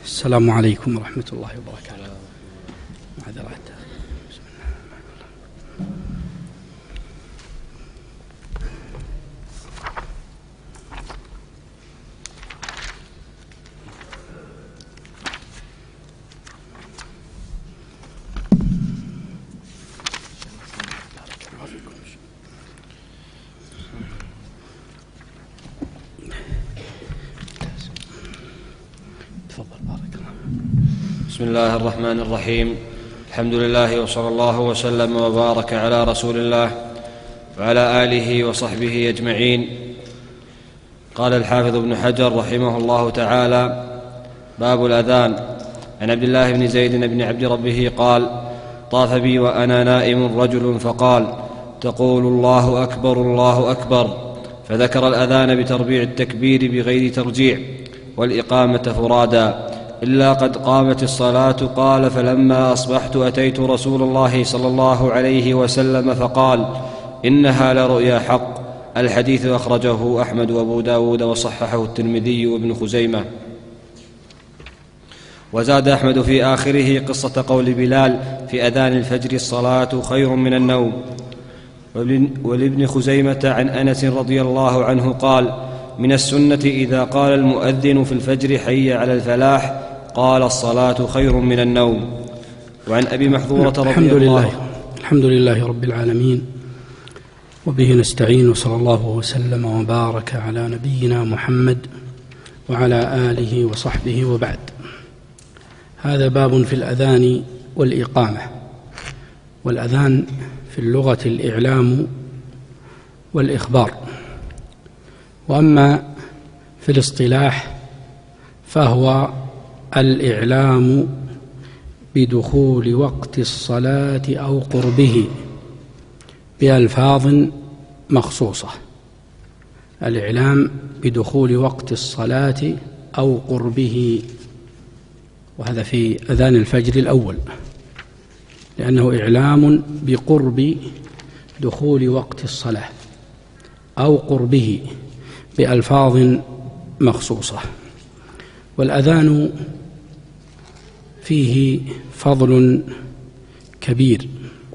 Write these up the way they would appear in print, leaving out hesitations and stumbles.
السلام عليكم ورحمة الله وبركاته. معذرات. بسم الله الرحمن الرحيم. الحمد لله وصلى الله وسلم وبارك على رسول الله وعلى آله وصحبه أجمعين. قال الحافظ ابن حجر رحمه الله تعالى: باب الأذان. عن عبد الله بن زيد بن عبد ربه قال: طاف بي وأنا نائم رجل فقال: تقول الله أكبر الله أكبر، فذكر الأذان بتربيع التكبير بغير ترجيع، والإقامة فرادا، إلا قد قامت الصلاة. قال: فلما أصبحت أتيت رسول الله صلى الله عليه وسلم فقال: إنها لرؤيا حق. الحديث أخرجه أحمد وأبو داود وصححه الترمذي وابن خزيمة. وزاد أحمد في آخره قصة قول بلال في أذان الفجر: الصلاة خير من النوم. ولابن خزيمة عن أنس رضي الله عنه قال: من السنة إذا قال المؤذن في الفجر حي على الفلاح قال: الصلاة خير من النوم. وعن أبي محذورة رضي الله. الحمد لله رب العالمين، وبه نستعين، وصلى الله وسلم وبارك على نبينا محمد وعلى آله وصحبه، وبعد. هذا باب في الأذان والإقامة. والأذان في اللغة الإعلام والإخبار، وأما في الاصطلاح فهو الإعلام بدخول وقت الصلاة أو قربه بألفاظ مخصوصة. الإعلام بدخول وقت الصلاة أو قربه، وهذا في أذان الفجر الأول، لأنه إعلام بقرب دخول وقت الصلاة أو قربه بألفاظ مخصوصة. والأذان فيه فضل كبير،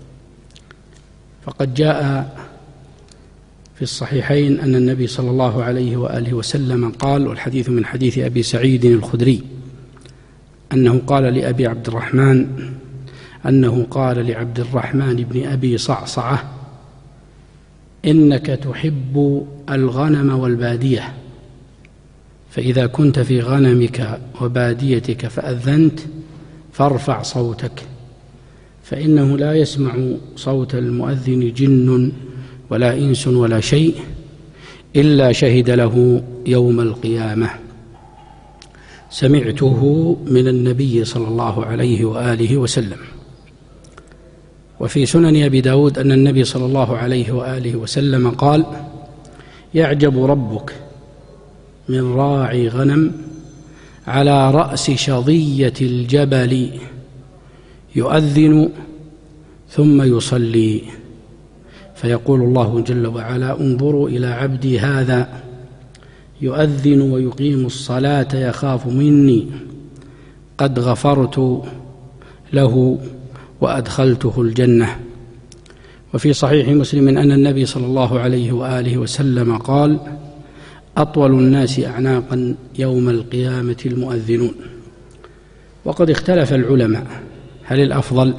فقد جاء في الصحيحين أن النبي صلى الله عليه وآله وسلم قال، والحديث من حديث أبي سعيد الخدري أنه قال لأبي عبد الرحمن أنه قال لعبد الرحمن بن أبي صعصعة: إنك تحب الغنم والبادية، فإذا كنت في غنمك وباديتك فأذنت فارفع صوتك، فإنه لا يسمع صوت المؤذن جن ولا إنس ولا شيء إلا شهد له يوم القيامة. سمعته من النبي صلى الله عليه وآله وسلم. وفي سنن أبي داود أن النبي صلى الله عليه وآله وسلم قال: يعجب ربك من راعي غنم على رأس شظية الجبل يؤذن ثم يصلي، فيقول الله جل وعلا: انظروا إلى عبدي هذا يؤذن ويقيم الصلاة يخاف مني، قد غفرت له وأدخلته الجنة. وفي صحيح مسلم أن النبي صلى الله عليه وآله وسلم قال: أطول الناس أعناقا يوم القيامة المؤذنون. وقد اختلف العلماء هل الأفضل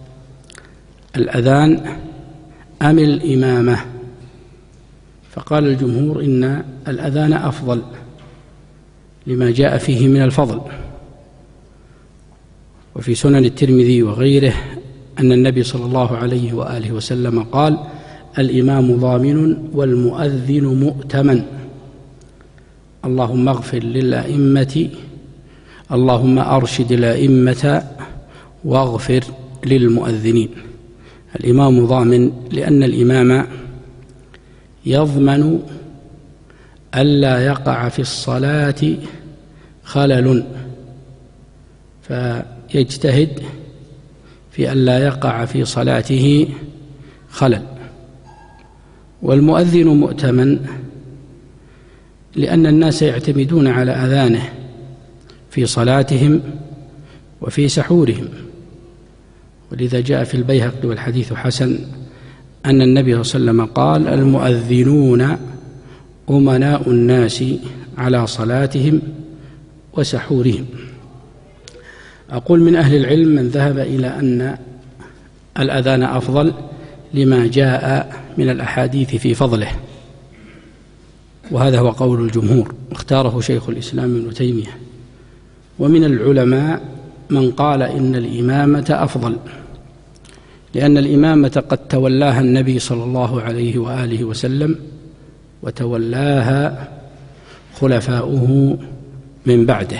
الأذان أم الإمامة؟ فقال الجمهور إن الأذان أفضل لما جاء فيه من الفضل. وفي سنن الترمذي وغيره أن النبي صلى الله عليه وآله وسلم قال: الإمام ضامن والمؤذن مؤتمن، اللهم اغفر للأئمة، اللهم أرشد الأئمة واغفر للمؤذنين. الإمام ضامن لأن الإمام يضمن ألا يقع في الصلاة خلل، فيجتهد في ألا يقع في صلاته خلل. والمؤذن مؤتمن لأن الناس يعتمدون على أذانه في صلاتهم وفي سحورهم. ولذا جاء في البيهقي والحديث حسن أن النبي صلى الله عليه وسلم قال: المؤذنون أمناء الناس على صلاتهم وسحورهم. أقول من أهل العلم من ذهب إلى أن الأذان أفضل لما جاء من الأحاديث في فضله، وهذا هو قول الجمهور، اختاره شيخ الإسلام ابن تيمية. ومن العلماء من قال إن الإمامة أفضل، لأن الإمامة قد تولاها النبي صلى الله عليه وآله وسلم، وتولاها خلفاؤه من بعده.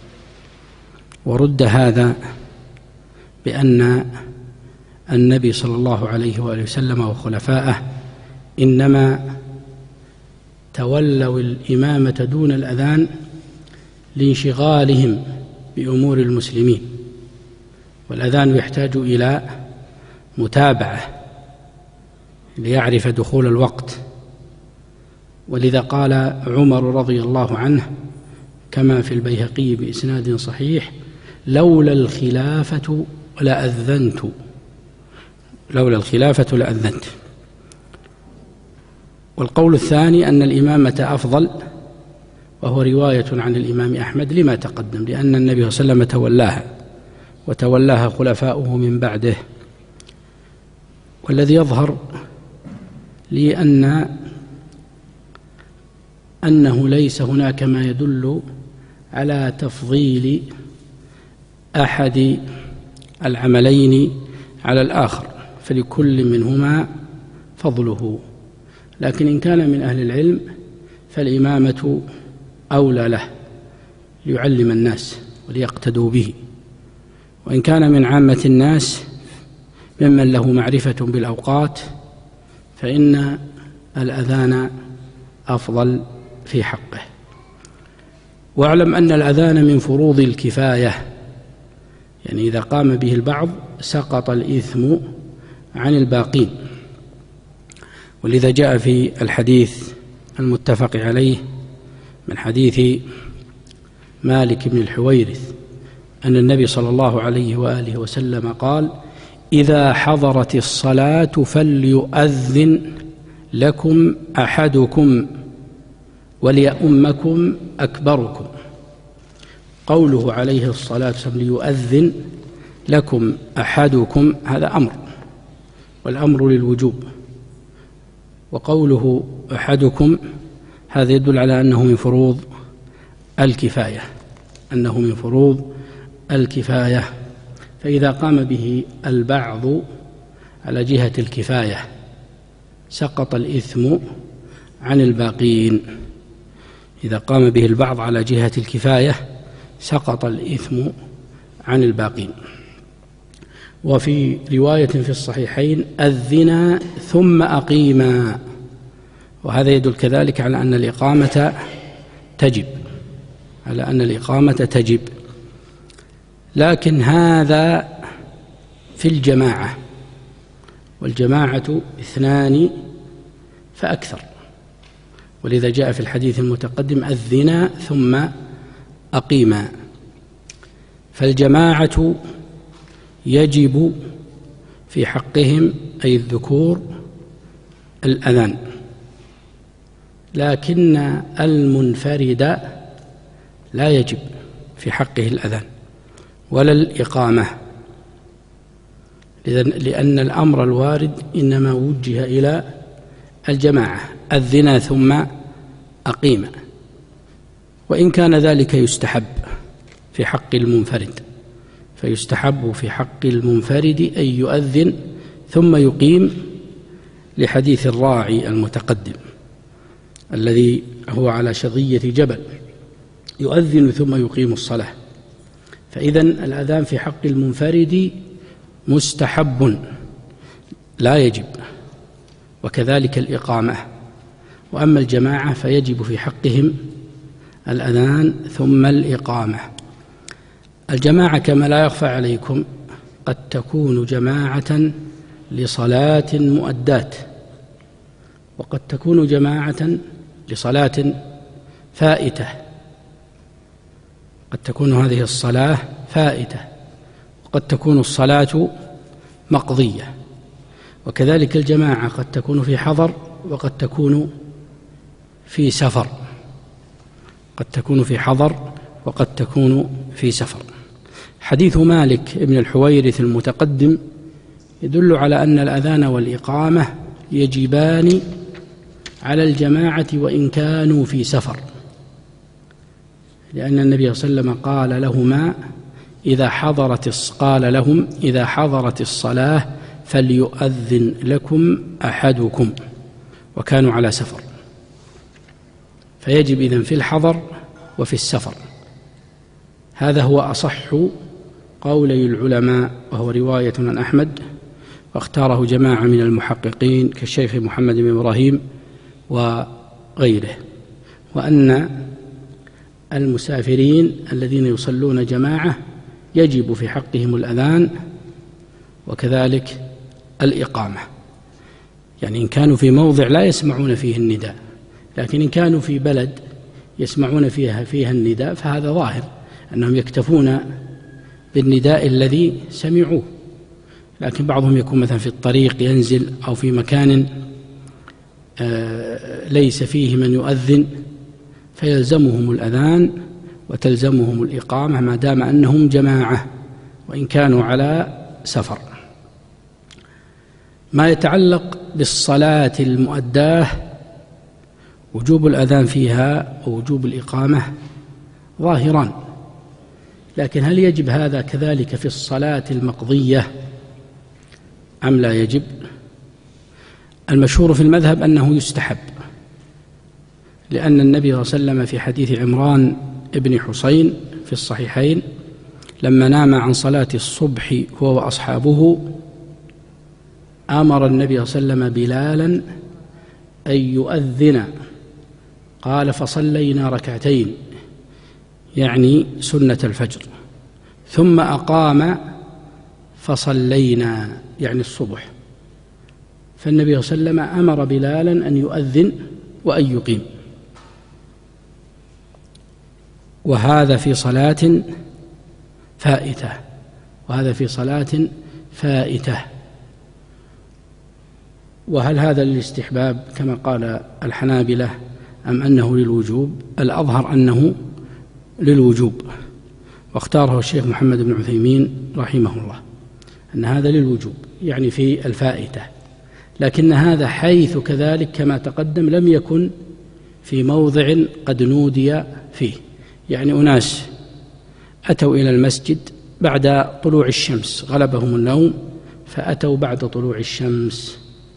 ورد هذا بأن النبي صلى الله عليه وآله وسلم وخلفاءه إنما تولوا الإمامة دون الأذان لانشغالهم بأمور المسلمين، والأذان يحتاج إلى متابعة ليعرف دخول الوقت. ولذا قال عمر رضي الله عنه كما في البيهقي بإسناد صحيح: لولا الخلافة لأذنت، لولا الخلافة لأذنت. والقول الثاني أن الإمامة أفضل، وهو رواية عن الإمام أحمد لما تقدم، لأن النبي صلى الله عليه وسلم تولاها وتولاها خلفاؤه من بعده. والذي يظهر لي أنه ليس هناك ما يدل على تفضيل أحد العملين على الآخر، فلكل منهما فضله. لكن إن كان من أهل العلم فالإمامة أولى له ليعلم الناس وليقتدوا به. وإن كان من عامة الناس ممن له معرفة بالأوقات فإن الأذان أفضل في حقه. واعلم أن الأذان من فروض الكفاية، يعني إذا قام به البعض سقط الإثم عن الباقين. ولذا جاء في الحديث المتفق عليه من حديث مالك بن الحويرث أن النبي صلى الله عليه وآله وسلم قال: إذا حضرت الصلاة فليؤذن لكم أحدكم وليؤمكم أكبركم. قوله عليه الصلاة والسلام ليؤذن لكم أحدكم هذا أمر، والأمر للوجوب، وقوله أحدكم هذا يدل على أنه من فروض الكفاية، أنه من فروض الكفاية. فإذا قام به البعض على جهة الكفاية سقط الإثم عن الباقين. إذا قام به البعض على جهة الكفاية سقط الإثم عن الباقين. وفي رواية في الصحيحين: أذنا ثم أقيما. وهذا يدل كذلك على أن الإقامة تجب، على أن الإقامة تجب. لكن هذا في الجماعة، والجماعة 2 فأكثر. ولذا جاء في الحديث المتقدم: أذنا ثم أقيما. فالجماعة يجب في حقهم أي الذكور الأذان، لكن المنفرد لا يجب في حقه الأذان ولا الإقامة، لأن الأمر الوارد إنما وجه إلى الجماعة: أذنا ثم أقيما. وإن كان ذلك يستحب في حق المنفرد، فيستحب في حق المنفرد أن يؤذن ثم يقيم، لحديث الراعي المتقدم الذي هو على شظية جبل يؤذن ثم يقيم الصلاة. فإذن الأذان في حق المنفرد مستحب لا يجب، وكذلك الإقامة. وأما الجماعة فيجب في حقهم الأذان ثم الإقامة. الجماعة كما لا يخفى عليكم قد تكون جماعة لصلاة مؤدات، وقد تكون جماعة لصلاة فائتة. قد تكون هذه الصلاة فائتة، وقد تكون الصلاة مقضية، وكذلك الجماعة قد تكون في حضر وقد تكون في سفر، قد تكون في حضر وقد تكون في سفر. حديث مالك بن الحويرث المتقدم يدل على أن الأذان والإقامة يجبان على الجماعة وإن كانوا في سفر، لأن النبي صلى الله عليه وسلم قال لهم إذا حضرت الصلاة فليؤذن لكم أحدكم، وكانوا على سفر، فيجب إذن في الحضر وفي السفر. هذا هو أصح قولي العلماء، وهو رواية عن أحمد، واختاره جماعة من المحققين كالشيخ محمد بن إبراهيم وغيره، وأن المسافرين الذين يصلون جماعة يجب في حقهم الأذان وكذلك الإقامة، يعني إن كانوا في موضع لا يسمعون فيه النداء، لكن إن كانوا في بلد يسمعون فيها النداء فهذا ظاهر أنهم يكتفون بالنداء الذي سمعوه. لكن بعضهم يكون مثلا في الطريق ينزل أو في مكان ليس فيه من يؤذن، فيلزمهم الأذان وتلزمهم الإقامة ما دام أنهم جماعة وإن كانوا على سفر. ما يتعلق بالصلاة المؤداة وجوب الأذان فيها ووجوب الإقامة ظاهران، لكن هل يجب هذا كذلك في الصلاة المقضية أم لا يجب؟ المشهور في المذهب أنه يستحب، لأن النبي صلى الله عليه وسلم في حديث عمران بن حسين في الصحيحين لما نام عن صلاة الصبح هو وأصحابه أمر النبي صلى الله عليه وسلم بلالا أن يؤذن، قال فصلينا ركعتين يعني سنة الفجر، ثم أقام فصلينا يعني الصبح. فالنبي صلى الله عليه وسلم أمر بلالا أن يؤذن وأن يقيم، وهذا في صلاة فائتة، وهذا في صلاة فائتة. وهل هذا للاستحباب كما قال الحنابلة أم أنه للوجوب؟ الأظهر أنه للوجوب، واختاره الشيخ محمد بن عثيمين رحمه الله أن هذا للوجوب يعني في الفائتة، لكن هذا حيث كذلك كما تقدم لم يكن في موضع قد نودي فيه، يعني أناس أتوا إلى المسجد بعد طلوع الشمس، غلبهم النوم فأتوا بعد طلوع الشمس،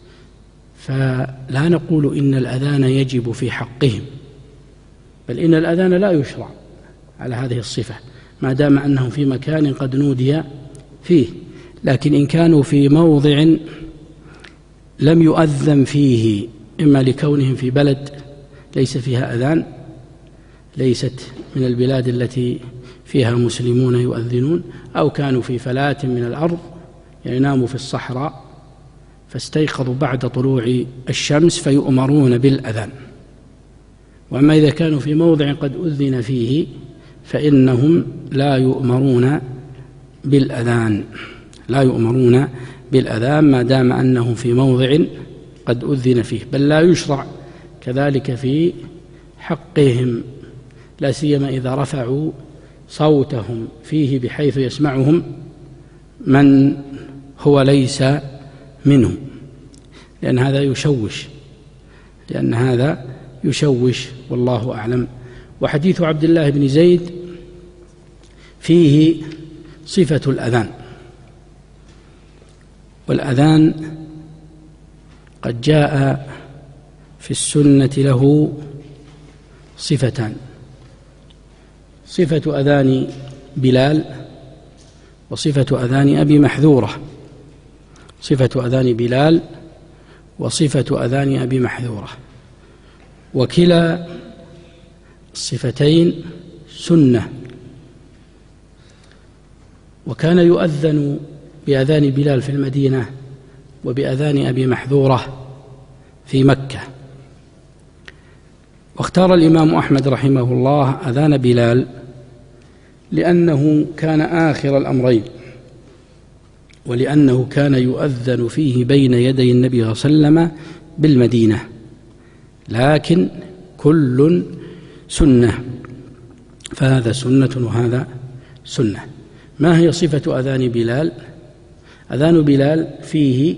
فلا نقول إن الأذان يجب في حقهم، بل إن الأذان لا يشرع على هذه الصفة ما دام أنهم في مكان قد نودي فيه. لكن إن كانوا في موضع لم يؤذن فيه، إما لكونهم في بلد ليس فيها أذان، ليست من البلاد التي فيها مسلمون يؤذنون، أو كانوا في فلاة من الأرض يعني ناموا في الصحراء فاستيقظوا بعد طلوع الشمس فيؤمرون بالأذان. وأما إذا كانوا في موضع قد أذن فيه فإنهم لا يؤمرون بالأذان، لا يؤمرون بالأذان ما دام أنهم في موضع قد أذن فيه، بل لا يشرع كذلك في حقهم، لا سيما إذا رفعوا صوتهم فيه بحيث يسمعهم من هو ليس منهم، لأن هذا يشوش والله أعلم. وحديث عبد الله بن زيد فيه صفة الأذان، والأذان قد جاء في السنة له صفتان: صفة أذان بلال وصفة أذان أبي محذورة. صفة أذان بلال وصفة أذان أبي محذورة، وكلا الصفتين سنة. وكان يؤذن بأذان بلال في المدينة وبأذان أبي محذورة في مكة. واختار الإمام أحمد رحمه الله أذان بلال لأنه كان آخر الأمرين، ولأنه كان يؤذن فيه بين يدي النبي صلى الله عليه وسلم بالمدينة، لكن كل سنة، فهذا سنة وهذا سنة. ما هي صفة أذان بلال؟ أذان بلال فيه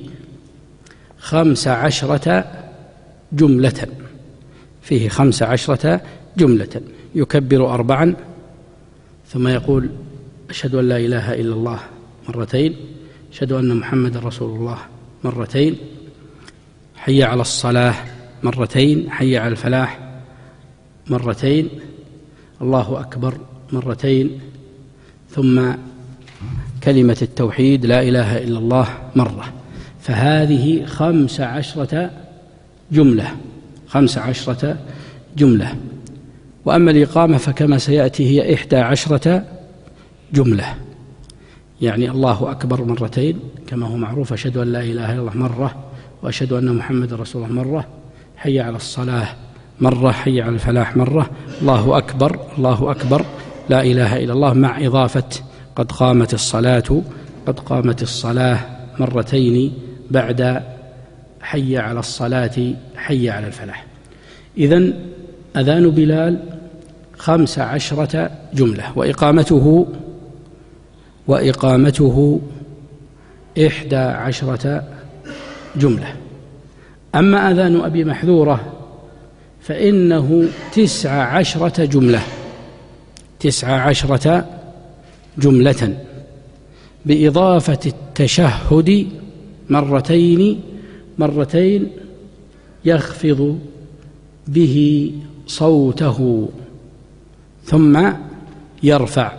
15 جملة، فيه 15 جملة، يكبر 4 ثم يقول أشهد أن لا إله إلا الله مرتين، أشهد أن محمد رسول الله مرتين، حي على الصلاة مرتين، حي على الفلاح مرتين، الله أكبر مرتين، ثم كلمة التوحيد لا إله إلا الله مرة. فهذه 15 جملة، 15 جملة. وأما الإقامة فكما سيأتي هي 11 جملة، يعني الله أكبر مرتين كما هو معروف، أشهد أن لا إله إلا الله مرة، وأشهد أن محمد رسول الله مرة، حي على الصلاة مرة، حي على الفلاح مرة، الله أكبر، الله أكبر، لا إله إلا الله، مع إضافة قد قامت الصلاة، قد قامت الصلاة مرتين بعد حي على الصلاة، حي على الفلاح. إذن أذان بلال 15 جملة، وإقامته 11 جملة. أما أذان أبي محذورة فإنه 19 جملة، 19 جملة، بإضافة التشهد مرتين يخفض به صوته ثم يرفع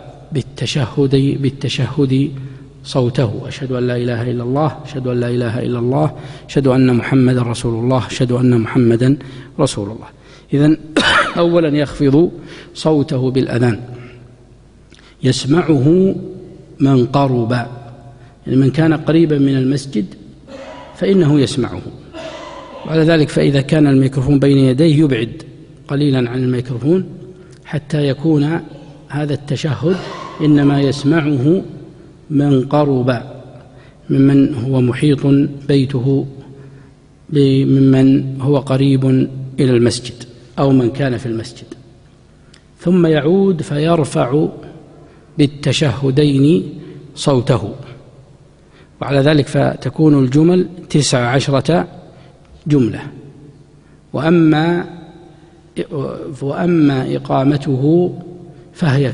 بالتشهد صوته، أشهد أن لا إله إلا الله، أشهد أن لا إله إلا الله، أشهد أن محمدا رسول الله، أشهد أن محمدا رسول الله. إذن أولا يخفض صوته بالأذان، يسمعه من قرب، يعني من كان قريبا من المسجد فإنه يسمعه. وعلى ذلك فإذا كان الميكروفون بين يديه يبعد قليلا عن الميكروفون حتى يكون هذا التشهد إنما يسمعه من قرب، ممن هو محيط بيته، ممن هو قريب إلى المسجد أو من كان في المسجد، ثم يعود فيرفع بالتشهدين صوته. وعلى ذلك فتكون الجمل 19 جملة. وأما إقامته فهي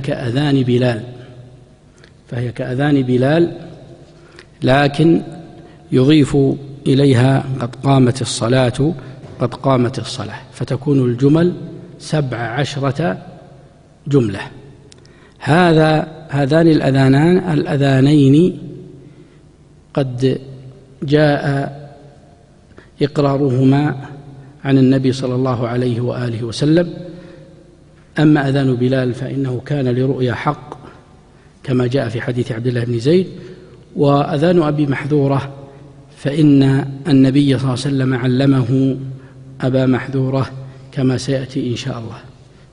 كأذان بلال، لكن يضيف إليها قد قامت الصلاة، قد قامت الصلاة، فتكون الجمل 17 جملة. هذان الأذانين قد جاء إقرارهما عن النبي صلى الله عليه وآله وسلم. أما أذان بلال فإنه كان لرؤيا حق كما جاء في حديث عبد الله بن زيد، وأذان أبي محذورة فإن النبي صلى الله عليه وسلم علمه أبا محذورة كما سيأتي إن شاء الله،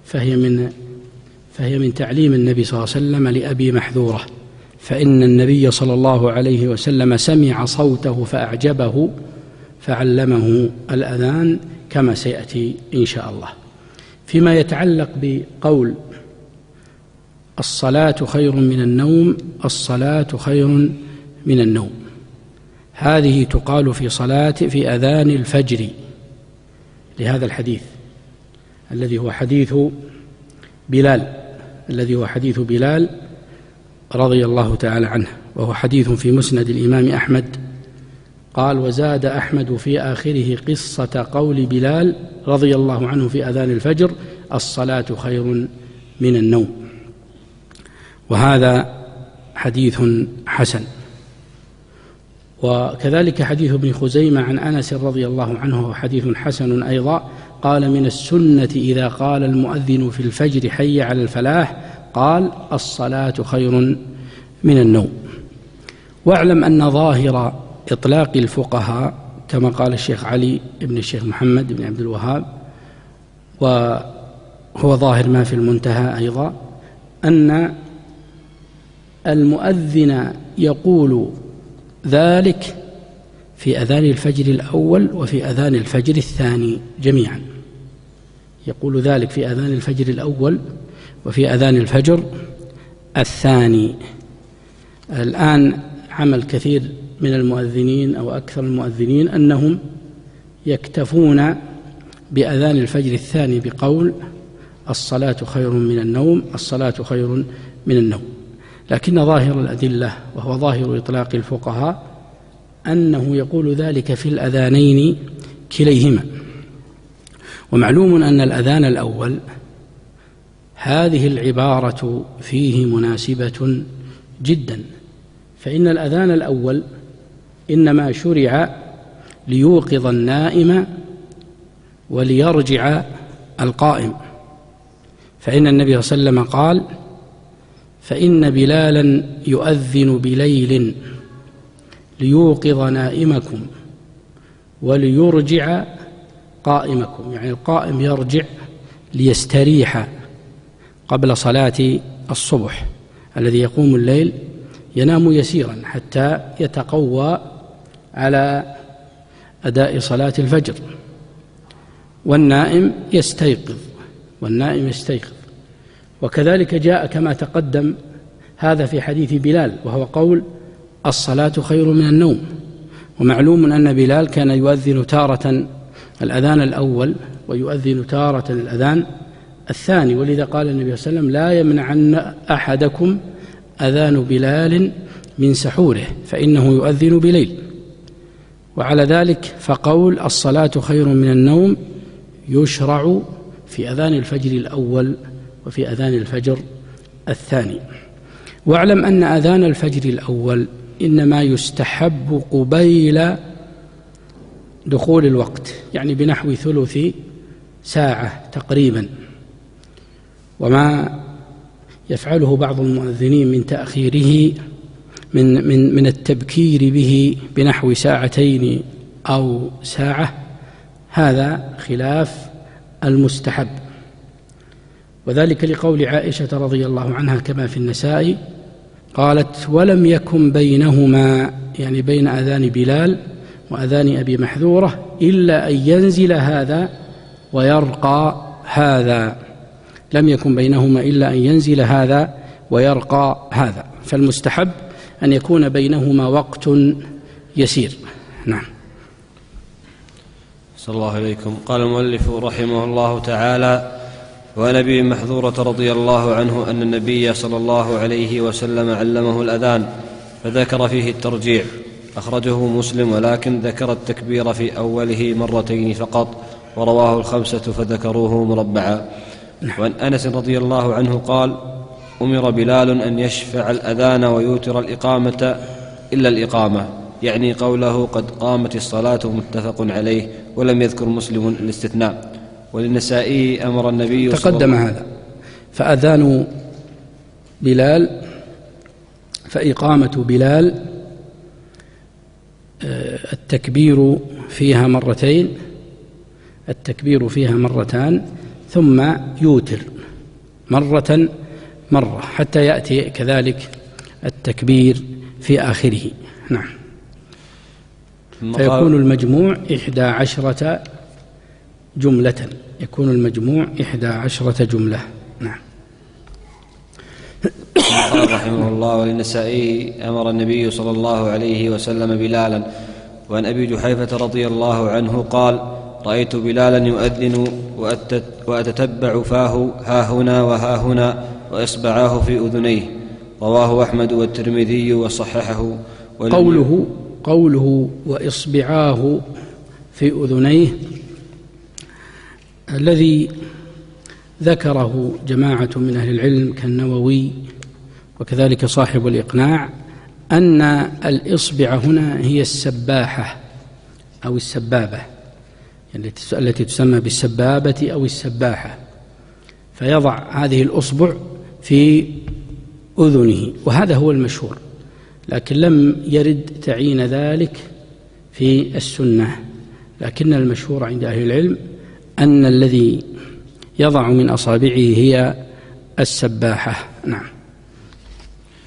فهي من تعليم النبي صلى الله عليه وسلم لأبي محذورة، فإن النبي صلى الله عليه وسلم سمع صوته فأعجبه فعلمه الأذان كما سيأتي إن شاء الله. فيما يتعلق بقول الصلاة خير من النوم، الصلاة خير من النوم، هذه تقال في أذان الفجر لهذا الحديث الذي هو حديث بلال رضي الله تعالى عنه، وهو حديث في مسند الإمام أحمد. قال: وزاد أحمد في آخره قصة قول بلال رضي الله عنه في أذان الفجر: الصلاة خير من النوم. وهذا حديث حسن. وكذلك حديث ابن خزيمة عن أنس رضي الله عنه حديث حسن أيضا، قال: من السنة إذا قال المؤذن في الفجر حي على الفلاح قال: الصلاة خير من النوم. واعلم أن ظاهر إطلاق الفقهاء كما قال الشيخ علي بن الشيخ محمد بن عبد الوهاب، وهو ظاهر ما في المنتهى أيضا، أن المؤذن يقول ذلك في أذان الفجر الأول وفي أذان الفجر الثاني جميعا، يقول ذلك في أذان الفجر الأول وفي أذان الفجر الثاني. الآن عمل كثير من المؤذنين أو أكثر المؤذنين أنهم يكتفون بأذان الفجر الثاني بقول الصلاة خير من النوم، الصلاة خير من النوم، لكن ظاهر الأدلة وهو ظاهر إطلاق الفقهاء أنه يقول ذلك في الأذانين كليهما. ومعلوم أن الأذان الأول هذه العبارة فيه مناسبة جدا، فإن الأذان الأول إنما شرع ليوقظ النائم وليرجع القائم، فإن النبي صلى الله عليه وسلم قال: فإن بلالا يؤذن بليل ليوقظ نائمكم وليرجع قائمكم، يعني القائم يرجع ليستريح قبل صلاة الصبح، الذي يقوم الليل ينام يسيرا حتى يتقوى على أداء صلاة الفجر، والنائم يستيقظ وكذلك جاء كما تقدم هذا في حديث بلال، وهو قول الصلاة خير من النوم. ومعلوم أن بلال كان يؤذن تارة الأذان الأول ويؤذن تارة الأذان الثاني، ولذا قال النبي صلى الله عليه وسلم: لا يمنعن أحدكم أذان بلال من سحوره فإنه يؤذن بليل. وعلى ذلك فقول الصلاة خير من النوم يشرع في أذان الفجر الأول وفي أذان الفجر الثاني. واعلم أن أذان الفجر الأول إنما يستحب قبيل دخول الوقت، يعني بنحو ثلث ساعة تقريبا، وما يفعله بعض المؤذنين من تأخيره من التبكير به بنحو ساعتين أو ساعة، هذا خلاف المستحب، وذلك لقول عائشة رضي الله عنها كما في النسائي قالت: ولم يكن بينهما، يعني بين أذان بلال وأذان أبي محذورة، إلا أن ينزل هذا ويرقى هذا، لم يكن بينهما إلا أن ينزل هذا ويرقى هذا، فالمستحب أن يكون بينهما وقت يسير. نعم. صلى الله عليكم. قال المؤلف رحمه الله تعالى: وعن أبي محذورة رضي الله عنه أن النبي صلى الله عليه وسلم علمه الأذان فذكر فيه الترجيع، أخرجه مسلم، ولكن ذكر التكبير في أوله مرتين فقط، ورواه الخمسة فذكروه مربعا. وعن أنس رضي الله عنه قال: أمر بلال أن يشفع الأذان ويوتر الإقامة إلا الإقامة، يعني قوله قد قامت الصلاة، متفق عليه، ولم يذكر مسلم الاستثناء. وللنسائي أمر النبي تقدم هذا، فأذان بلال فإقامة بلال التكبير فيها مرتان، ثم يوتر مرة حتى يأتي كذلك التكبير في آخره. نعم. فيكون المجموع 11 جملة، يكون المجموع 11 جملة. نعم. قال رحمه الله: وللنسائي أمر النبي صلى الله عليه وسلم بلالا. وعن أبي جحيفة رضي الله عنه قال: رأيت بلالا يؤذن وأتتبع فاه هاهنا وهاهنا وإصبعاه في أذنيه، رواه أحمد والترمذي وصححه. قوله وإصبعاه في أذنيه الذي ذكره جماعة من أهل العلم كالنووي وكذلك صاحب الإقناع أن الإصبع هنا هي السباحة أو السبابة التي تسمى بالسبابة أو السباحة، فيضع هذه الأصبع في أذنه، وهذا هو المشهور، لكن لم يرد تعيين ذلك في السنة، لكن المشهور عند أهل العلم أن الذي يضع من أصابعه هي السباحة. نعم.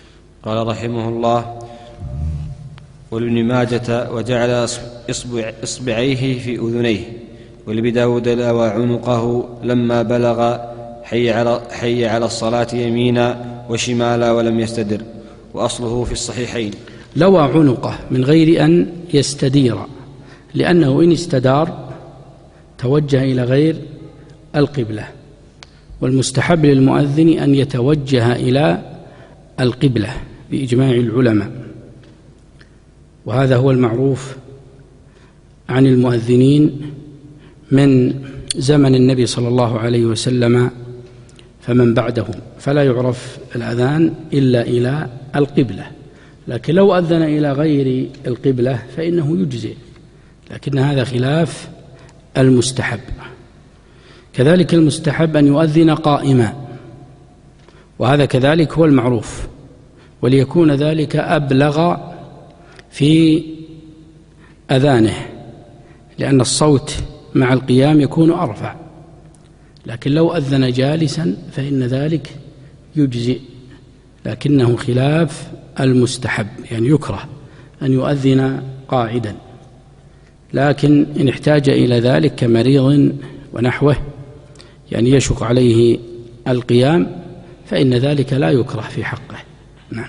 قال رحمه الله: ولابن ماجة: وجعل إصبعيه في أذنيه. ولأبي داود: لوى عنقه لما بلغ حي على الصلاة يمينا وشمالا ولم يستدر. وأصله في الصحيحين. لوى عنقه من غير أن يستدير، لأنه إن استدار توجه إلى غير القبلة، والمستحب للمؤذن أن يتوجه إلى القبلة بإجماع العلماء، وهذا هو المعروف عن المؤذنين من زمن النبي صلى الله عليه وسلم فمن بعده، فلا يعرف الأذان إلا إلى القبلة. لكن لو أذن إلى غير القبلة فإنه يجزئ، لكن هذا خلاف المستحب. كذلك المستحب أن يؤذن قائما، وهذا كذلك هو المعروف، وليكون ذلك أبلغ في أذانه، لأن الصوت مع القيام يكون أرفع. لكن لو أذن جالسا فإن ذلك يجزئ، لكنه خلاف المستحب، يعني يكره أن يؤذن قاعدا. لكن إن احتاج إلى ذلك كمريض ونحوه، يعني يشق عليه القيام، فإن ذلك لا يكره في حقه. نعم.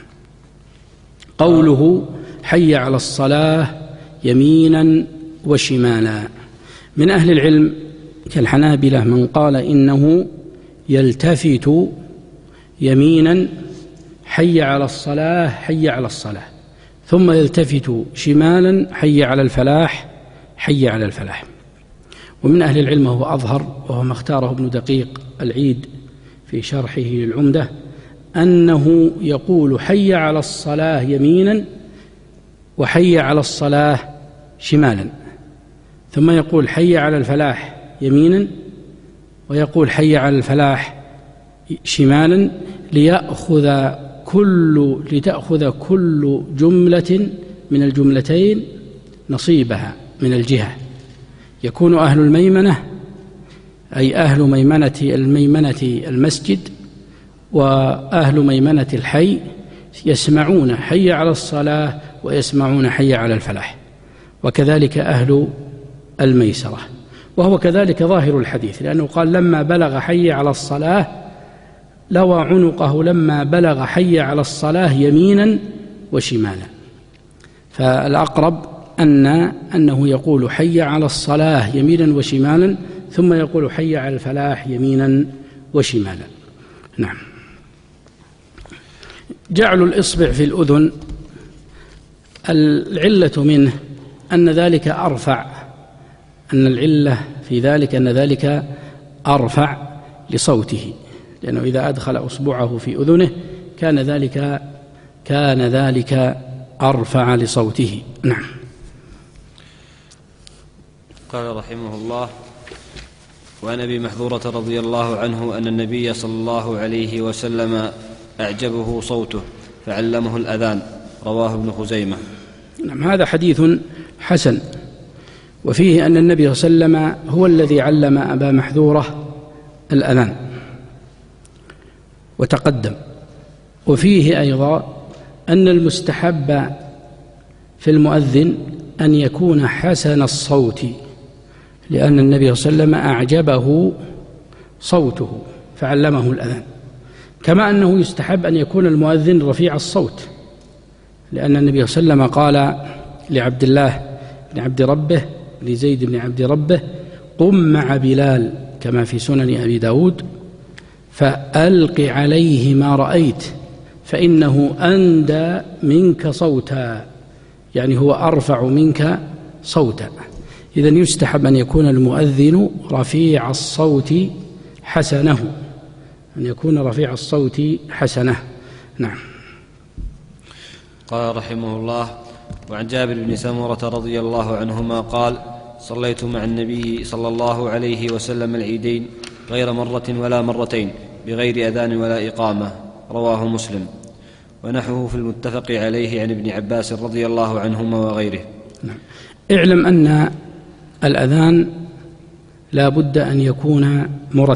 قوله: حي على الصلاة يمينا وشمالا. من أهل العلم كالحنابلة من قال إنه يلتفت يمينا حي على الصلاة حي على الصلاة، ثم يلتفت شمالا حي على الفلاح حي على الفلاح. ومن أهل العلم هو أظهر، وهو ما اختاره ابن دقيق العيد في شرحه للعمدة، أنه يقول حي على الصلاة يمينا وحي على الصلاة شمالا، ثم يقول حي على الفلاح يمينا ويقول حي على الفلاح شمالا، لتأخذ كل جملة من الجملتين نصيبها من الجهة. يكون أهل الميمنة أي أهل الميمنة المسجد وأهل ميمنة الحي يسمعون حي على الصلاة ويسمعون حي على الفلاح، وكذلك أهل الميسرة. وهو كذلك ظاهر الحديث، لأنه قال لما بلغ حي على الصلاة، لوى عنقه لما بلغ حي على الصلاة يمينا وشمالا. فالأقرب أنه يقول حي على الصلاة يمينا وشمالا، ثم يقول حي على الفلاح يمينا وشمالا. نعم. جعل الإصبع في الأذن، العلة منه أن ذلك أرفع، أن العلة في ذلك أن ذلك أرفع لصوته، لأنه إذا أدخل أصبعه في أذنه كان ذلك أرفع لصوته. نعم. قال رحمه الله: وعن أبي محذورة رضي الله عنه أن النبي صلى الله عليه وسلم أعجبه صوته فعلمه الأذان. رواه ابن خزيمة. نعم. هذا حديث حسن، وفيه أن النبي صلى الله عليه وسلم هو الذي علم أبا محذورة الأذان وتقدم. وفيه أيضا أن المستحب في المؤذن أن يكون حسن الصوت، لأن النبي صلى الله عليه وسلم أعجبه صوته فعلمه الأذان. كما أنه يستحب أن يكون المؤذن رفيع الصوت، لأن النبي صلى الله عليه وسلم قال لعبد الله بن عبد ربه لزيد بن عبد ربه: قم مع بلال، كما في سنن أبي داود، فألق عليه ما رأيت فإنه أندى منك صوتا، يعني هو أرفع منك صوتا. إذن يستحب أن يكون المؤذن رفيع الصوت حسنه، أن يكون رفيع الصوت حسنه. نعم. قال رحمه الله: وعن جابر بن سمرة رضي الله عنهما قال: صليت مع النبي صلى الله عليه وسلم العيدين غير مرة ولا مرتين بغير أذان ولا إقامة. رواه مسلم. ونحوه في المتفق عليه عن ابن عباس رضي الله عنهما وغيره. نعم. اعلم أن الأذان لا بد أن يكون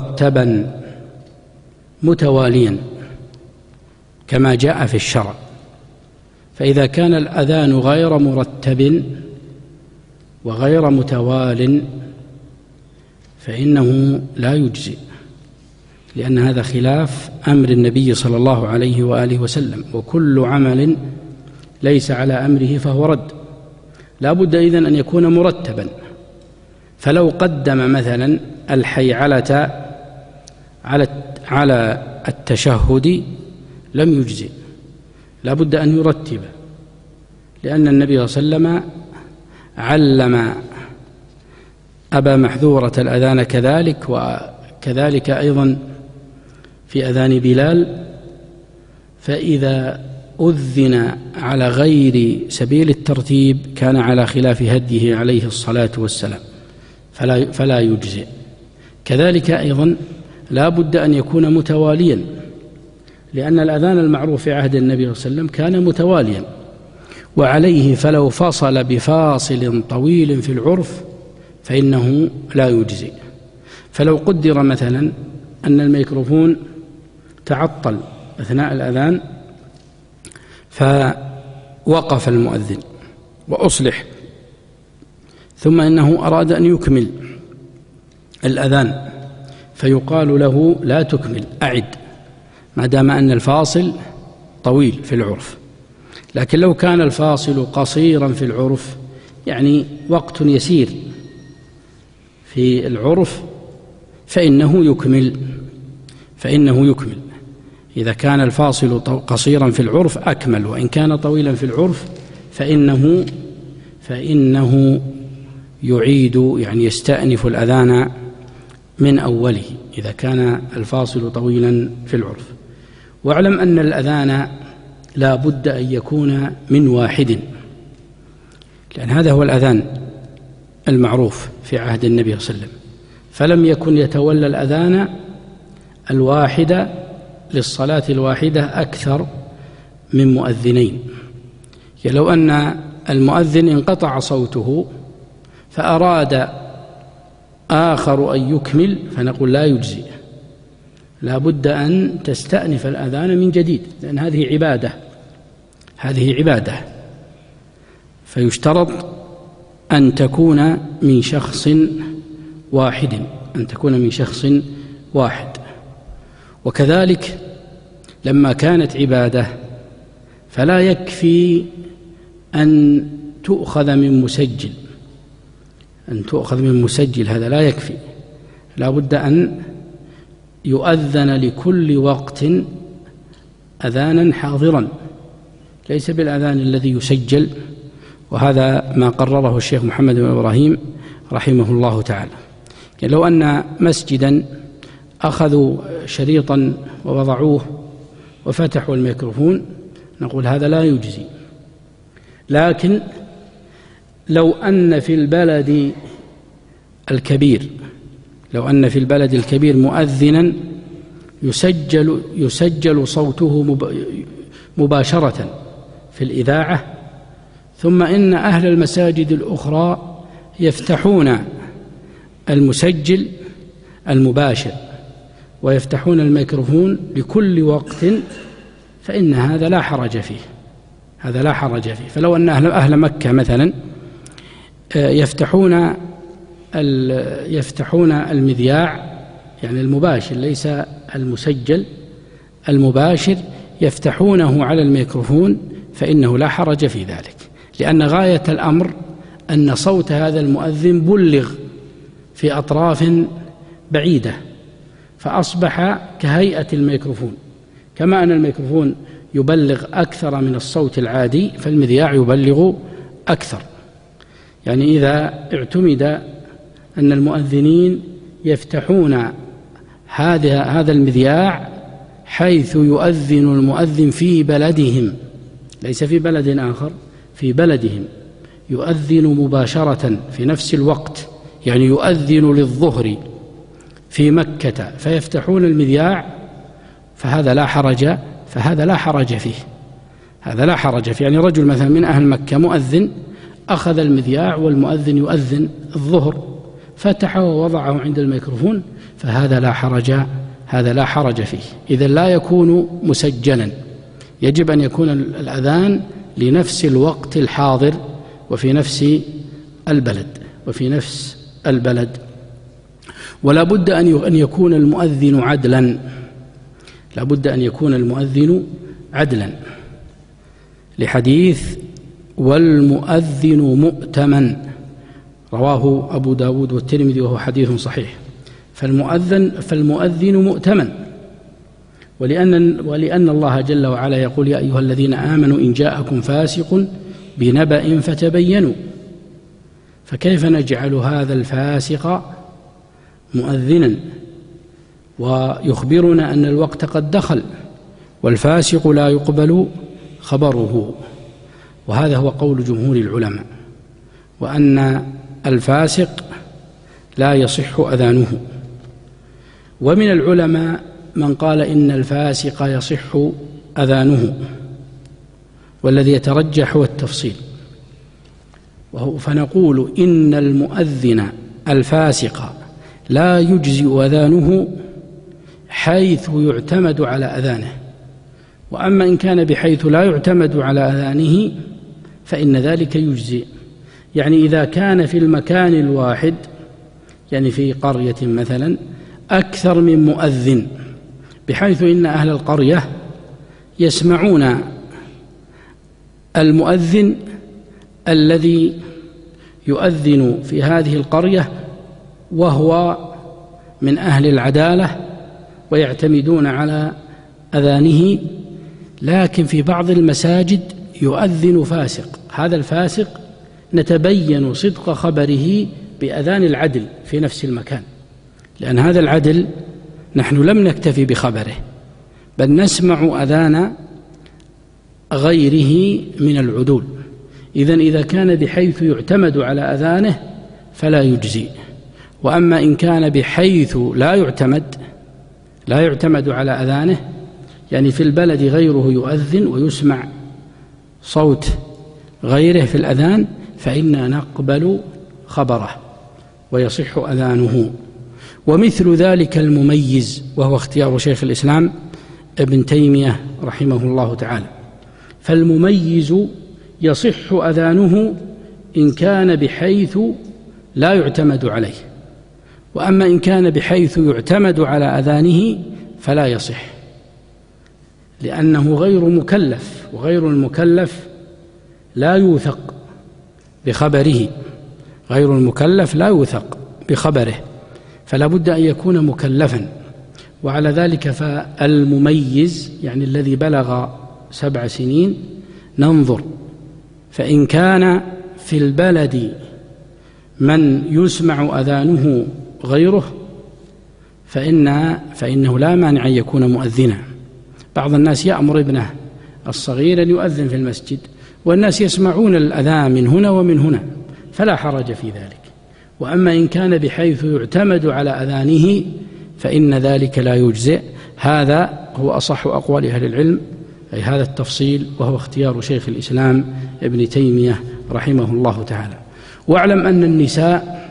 مرتبا متواليا كما جاء في الشرع، فإذا كان الأذان غير مرتب وغير متوال فإنه لا يجزئ، لأن هذا خلاف أمر النبي صلى الله عليه وآله وسلم، وكل عمل ليس على أمره فهو رد. لا بد إذن أن يكون مرتبا. فلو قدم مثلا الحيعلة على التشهد لم يجزئ، لا بد أن يرتب، لأن النبي صلى الله عليه وسلم علم أبا محذورة الأذان كذلك، وكذلك أيضا في أذان بلال، فإذا أذن على غير سبيل الترتيب كان على خلاف هديه عليه الصلاة والسلام فلا يجزئ. كذلك أيضا لا بد أن يكون متواليا، لأن الأذان المعروف في عهد النبي صلى الله عليه وسلم كان متواليا، وعليه فلو فصل بفاصل طويل في العرف فإنه لا يجزئ. فلو قدر مثلا أن الميكروفون تعطل أثناء الأذان فوقف المؤذن وأصلح، ثم إنه أراد أن يكمل الأذان فيقال له لا تكمل، أعد، ما دام أن الفاصل طويل في العرف. لكن لو كان الفاصل قصيرا في العرف، يعني وقت يسير في العرف، فإنه يكمل. إذا كان الفاصل قصيرا في العرف أكمل، وإن كان طويلا في العرف فإنه يعيد، يعني يستأنف الأذان من أوله إذا كان الفاصل طويلا في العرف. واعلم أن الأذان لا بد أن يكون من واحد، لأن هذا هو الأذان المعروف في عهد النبي صلى الله عليه وسلم، فلم يكن يتولى الأذان الواحدة للصلاة الواحدة أكثر من مؤذنين. يعني لو أن المؤذن انقطع صوته فأراد آخر أن يكمل فنقول لا يجزي، لا بد أن تستأنف الأذان من جديد، لأن هذه عبادة، فيشترط أن تكون من شخص واحد. وكذلك لما كانت عبادة فلا يكفي أن تؤخذ من مسجل، هذا لا يكفي، لا بد أن يؤذن لكل وقت أذانا حاضرا، ليس بالأذان الذي يسجل. وهذا ما قرره الشيخ محمد بن إبراهيم رحمه الله تعالى. يعني لو أن مسجدا أخذوا شريطا ووضعوه وفتحوا الميكروفون نقول هذا لا يجزي. لكن لو أن في البلد الكبير مؤذنا يسجل صوته مباشرة في الإذاعة، ثم إن أهل المساجد الأخرى يفتحون المسجل المباشر ويفتحون الميكروفون لكل وقت، فإن هذا لا حرج فيه. فلو أن أهل مكة مثلا يفتحون المذياع، يعني المباشر ليس المسجل، المباشر يفتحونه على الميكروفون، فإنه لا حرج في ذلك، لأن غاية الأمر أن صوت هذا المؤذن بلغ في أطراف بعيدة، فأصبح كهيئة الميكروفون، كما أن الميكروفون يبلغ أكثر من الصوت العادي فالمذياع يبلغ أكثر. يعني إذا اعتمد أن المؤذنين يفتحون هذا المذياع حيث يؤذن المؤذن في بلدهم، ليس في بلد آخر، في بلدهم يؤذن مباشرة في نفس الوقت، يعني يؤذن للظهر في مكة فيفتحون المذياع، فهذا لا حرج فيه. يعني رجل مثلا من أهل مكة مؤذن أخذ المذياع والمؤذن يؤذن الظهر، فتحه ووضعه عند الميكروفون، فهذا لا حرج فيه. إذا لا يكون مسجلا، يجب أن يكون الأذان لنفس الوقت الحاضر وفي نفس البلد. ولا بد أن يكون المؤذن عدلا، لا بد أن يكون المؤذن عدلا، لحديث والمؤذن مؤتمن رواه أبو داود والترمذي وهو حديث صحيح. فالمؤذن مؤتمن، ولأن الله جل وعلا يقول يا أيها الذين آمنوا إن جاءكم فاسق بنبأ فتبينوا، فكيف نجعل هذا الفاسق مؤذنا ويخبرنا أن الوقت قد دخل والفاسق لا يقبل خبره؟ وهذا هو قول جمهور العلماء، وأن الفاسق لا يصح أذانه. ومن العلماء من قال إن الفاسق يصح أذانه، والذي يترجح هو التفصيل، فنقول إن المؤذن الفاسق لا يجزئ أذانه حيث يعتمد على أذانه، وأما إن كان بحيث لا يعتمد على أذانه فإن ذلك يجزئ. يعني إذا كان في المكان الواحد، يعني في قرية مثلا، أكثر من مؤذن بحيث إن أهل القرية يسمعون المؤذن الذي يؤذن في هذه القرية وهو من أهل العدالة ويعتمدون على أذانه، لكن في بعض المساجد يؤذن فاسق، هذا الفاسق نتبين صدق خبره بأذان العدل في نفس المكان، لأن هذا العدل نحن لم نكتفي بخبره بل نسمع أذان غيره من العدول. إذا كان بحيث يعتمد على أذانه فلا يجزي، وأما إن كان بحيث لا يعتمد على أذانه، يعني في البلد غيره يؤذن ويسمع صوت غيره في الأذان، فإنا نقبل خبره ويصح أذانه. ومثل ذلك المميز، وهو اختيار شيخ الإسلام ابن تيمية رحمه الله تعالى. فالمميز يصح أذانه إن كان بحيث لا يعتمد عليه، وأما إن كان بحيث يعتمد على أذانه فلا يصح، لأنه غير مكلف، وغير المكلف لا يوثق بخبره، غير المكلف لا يوثق بخبره، فلا بد أن يكون مكلفا. وعلى ذلك فالمميز يعني الذي بلغ 7 سنين ننظر، فإن كان في البلد من يسمع أذانه غيره فإنه لا مانع أن يكون مؤذنا. بعض الناس يأمر ابنه الصغير أن يؤذن في المسجد، والناس يسمعون الأذان من هنا ومن هنا، فلا حرج في ذلك. وأما إن كان بحيث يعتمد على أذانه فإن ذلك لا يجزئ. هذا هو أصح أقوال أهل العلم، أي هذا التفصيل، وهو اختيار شيخ الإسلام ابن تيمية رحمه الله تعالى. واعلم أن النساء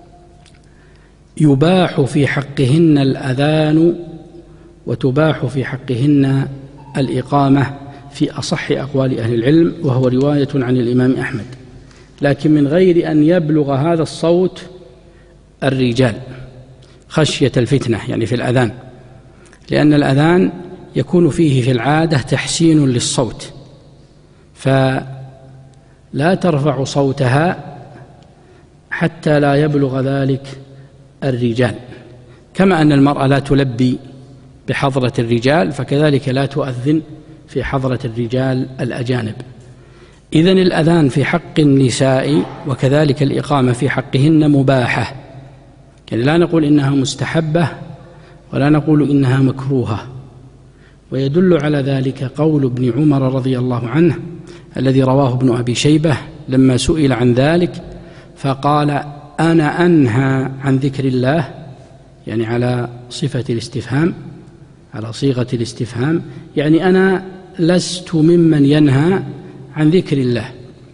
يباح في حقهن الأذان وتباح في حقهن الإقامة في أصح أقوال أهل العلم، وهو رواية عن الإمام أحمد، لكن من غير أن يبلغ هذا الصوت الرجال خشية الفتنة، يعني في الأذان، لأن الأذان يكون فيه في العادة تحسين للصوت، فلا ترفع صوتها حتى لا يبلغ ذلك الرجال، كما أن المرأة لا تلبي بحضرة الرجال فكذلك لا تؤذن في حضرة الرجال الأجانب. إذن الأذان في حق النساء وكذلك الإقامة في حقهن مباحة، يعني لا نقول إنها مستحبة ولا نقول إنها مكروهة. ويدل على ذلك قول ابن عمر رضي الله عنه الذي رواه ابن أبي شيبة لما سئل عن ذلك فقال: أنا أنهى عن ذكر الله، يعني على صفة الاستفهام، على صيغة الاستفهام، يعني أنا لست ممن ينهى عن ذكر الله.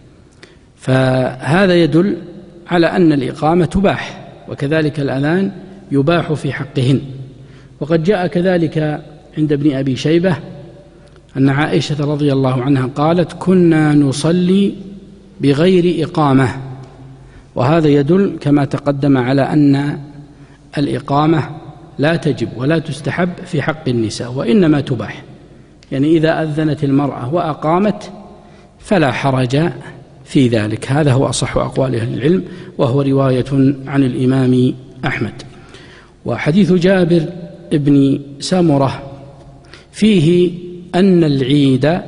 فهذا يدل على أن الإقامة تباح، وكذلك الأذان يباح في حقهن. وقد جاء كذلك عند ابن أبي شيبة أن عائشة رضي الله عنها قالت: كنا نصلي بغير إقامة. وهذا يدل كما تقدم على أن الإقامة لا تجب ولا تستحب في حق النساء، وإنما تباح، يعني إذا أذنت المرأة وأقامت فلا حرج في ذلك. هذا هو أصح أقوال أهل العلم، وهو رواية عن الإمام أحمد. وحديث جابر بن سمرة فيه أن العيد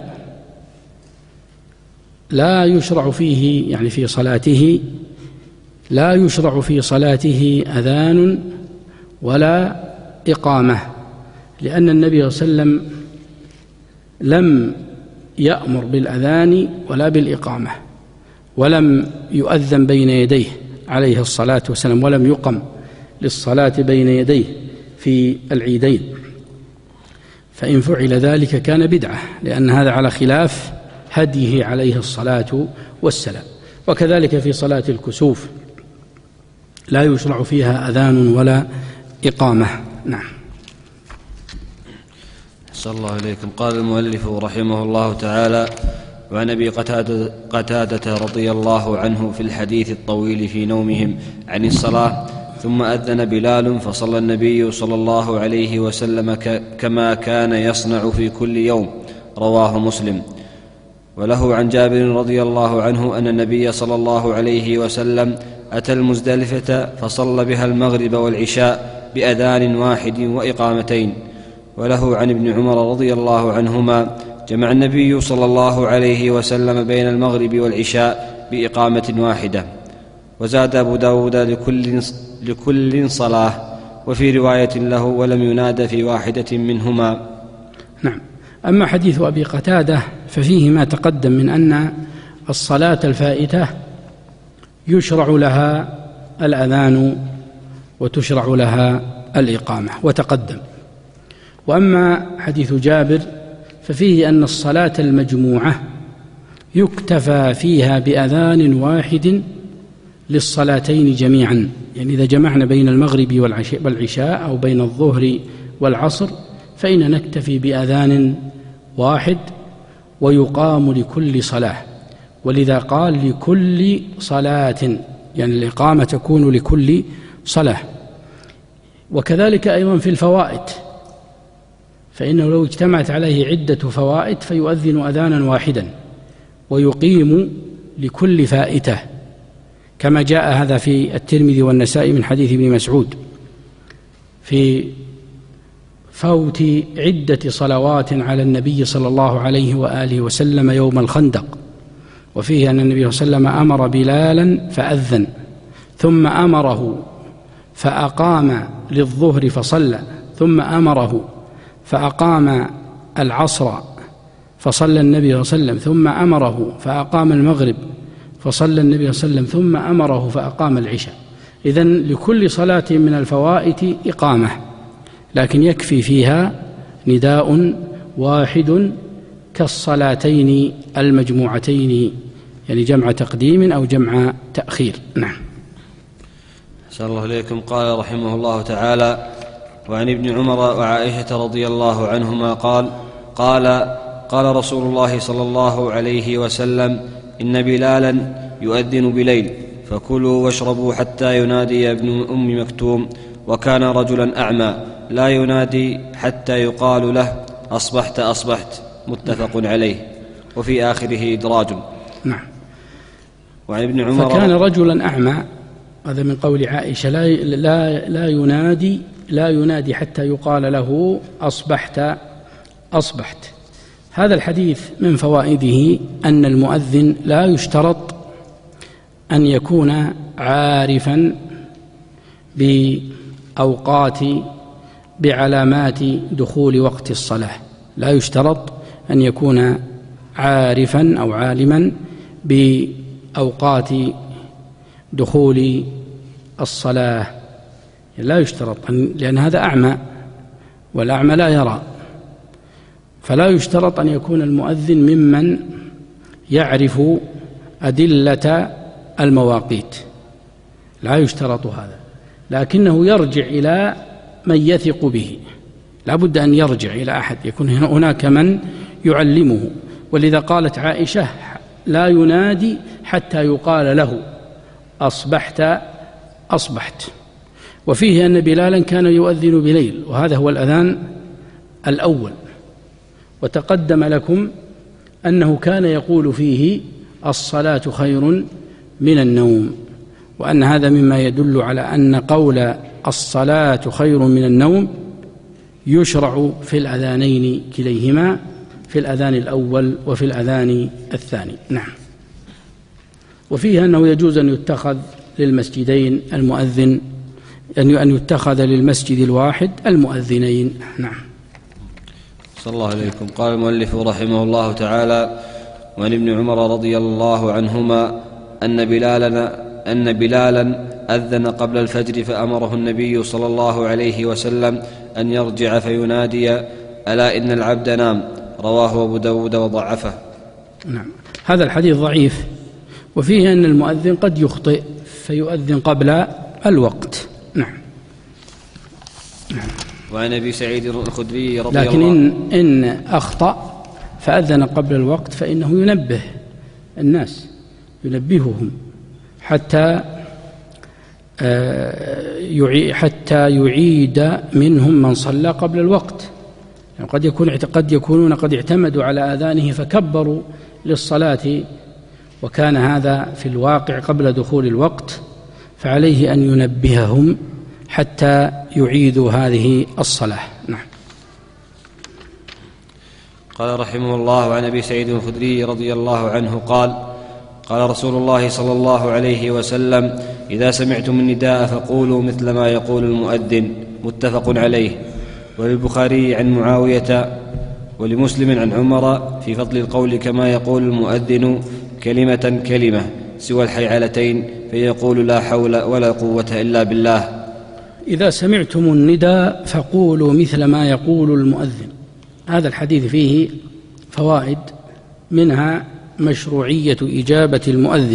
لا يشرع فيه، يعني في صلاته لا يشرع في صلاته أذان ولا إقامة، لأن النبي صلى الله عليه وسلم لم يأمر بالأذان ولا بالإقامة، ولم يؤذن بين يديه عليه الصلاة والسلام، ولم يقم للصلاة بين يديه في العيدين، فإن فعل ذلك كان بدعة، لأن هذا على خلاف هديه عليه الصلاة والسلام. وكذلك في صلاة الكسوف لا يشرع فيها أذان ولا إقامة. نعم. صلى الله عليكم. قال المؤلف رحمه الله تعالى: وعن أبي قتادة رضي الله عنه في الحديث الطويل في نومهم عن الصلاة: ثم أذن بلال فصلى النبي صلى الله عليه وسلم كما كان يصنع في كل يوم. رواه مسلم. وله عن جابر رضي الله عنه أن النبي صلى الله عليه وسلم أتى المزدلفة فصلى بها المغرب والعشاء بأذان واحد وإقامتين. وله عن ابن عمر رضي الله عنهما: جمع النبي صلى الله عليه وسلم بين المغرب والعشاء بإقامة واحدة. وزاد أبو داود: لكل صلاة. وفي رواية له: ولم يناد في واحدة منهما. نعم. أما حديث أبي قتادة ففيه ما تقدم من أن الصلاة الفائتة يشرع لها الأذان وتشرع لها الإقامة، وتقدم. وأما حديث جابر ففيه أن الصلاة المجموعة يكتفى فيها بأذان واحد للصلاتين جميعا، يعني إذا جمعنا بين المغرب والعشاء أو بين الظهر والعصر فإن نكتفي بأذان واحد ويقام لكل صلاة، ولذا قال لكل صلاة، يعني الإقامة تكون لكل صلاة. وكذلك أيضا في الفوائد، فإنه لو اجتمعت عليه عدة فوائد فيؤذن أذانا واحدا ويقيم لكل فائتة، كما جاء هذا في الترمذي والنسائي من حديث ابن مسعود في فوت عدة صلوات على النبي صلى الله عليه وآله وسلم يوم الخندق، وفيه أن النبي صلى الله عليه وسلم أمر بلالا فأذن، ثم أمره فأقام للظهر فصلى، ثم أمره فأقام العصر فصلى النبي صلى الله عليه وسلم، ثم أمره فأقام المغرب فصلى النبي صلى الله عليه وسلم، ثم أمره فأقام العشاء. إذن لكل صلاة من الفوائت إقامة، لكن يكفي فيها نداء واحد كالصلاتين المجموعتين، يعني جمع تقديم أو جمع تأخير. نعم. أحسن الله إليكم. قال رحمه الله تعالى: وعن ابن عمر وعائشة رضي الله عنهما قال رسول الله صلى الله عليه وسلم: إن بلالا يؤذن بليل فكلوا واشربوا حتى ينادي ابن أم مكتوم، وكان رجلا أعمى لا ينادي حتى يقال له: أصبحت أصبحت. متفق عليه. وفي آخره إدراج. نعم. وعن ابن عمر: فكان رجلا أعمى، هذا من قول عائشة، لا ينادي حتى يقال له: أصبحت أصبحت. هذا الحديث من فوائده أن المؤذن لا يشترط أن يكون عارفا بأوقات بعلامات دخول وقت الصلاة، لا يشترط أن يكون عارفا أو عالما بأوقات دخول الصلاة، لا يشترط، لأن هذا أعمى، والأعمى لا يرى، فلا يشترط أن يكون المؤذن ممن يعرف أدلة المواقيت، لا يشترط هذا، لكنه يرجع إلى من يثق به، لا بد أن يرجع إلى أحد، يكون هناك من يعلمه. ولذا قالت عائشة: لا ينادي حتى يقال له أصبحت أصبحت. وفيه أن بلالا كان يؤذن بليل، وهذا هو الأذان الأول. وتقدم لكم أنه كان يقول فيه: الصلاة خير من النوم، وأن هذا مما يدل على أن قول الصلاة خير من النوم يشرع في الأذانين كليهما، في الأذان الأول وفي الأذان الثاني. نعم. وفيه أنه يجوز أن يتخذ للمسجدين المؤذن، أن يتخذ للمسجد الواحد المؤذنين. نعم. صلى الله عليكم. قال المؤلف رحمه الله تعالى: وعن ابن عمر رضي الله عنهما أن بلالا أذن قبل الفجر فأمره النبي صلى الله عليه وسلم أن يرجع فينادي: ألا إن العبد نام. رواه أبو داود وضعفه. نعم. هذا الحديث ضعيف، وفيه أن المؤذن قد يخطئ فيؤذن قبل الوقت. نعم. وعن أبي سعيد الخدري رضي الله عنه، لكن إن أخطأ فأذن قبل الوقت فإنه ينبه الناس، ينبههم حتى يعيد منهم من صلى قبل الوقت. يعني قد يكونون قد اعتمدوا على آذانه فكبروا للصلاة، وكان هذا في الواقع قبل دخول الوقت، فعليه أن ينبههم حتى يعيدوا هذه الصلاة. نعم. قال رحمه الله: عن أبي سعيد الخدري رضي الله عنه قال: قال رسول الله صلى الله عليه وسلم: إذا سمعتم النداء فقولوا مثل ما يقول المؤذن. متفق عليه. وللبخاري عن معاوية ولمسلم عن عمر في فضل القول كما يقول المؤذن كلمة كلمة سوى الحيعلتين، فيقول: لا حول ولا قوة إلا بالله. إذا سمعتم النداء فقولوا مثل ما يقول المؤذن. هذا الحديث فيه فوائد، منها مشروعية إجابة المؤذن،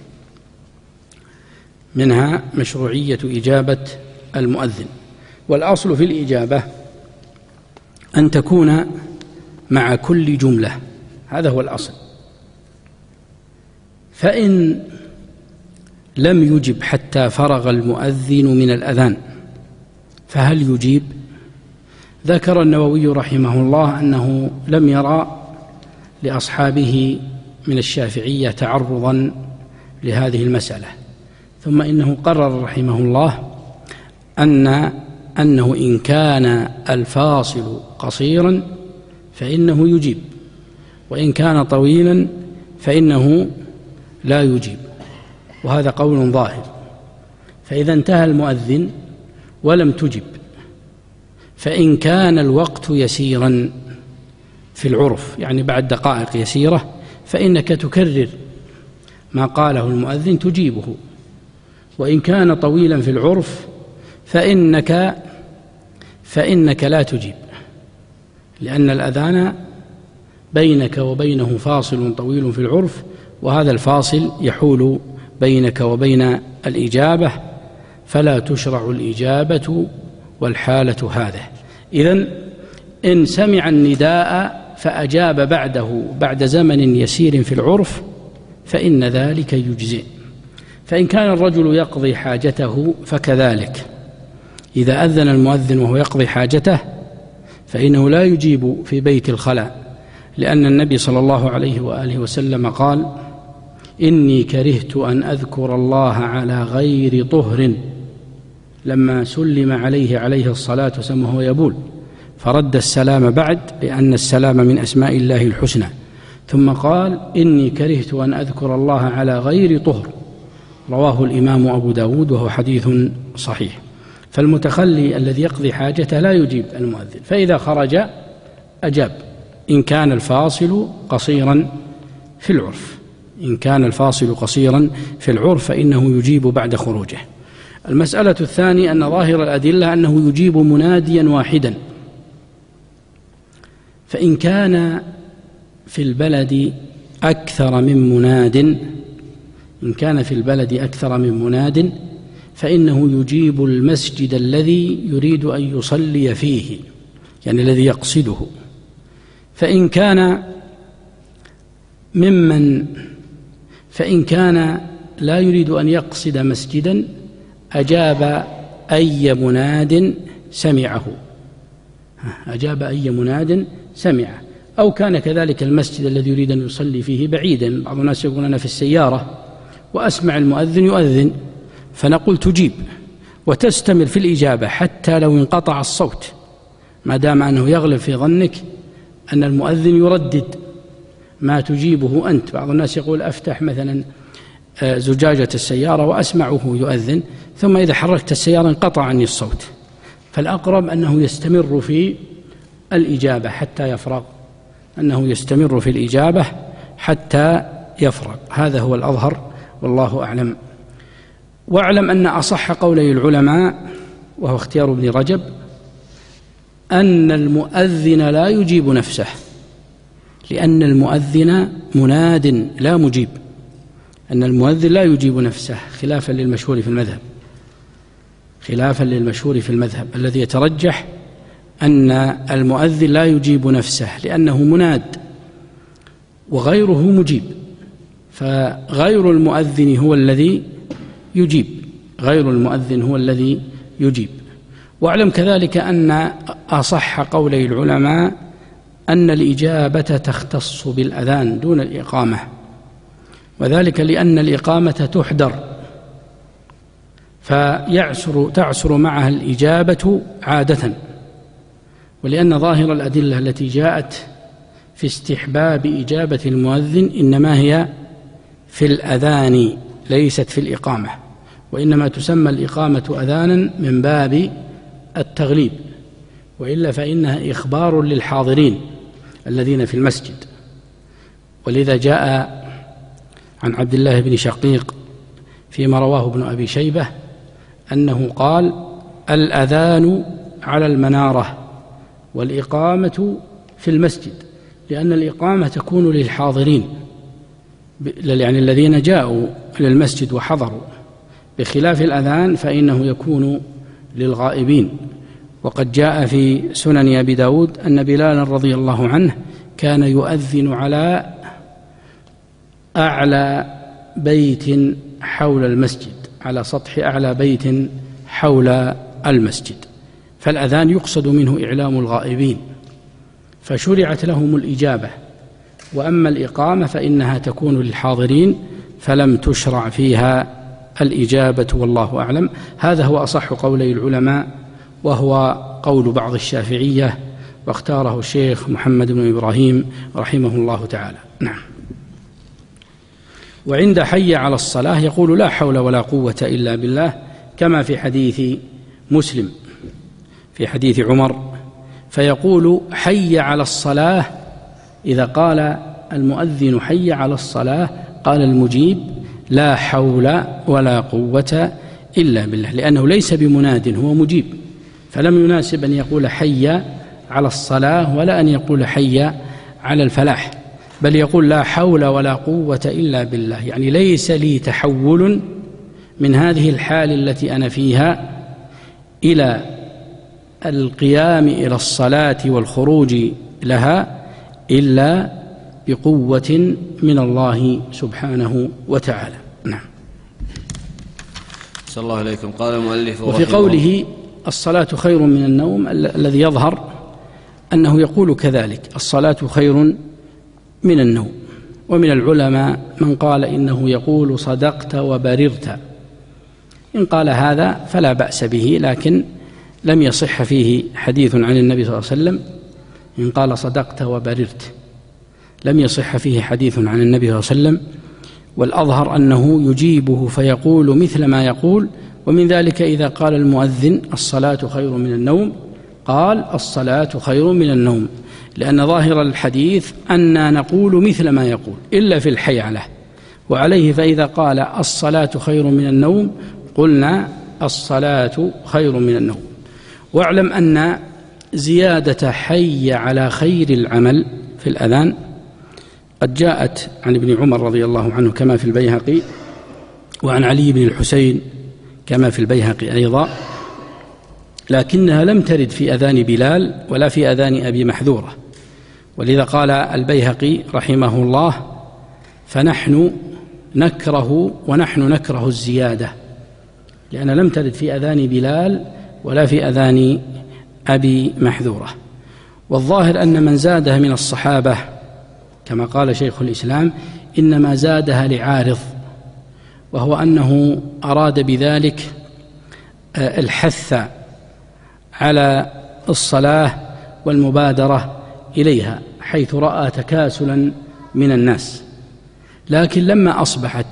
والأصل في الإجابة أن تكون مع كل جملة، هذا هو الأصل. فإن لم يجب حتى فرغ المؤذن من الأذان فهل يجيب؟ ذكر النووي رحمه الله أنه لم يرى لأصحابه من الشافعية تعرضا لهذه المسألة، ثم إنه قرر رحمه الله أنه إن كان الفاصل قصيرا فإنه يجيب، وإن كان طويلا فإنه لا يجيب، وهذا قول ظاهر. فإذا انتهى المؤذن ولم تجب، فإن كان الوقت يسيرا في العرف، يعني بعد دقائق يسيرة، فإنك تكرر ما قاله المؤذن تجيبه. وإن كان طويلا في العرف فإنك لا تجيب، لأن الأذان بينك وبينه فاصل طويل في العرف، وهذا الفاصل يحول بينك وبين الإجابة، فلا تشرع الإجابة والحالة هذا. إذن إن سمع النداء فأجاب بعده بعد زمن يسير في العرف فإن ذلك يجزئ. فإن كان الرجل يقضي حاجته فكذلك، إذا أذن المؤذن وهو يقضي حاجته فإنه لا يجيب في بيت الخلاء، لأن النبي صلى الله عليه وآله وسلم قال: إني كرهت أن أذكر الله على غير طهر، لما سلم عليه الصلاة والسلام وهو يبول، فرد السلام بعد، لأن السلام من أسماء الله الحسنى، ثم قال: إني كرهت أن أذكر الله على غير طهر. رواه الإمام أبو داود وهو حديث صحيح. فالمتخلي الذي يقضي حاجته لا يجيب المؤذن، فإذا خرج أجاب إن كان الفاصل قصيرا في العرف، فإنه يجيب بعد خروجه. المسألة الثانية أن ظاهر الأدلة أنه يجيب مناديا واحدا، فإن كان في البلد أكثر من مناد فإنه يجيب المسجد الذي يريد أن يصلي فيه، يعني الذي يقصده، فإن كان لا يريد أن يقصد مسجدا أجاب أي مناد سمعه، أو كان كذلك المسجد الذي يريد أن يصلي فيه بعيدا. بعض الناس يقول أنا في السيارة وأسمع المؤذن يؤذن، فنقول تجيب وتستمر في الإجابة حتى لو انقطع الصوت، ما دام أنه يغلب في ظنك أن المؤذن يردد ما تجيبه أنت. بعض الناس يقول أفتح مثلا زجاجة السيارة وأسمعه يؤذن، ثم إذا حركت السيارة انقطع عني الصوت، فالأقرب أنه يستمر في الإجابة حتى يفرغ. هذا هو الأظهر والله أعلم. واعلم أن أصح قولي العلماء، وهو اختيار ابن رجب، أن المؤذن لا يجيب نفسه، لأن المؤذن مناد لا مجيب، أن المؤذن لا يجيب نفسه، خلافا للمشهور في المذهب الذي يترجح أن المؤذن لا يجيب نفسه لأنه مناد وغيره مجيب، فغير المؤذن هو الذي يجيب. واعلم كذلك أن أصح قولي العلماء أن الإجابة تختص بالأذان دون الإقامة، وذلك لأن الإقامة تحدر فتعسر معها الإجابة عادة، ولأن ظاهر الأدلة التي جاءت في استحباب إجابة المؤذن إنما هي في الأذان ليست في الإقامة، وإنما تسمى الإقامة أذانا من باب التغليب، وإلا فإنها إخبار للحاضرين الذين في المسجد. ولذا جاء عن عبد الله بن شقيق فيما رواه ابن أبي شيبة أنه قال: الأذان على المنارة والإقامة في المسجد، لأن الإقامة تكون للحاضرين، يعني الذين جاءوا إلى المسجد وحضروا، بخلاف الأذان فإنه يكون للغائبين. وقد جاء في سنن أبي داود أن بلالا رضي الله عنه كان يؤذن على أعلى بيت حول المسجد، على سطح أعلى بيت حول المسجد، فالأذان يقصد منه إعلام الغائبين، فشرعت لهم الإجابة. وأما الإقامة فإنها تكون للحاضرين فلم تشرع فيها الإجابة، والله أعلم. هذا هو أصح قولي العلماء، وهو قول بعض الشافعية، واختاره الشيخ محمد بن إبراهيم رحمه الله تعالى. نعم. وعند حي على الصلاة يقول: لا حول ولا قوة إلا بالله، كما في حديث مسلم في حديث عمر، فيقول: حي على الصلاة. إذا قال المؤذن حي على الصلاة قال المجيب: لا حول ولا قوة إلا بالله، لأنه ليس بمناد، هو مجيب، فلم يناسب أن يقول حي على الصلاة ولا أن يقول حي على الفلاح، بل يقول: لا حول ولا قوة إلا بالله، يعني ليس لي تحول من هذه الحال التي أنا فيها إلى القيام إلى الصلاة والخروج لها إلا بقوة من الله سبحانه وتعالى. نعم. صلى الله عليكم. قال المؤلف وفي قوله الصلاة خير من النوم الذي يظهر أنه يقول كذلك: الصلاة خير من النوم. ومن العلماء من قال إنه يقول صدقت وبررت، إن قال هذا فلا بأس به، لكن لم يصح فيه حديث عن النبي صلى الله عليه وسلم. إن قال صدقت وبررت لم يصح فيه حديث عن النبي صلى الله عليه وسلم، والأظهر أنه يجيبه فيقول مثل ما يقول. ومن ذلك إذا قال المؤذن الصلاة خير من النوم قال الصلاة خير من النوم، لأن ظاهر الحديث أن نقول مثل ما يقول إلا في الحي عليه، وعليه فإذا قال الصلاة خير من النوم قلنا الصلاة خير من النوم. واعلم أن زيادة حي على خير العمل في الأذان قد جاءت عن ابن عمر رضي الله عنه كما في البيهقي، وعن علي بن الحسين كما في البيهقي أيضا، لكنها لم ترد في أذان بلال ولا في أذان أبي محذورة، ولذا قال البيهقي رحمه الله: فنحن نكره ونحن نكره الزيادة، لأن لم ترد في أذان بلال ولا في أذان أبي محذورة. والظاهر أن من زادها من الصحابة كما قال شيخ الإسلام إنما زادها لعارض، وهو أنه أراد بذلك الحث على الصلاة والمبادرة إليها، حيث رأى تكاسلا من الناس. لكن لما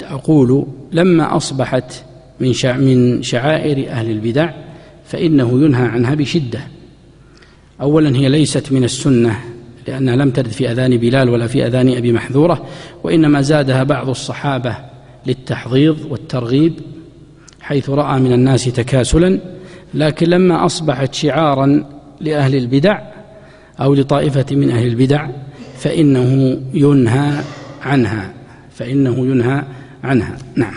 أصبحت من شعائر أهل البدع فإنه ينهى عنها بشدة. أولا هي ليست من السنة لأنها لم ترد في أذان بلال ولا في أذان أبي محذورة، وإنما زادها بعض الصحابة للتحضيض والترغيب حيث رأى من الناس تكاسلا. لكن لما أصبحت شعارا لأهل البدع أو لطائفة من أهل البدع فإنه ينهى عنها. نعم.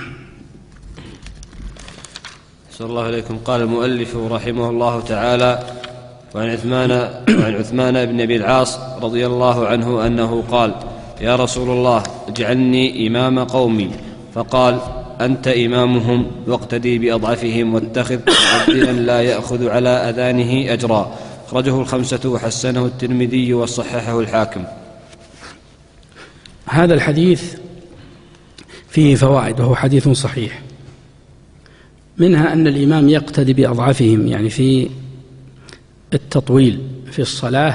صلى الله عليكم. قال المؤلف رحمه الله تعالى: وعن عثمان بن أبي العاص رضي الله عنه أنه قال: يا رسول الله اجعلني إمام قومي، فقال: أنت إمامهم واقتدي بأضعفهم واتخذ مؤذنا لا يأخذ على أذانه أجرا. أخرجه الخمسة وحسنه الترمذي وصححه الحاكم. هذا الحديث فيه فوائد وهو حديث صحيح، منها أن الإمام يقتدي بأضعفهم، يعني في التطويل في الصلاة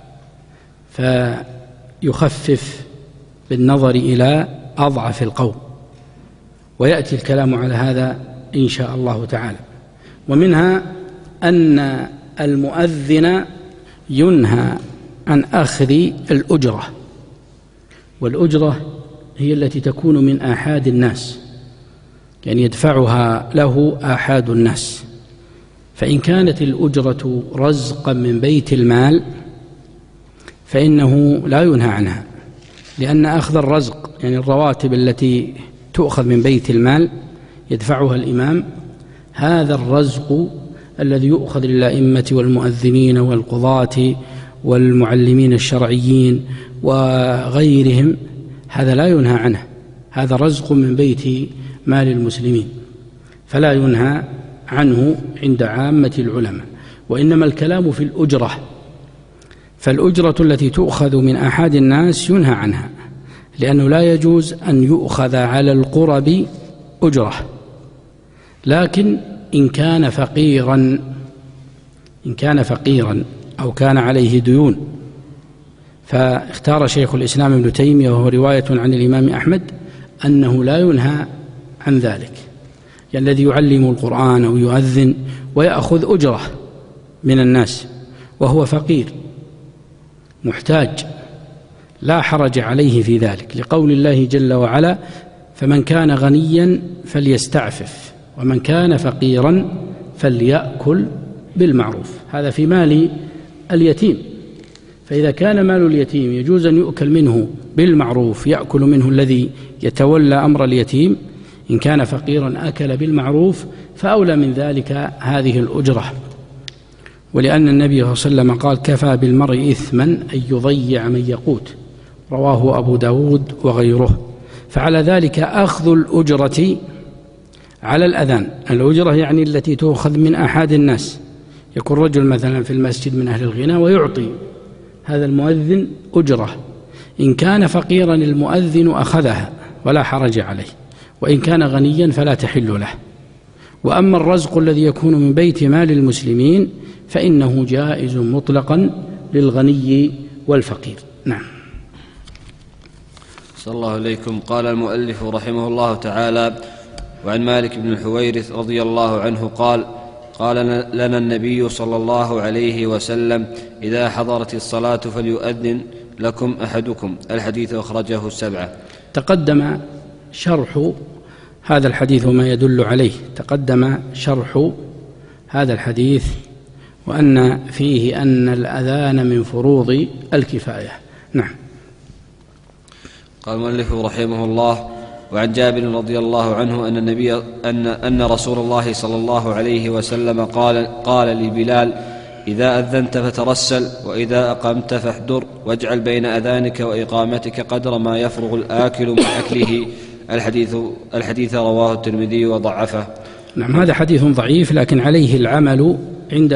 فيخفف بالنظر إلى أضعف القوم، ويأتي الكلام على هذا إن شاء الله تعالى. ومنها أن المؤذن ينهى عن أخذ الأجرة، والأجرة هي التي تكون من آحاد الناس، يعني يدفعها له آحاد الناس. فإن كانت الأجرة رزقا من بيت المال فإنه لا ينهى عنها، لأن أخذ الرزق يعني الرواتب التي تؤخذ من بيت المال يدفعها الإمام، هذا الرزق الذي يؤخذ للأئمة والمؤذنين والقضاة والمعلمين الشرعيين وغيرهم، هذا لا ينهى عنه، هذا رزق من بيت مال المسلمين، فلا ينهى عنه عند عامة العلماء. وإنما الكلام في الأجرة، فالأجرة التي تؤخذ من أحد الناس ينهى عنها، لأنه لا يجوز أن يؤخذ على القرب أجرة. لكن إن كان فقيرا أو كان عليه ديون، فاختار شيخ الإسلام ابن تيمية وهو رواية عن الإمام أحمد أنه لا ينهى عن ذلك، يعني الذي يعلم القرآن أو يؤذن ويأخذ أجرة من الناس وهو فقير محتاج لا حرج عليه في ذلك، لقول الله جل وعلا: فمن كان غنيا فليستعفف ومن كان فقيرا فليأكل بالمعروف. هذا في مال اليتيم، فإذا كان مال اليتيم يجوز أن يؤكل منه بالمعروف، يأكل منه الذي يتولى أمر اليتيم، إن كان فقيرا أكل بالمعروف، فأولى من ذلك هذه الأجرة. ولأن النبي صلى الله عليه وسلم قال: كفى بالمرء إثما أن يضيع من يقوت، رواه أبو داود وغيره. فعلى ذلك أخذ الأجرة على الأذان، الأجرة يعني التي تؤخذ من أحد الناس، يكون رجل مثلا في المسجد من أهل الغنى ويعطي هذا المؤذن أجرة، إن كان فقيرا المؤذن أخذها ولا حرج عليه، وإن كان غنيا فلا تحل له. وأما الرزق الذي يكون من بيت مال المسلمين فإنه جائز مطلقا للغني والفقير. نعم. صلى الله عليكم. قال المؤلف رحمه الله تعالى: وعن مالك بن الحويرث رضي الله عنه قال لنا النبي صلى الله عليه وسلم: إذا حضرت الصلاة فليؤذن لكم أحدكم. الحديث أخرجه السبعة. تقدم شرح هذا الحديث وما يدل عليه، تقدم شرح هذا الحديث وأن فيه أن الأذان من فروض الكفاية. نعم. قال المؤلف رحمه الله: وعن جابر رضي الله عنه أن رسول الله صلى الله عليه وسلم قال لبلال: إذا أذنت فترسل، وإذا أقمت فاحضر، واجعل بين أذانك وإقامتك قدر ما يفرغ الآكل من أكله. الحديث رواه الترمذي وضعفه. نعم، هذا حديث ضعيف، لكن عليه العمل عند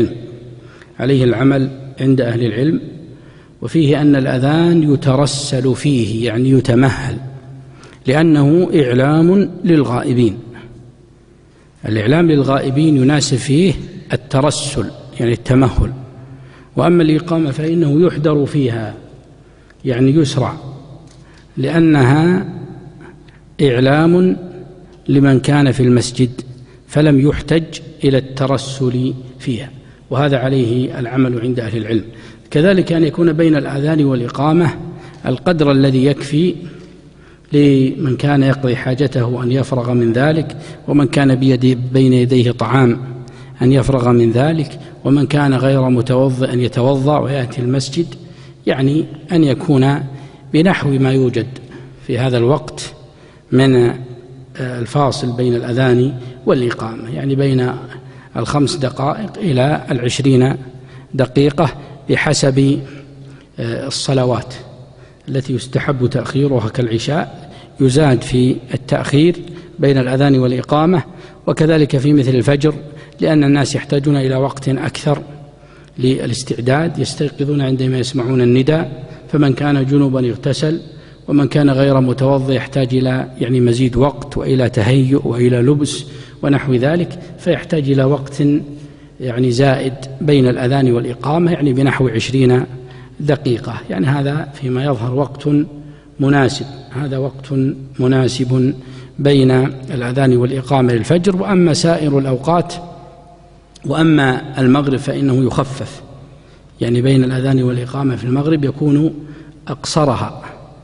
أهل العلم، وفيه أن الأذان يترسل فيه، يعني يتمهل، لأنه إعلام للغائبين. الإعلام للغائبين يناسب فيه الترسل، يعني التمهل. وأما الإقامة فإنه يحضر فيها، يعني يسرع، لأنها إعلام لمن كان في المسجد، فلم يحتج إلى الترسل فيها، وهذا عليه العمل عند أهل العلم. كذلك أن يكون بين الأذان والإقامة القدر الذي يكفي لمن كان يقضي حاجته أن يفرغ من ذلك، ومن كان بين يديه طعام أن يفرغ من ذلك، ومن كان غير متوضئ أن يتوضأ ويأتي المسجد، يعني أن يكون بنحو ما يوجد في هذا الوقت من الفاصل بين الأذان والإقامة، يعني بين 5 دقائق إلى 20 دقيقة بحسب الصلوات التي يستحب تأخيرها كالعشاء، يزاد في التأخير بين الأذان والإقامة، وكذلك في مثل الفجر، لأن الناس يحتاجون إلى وقت أكثر للاستعداد، يستيقظون عندما يسمعون النداء، فمن كان جنبا يغتسل، ومن كان غير متوضئ يحتاج إلى يعني مزيد وقت وإلى تهيؤ وإلى لبس ونحو ذلك، فيحتاج إلى وقت يعني زائد بين الأذان والإقامة، يعني بنحو 20 دقيقة. يعني هذا فيما يظهر وقت مناسب، هذا وقت مناسب بين الأذان والإقامة للفجر. وأما سائر الأوقات، وأما المغرب فإنه يخفف، يعني بين الأذان والإقامة في المغرب يكون أقصرها.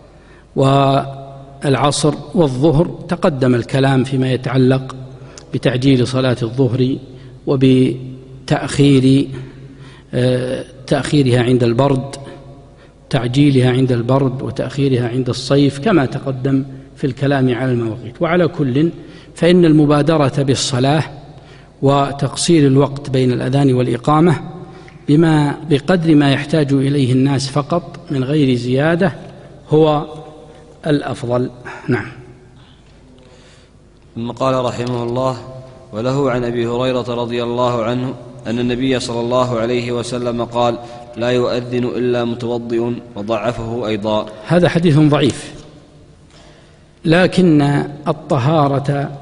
والعصر والظهر تقدم الكلام فيما يتعلق بتعجيل صلاة الظهر وبتأخيرها عند البرد، تعجيلها عند البرد وتأخيرها عند الصيف، كما تقدم في الكلام على المواقيت. وعلى كل فإن المبادرة بالصلاة وتقصير الوقت بين الأذان والإقامة بقدر ما يحتاج إليه الناس فقط من غير زيادة هو الأفضل. نعم. ثم قال رحمه الله: وله عن أبي هريرة رضي الله عنه أن النبي صلى الله عليه وسلم قال: لا يؤذن إلا متوضئ، وضعفه أيضا. هذا حديث ضعيف، لكن الطهارة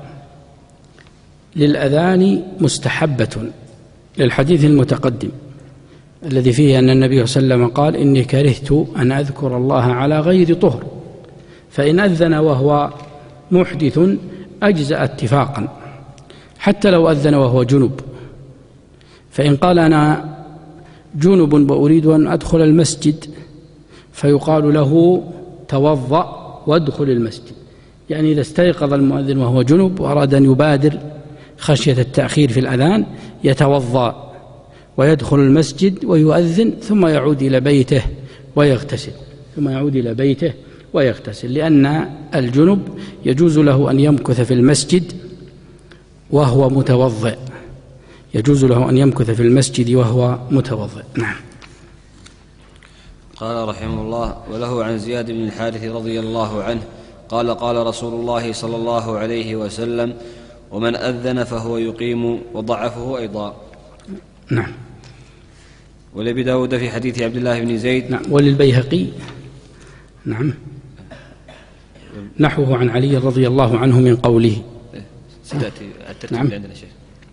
للأذان مستحبة للحديث المتقدم الذي فيه أن النبي صلى الله عليه وسلم قال: إني كرهت أن أذكر الله على غير طهر، فإن أذن وهو محدث أجزأ اتفاقا، حتى لو أذن وهو جنب. فإن قال: أنا جنب وأريد أن أدخل المسجد، فيقال له: توضأ وادخل المسجد. يعني إذا استيقظ المؤذن وهو جنب وأراد أن يبادر خشية التأخير في الأذان، يتوضأ ويدخل المسجد ويؤذن، ثم يعود إلى بيته ويغتسل، لأن الجنب يجوز له أن يمكث في المسجد وهو متوضئ. نعم. قال رحمه الله: وله عن زياد بن الحارث رضي الله عنه قال: قال رسول الله صلى الله عليه وسلم: ومن أذن فهو يقيم، وضعفه أيضا. نعم. ولأبي داود في حديث عبد الله بن زيد. نعم. وللبيهقي نعم نحوه عن علي رضي الله عنه من قوله. ستأتي الترتيب نعم. عندنا شيء.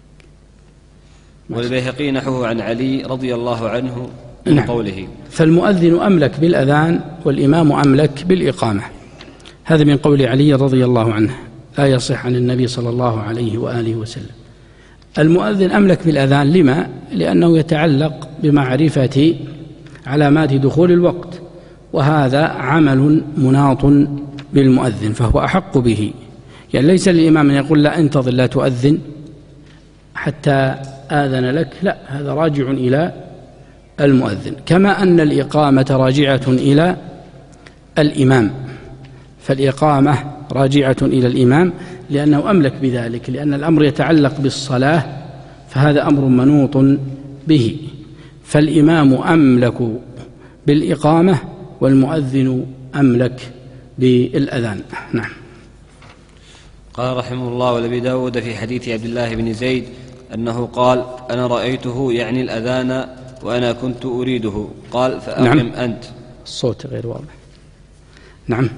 وللبيهقي نحوه عن علي رضي الله عنه من نعم. قوله: فالمؤذن أملك بالأذان والإمام أملك بالإقامة. هذا من قول علي رضي الله عنه، لا يصح عن النبي صلى الله عليه وآله وسلم. المؤذن أملك بالأذان، لما؟ لأنه يتعلق بمعرفة علامات دخول الوقت، وهذا عمل مناط بالمؤذن، فهو أحق به. يعني ليس للإمام أن يقول: لا انتظر، لا تؤذن حتى آذن لك، لا، هذا راجع إلى المؤذن. كما أن الإقامة راجعة إلى الإمام، فالإقامة راجعة إلى الإمام لأنه أملك بذلك، لأن الأمر يتعلق بالصلاة، فهذا أمر منوط به. فالإمام أملك بالإقامة والمؤذن أملك بالأذان. نعم. قال رحمه الله: ولأبي داود في حديث عبد الله بن زيد أنه قال: أنا رأيته يعني الأذان وأنا كنت أريده، قال: فأقم. نعم. أنت. الصوت غير واضح. نعم.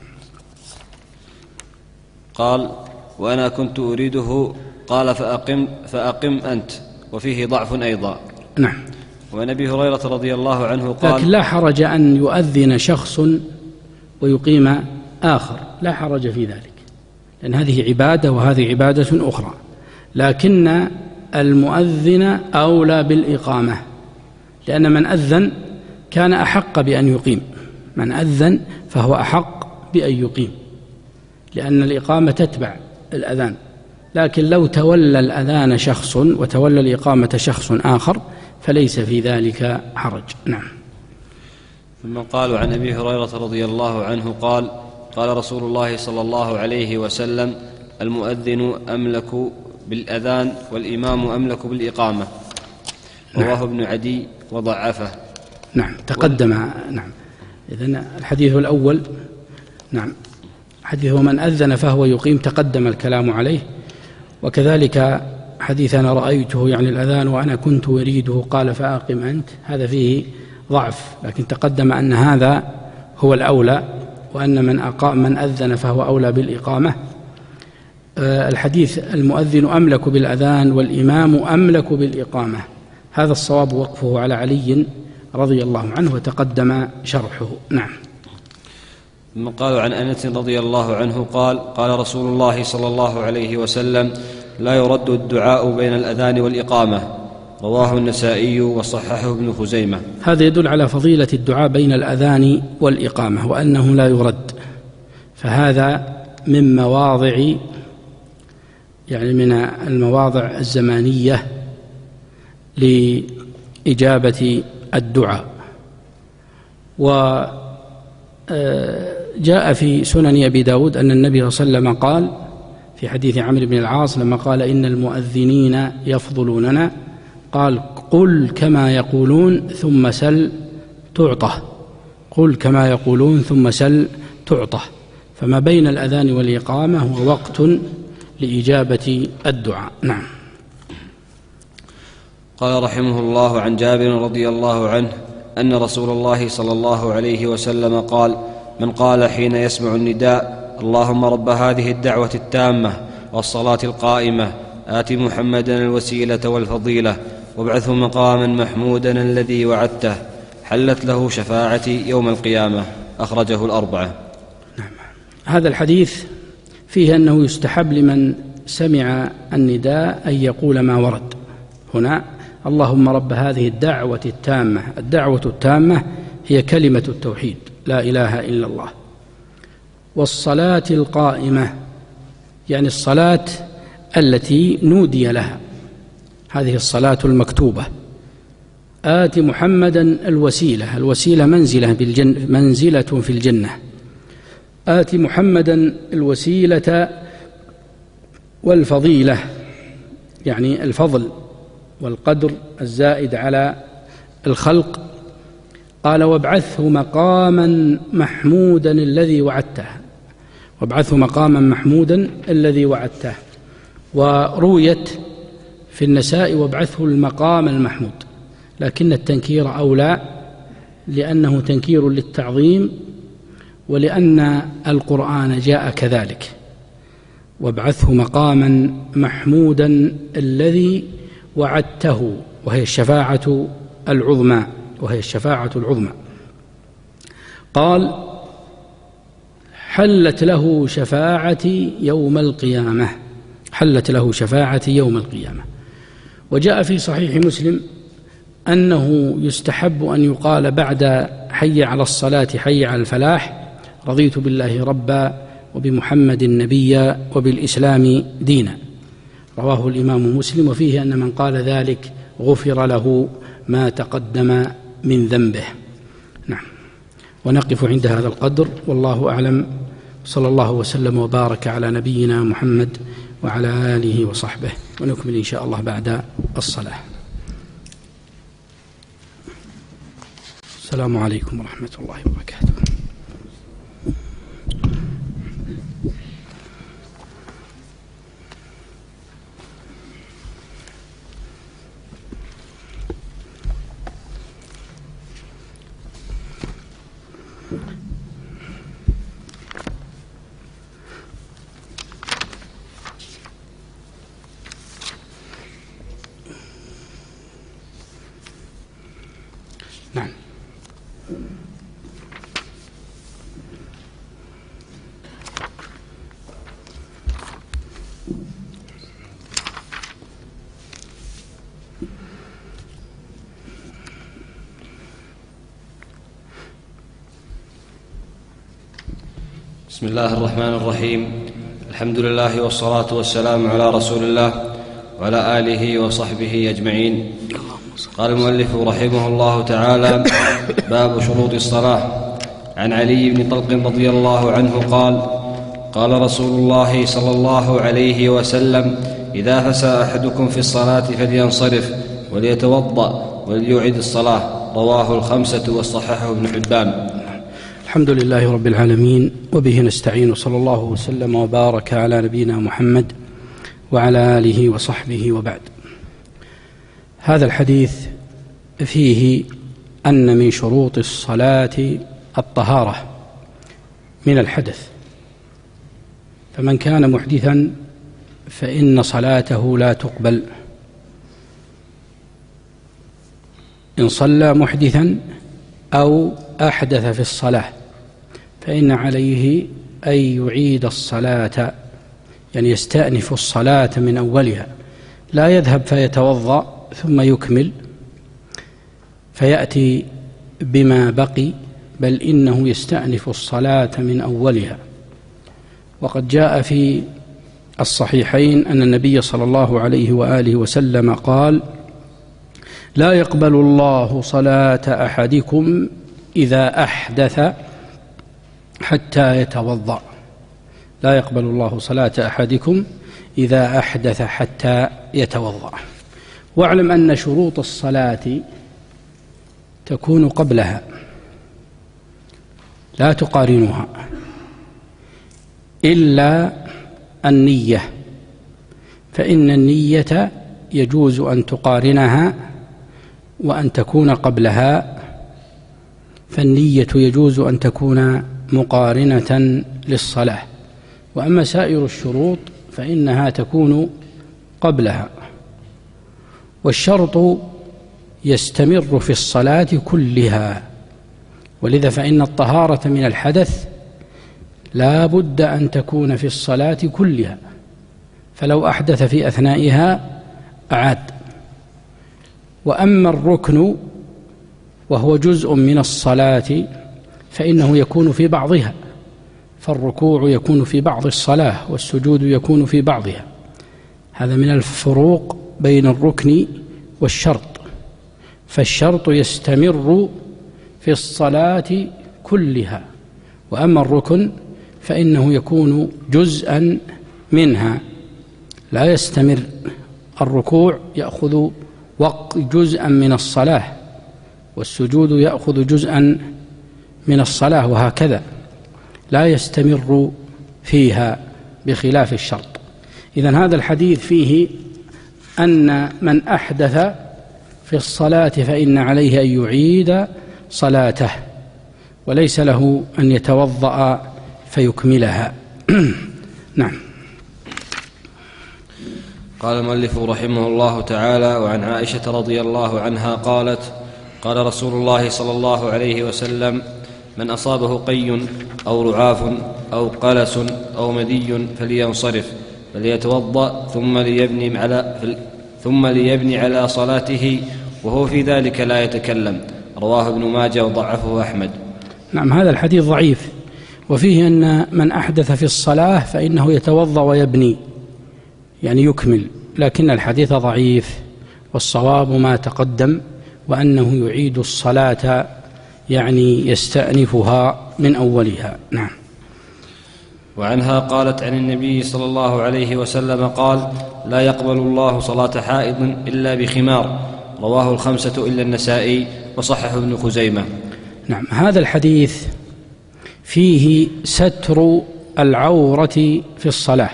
قال: وأنا كنت أريده، قال: فأقم أنت، وفيه ضعف أيضا. نعم. وعن أبي هريرة رضي الله عنه قال: لكن لا حرج أن يؤذن شخص ويقيم آخر، لا حرج في ذلك، لأن هذه عبادة وهذه عبادة أخرى، لكن المؤذن أولى بالإقامة، لأن من أذن كان أحق بأن يقيم، من أذن فهو أحق بأن يقيم، لأن الإقامة تتبع الأذان. لكن لو تولى الأذان شخص وتولى الإقامة شخص آخر فليس في ذلك حرج. نعم. ثم قالوا عن أبي هريرة رضي الله عنه قال: قال رسول الله صلى الله عليه وسلم: المؤذن أملك بالأذان والإمام أملك بالإقامة. رواه ابن عدي وضعفه. نعم. تقدم. نعم. إذن الحديث الأول، نعم، حديث من أذن فهو يقيم، تقدم الكلام عليه. وكذلك حديث أنا رأيته يعني الأذان وأنا كنت أريده، قال: فأقم أنت، هذا فيه ضعف، لكن تقدم أن هذا هو الأولى، وأن من أذن فهو أولى بالإقامة. الحديث المؤذن أملك بالأذان والإمام أملك بالإقامة، هذا الصواب وقفه على علي رضي الله عنه وتقدم شرحه. نعم. ثم قالوا عن أنس رضي الله عنه قال: قال رسول الله صلى الله عليه وسلم: لا يرد الدعاء بين الأذان والإقامة. رواه النسائي وصححه ابن خزيمة. هذا يدل على فضيلة الدعاء بين الأذان والإقامة وأنه لا يرد، فهذا من مواضع، يعني من المواضع الزمانية لإجابة الدعاء. وجاء في سنن أبي داود أن النبي صلى الله عليه وسلم قال في حديث عمرو بن العاص لما قال: إن المؤذنين يفضلوننا، قال: قل كما يقولون ثم سل تعطه، قل كما يقولون ثم سل تعطه. فما بين الأذان والإقامة هو وقت لإجابة الدعاء. نعم. قال رحمه الله: عن جابر رضي الله عنه أن رسول الله صلى الله عليه وسلم قال: من قال حين يسمع النداء: اللهم رب هذه الدعوة التامة والصلاة القائمة آت محمدا الوسيلة والفضيلة وابعثه مقاما محمودا الذي وعدته، حلت له شفاعتي يوم القيامة. أخرجه الأربعة. نعم. هذا الحديث فيه أنه يستحب لمن سمع النداء أن يقول ما ورد هنا: اللهم رب هذه الدعوة التامة. الدعوة التامة هي كلمة التوحيد، لا إله إلا الله. والصلاة القائمة يعني الصلاة التي نودي لها، هذه الصلاة المكتوبة. آت محمدا الوسيلة، الوسيلة منزلة في الجنة. آت محمدا الوسيلة والفضيلة، يعني الفضل والقدر الزائد على الخلق. قال: وابعثه مقاما محمودا الذي وعدته، وابعثه مقاما محمودا الذي وعدته. ورويت في النساء: وابعثه المقام المحمود، لكن التنكير أولى، لأنه تنكير للتعظيم، ولأن القرآن جاء كذلك: وابعثه مقاما محمودا الذي وعدته، وهي الشفاعة العظمى، وهي الشفاعة العظمى. قال: حلت له شفاعتي يوم القيامة، حلت له شفاعتي يوم القيامة. وجاء في صحيح مسلم أنه يستحب أن يقال بعد حي على الصلاة حي على الفلاح: رضيت بالله ربا وبمحمد نبيا وبالإسلام دينا. رواه الإمام مسلم. وفيه أن من قال ذلك غفر له ما تقدم من ذنبه. نعم. ونقف عند هذا القدر، والله أعلم. صلى الله وسلم وبارك على نبينا محمد وعلى آله وصحبه، ونكمل إن شاء الله بعد الصلاة. السلام عليكم ورحمة الله وبركاته. نعم. بسم الله الرحمن الرحيم. الحمد لله والصلاة والسلام على رسول الله وعلى آله وصحبه أجمعين. قال المؤلف رحمه الله تعالى: باب شروط الصلاة. عن علي بن طلق رضي الله عنه قال: قال رسول الله صلى الله عليه وسلم: إذا فسى أحدكم في الصلاة فلينصرف وليتوضأ وليعد الصلاة. رواه الخمسة وصححه ابن حبان. الحمد لله رب العالمين، وبه نستعين، صلى الله وسلم وبارك على نبينا محمد وعلى آله وصحبه وبعد. هذا الحديث فيه أن من شروط الصلاة الطهارة من الحدث، فمن كان محدثا فإن صلاته لا تقبل. إن صلى محدثا أو أحدث في الصلاة فإن عليه أن يعيد الصلاة، يعني يستأنف الصلاة من أولها، لا يذهب فيتوضأ ثم يكمل فيأتي بما بقي، بل إنه يستأنف الصلاة من أولها. وقد جاء في الصحيحين أن النبي صلى الله عليه وآله وسلم قال: لا يقبل الله صلاة أحدكم إذا أحدث حتى يتوضأ. لا يقبل الله صلاة أحدكم إذا أحدث حتى يتوضأ. واعلم أن شروط الصلاة تكون قبلها، لا تقارنها، إلا النية، فإن النية يجوز أن تقارنها وأن تكون قبلها، فالنية يجوز أن تكون مقارنة للصلاة. وأما سائر الشروط فإنها تكون قبلها. والشرط يستمر في الصلاة كلها، ولذا فإن الطهارة من الحدث لا بد أن تكون في الصلاة كلها، فلو أحدث في أثنائها أعاد. وأما الركن وهو جزء من الصلاة فإنه يكون في بعضها، فالركوع يكون في بعض الصلاة والسجود يكون في بعضها. هذا من الفروق بين الركن والشرط، فالشرط يستمر في الصلاة كلها، وأما الركن فإنه يكون جزءا منها، لا يستمر. الركوع يأخذ وقت جزءا من الصلاة، والسجود يأخذ جزءا من الصلاة، وهكذا لا يستمر فيها بخلاف الشرط. إذن هذا الحديث فيه أن من أحدث في الصلاة فإن عليه أن يعيد صلاته، وليس له أن يتوضأ فيكملها. نعم. قال المؤلف رحمه الله تعالى: وعن عائشة رضي الله عنها قالت: قال رسول الله صلى الله عليه وسلم: من أصابه قي أو رعاف أو قلس أو مدي فلينصرف فليتوضأ ثم ليبني على صلاته وهو في ذلك لا يتكلم. رواه ابن ماجه وضعفه أحمد. نعم، هذا الحديث ضعيف، وفيه أن من أحدث في الصلاة فإنه يتوضأ ويبني، يعني يكمل، لكن الحديث ضعيف، والصواب ما تقدم، وأنه يعيد الصلاة، يعني يستأنفها من أولها. نعم. وعنها قالت عن النبي صلى الله عليه وسلم قال: لا يقبل الله صلاة حائض إلا بخمار. رواه الخمسة إلا النسائي وصححه ابن خزيمة. نعم، هذا الحديث فيه ستر العورة في الصلاة،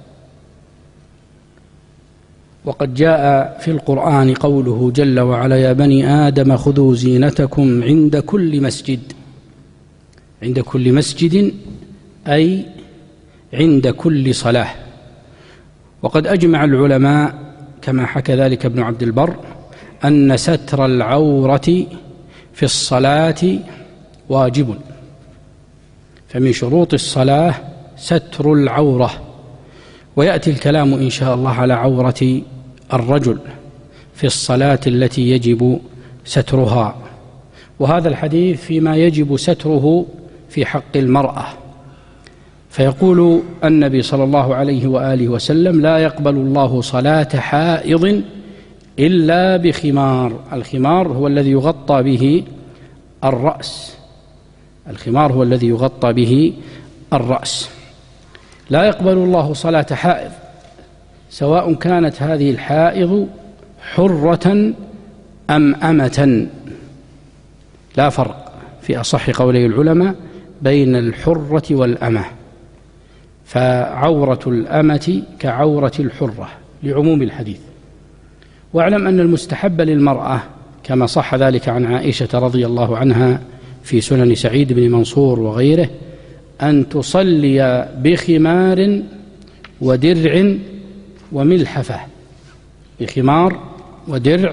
وقد جاء في القرآن قوله جل وعلا: يا بني آدم خذوا زينتكم عند كل مسجد. عند كل مسجد أي عند كل صلاة. وقد أجمع العلماء كما حكى ذلك ابن عبد البر أن ستر العورة في الصلاة واجب، فمن شروط الصلاة ستر العورة. ويأتي الكلام إن شاء الله على عورة الرجل في الصلاة التي يجب سترها. وهذا الحديث فيما يجب ستره في حق المرأة، فيقول النبي صلى الله عليه وآله وسلم: لا يقبل الله صلاة حائض إلا بخمار. الخمار هو الذي يغطى به الرأس، الخمار هو الذي يغطى به الرأس. لا يقبل الله صلاة حائض، سواء كانت هذه الحائض حرة أم أمة، لا فرق في أصح قولي العلماء بين الحرة والأمة، فعورة الأمة كعورة الحرة لعموم الحديث. واعلم أن المستحب للمرأة كما صح ذلك عن عائشة رضي الله عنها في سنن سعيد بن منصور وغيره أن تصلي بخمار ودرع وملحفة، بخمار ودرع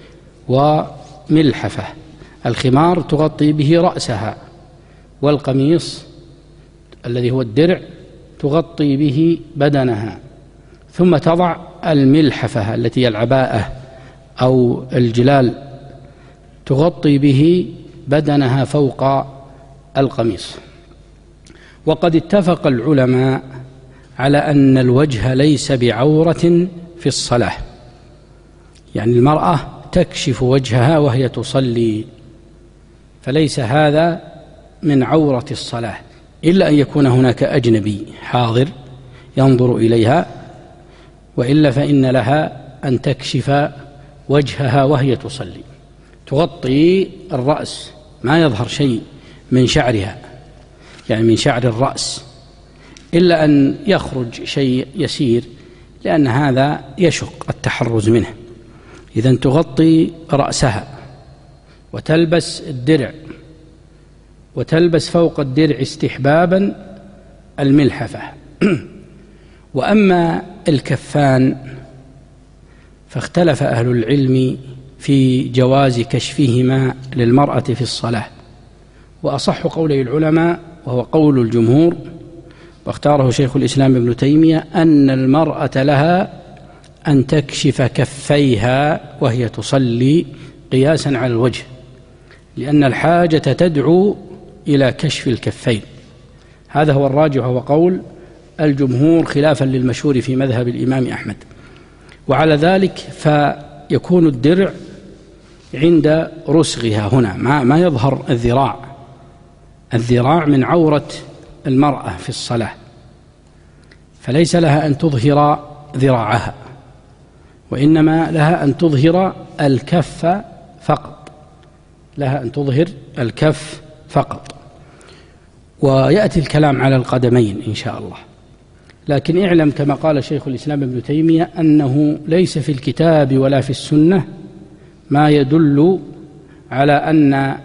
وملحفة. الخمار تغطي به رأسها، والقميص الذي هو الدرع تغطي به بدنها، ثم تضع الملحفة التي هي العباءة أو الجلال تغطي به بدنها فوق القميص. وقد اتفق العلماء على أن الوجه ليس بعورة في الصلاة، يعني المرأة تكشف وجهها وهي تصلي، فليس هذا من عورة الصلاة، إلا أن يكون هناك أجنبي حاضر ينظر إليها، وإلا فإن لها أن تكشف وجهها وهي تصلي، تغطي الرأس، ما يظهر شيء من شعرها، يعني من شعر الرأس، إلا أن يخرج شيء يسير، لأن هذا يشق التحرز منه. إذن تغطي رأسها وتلبس الدرع، وتلبس فوق الدرع استحبابا الملحفة. وأما الكفان فاختلف أهل العلم في جواز كشفهما للمرأة في الصلاة، وأصح قولي العلماء وهو قول الجمهور واختاره شيخ الإسلام ابن تيمية أن المرأة لها أن تكشف كفيها وهي تصلي قياسا على الوجه، لأن الحاجة تدعو إلى كشف الكفين. هذا هو الراجح وهو قول الجمهور خلافا للمشهور في مذهب الإمام أحمد. وعلى ذلك فيكون الدرع عند رسغها هنا، ما يظهر الذراع من عورة المرأة في الصلاة، فليس لها أن تظهر ذراعها، وإنما لها أن تظهر الكف فقط، لها أن تظهر الكف فقط. ويأتي الكلام على القدمين إن شاء الله، لكن اعلم كما قال شيخ الإسلام ابن تيمية أنه ليس في الكتاب ولا في السنة ما يدل على أن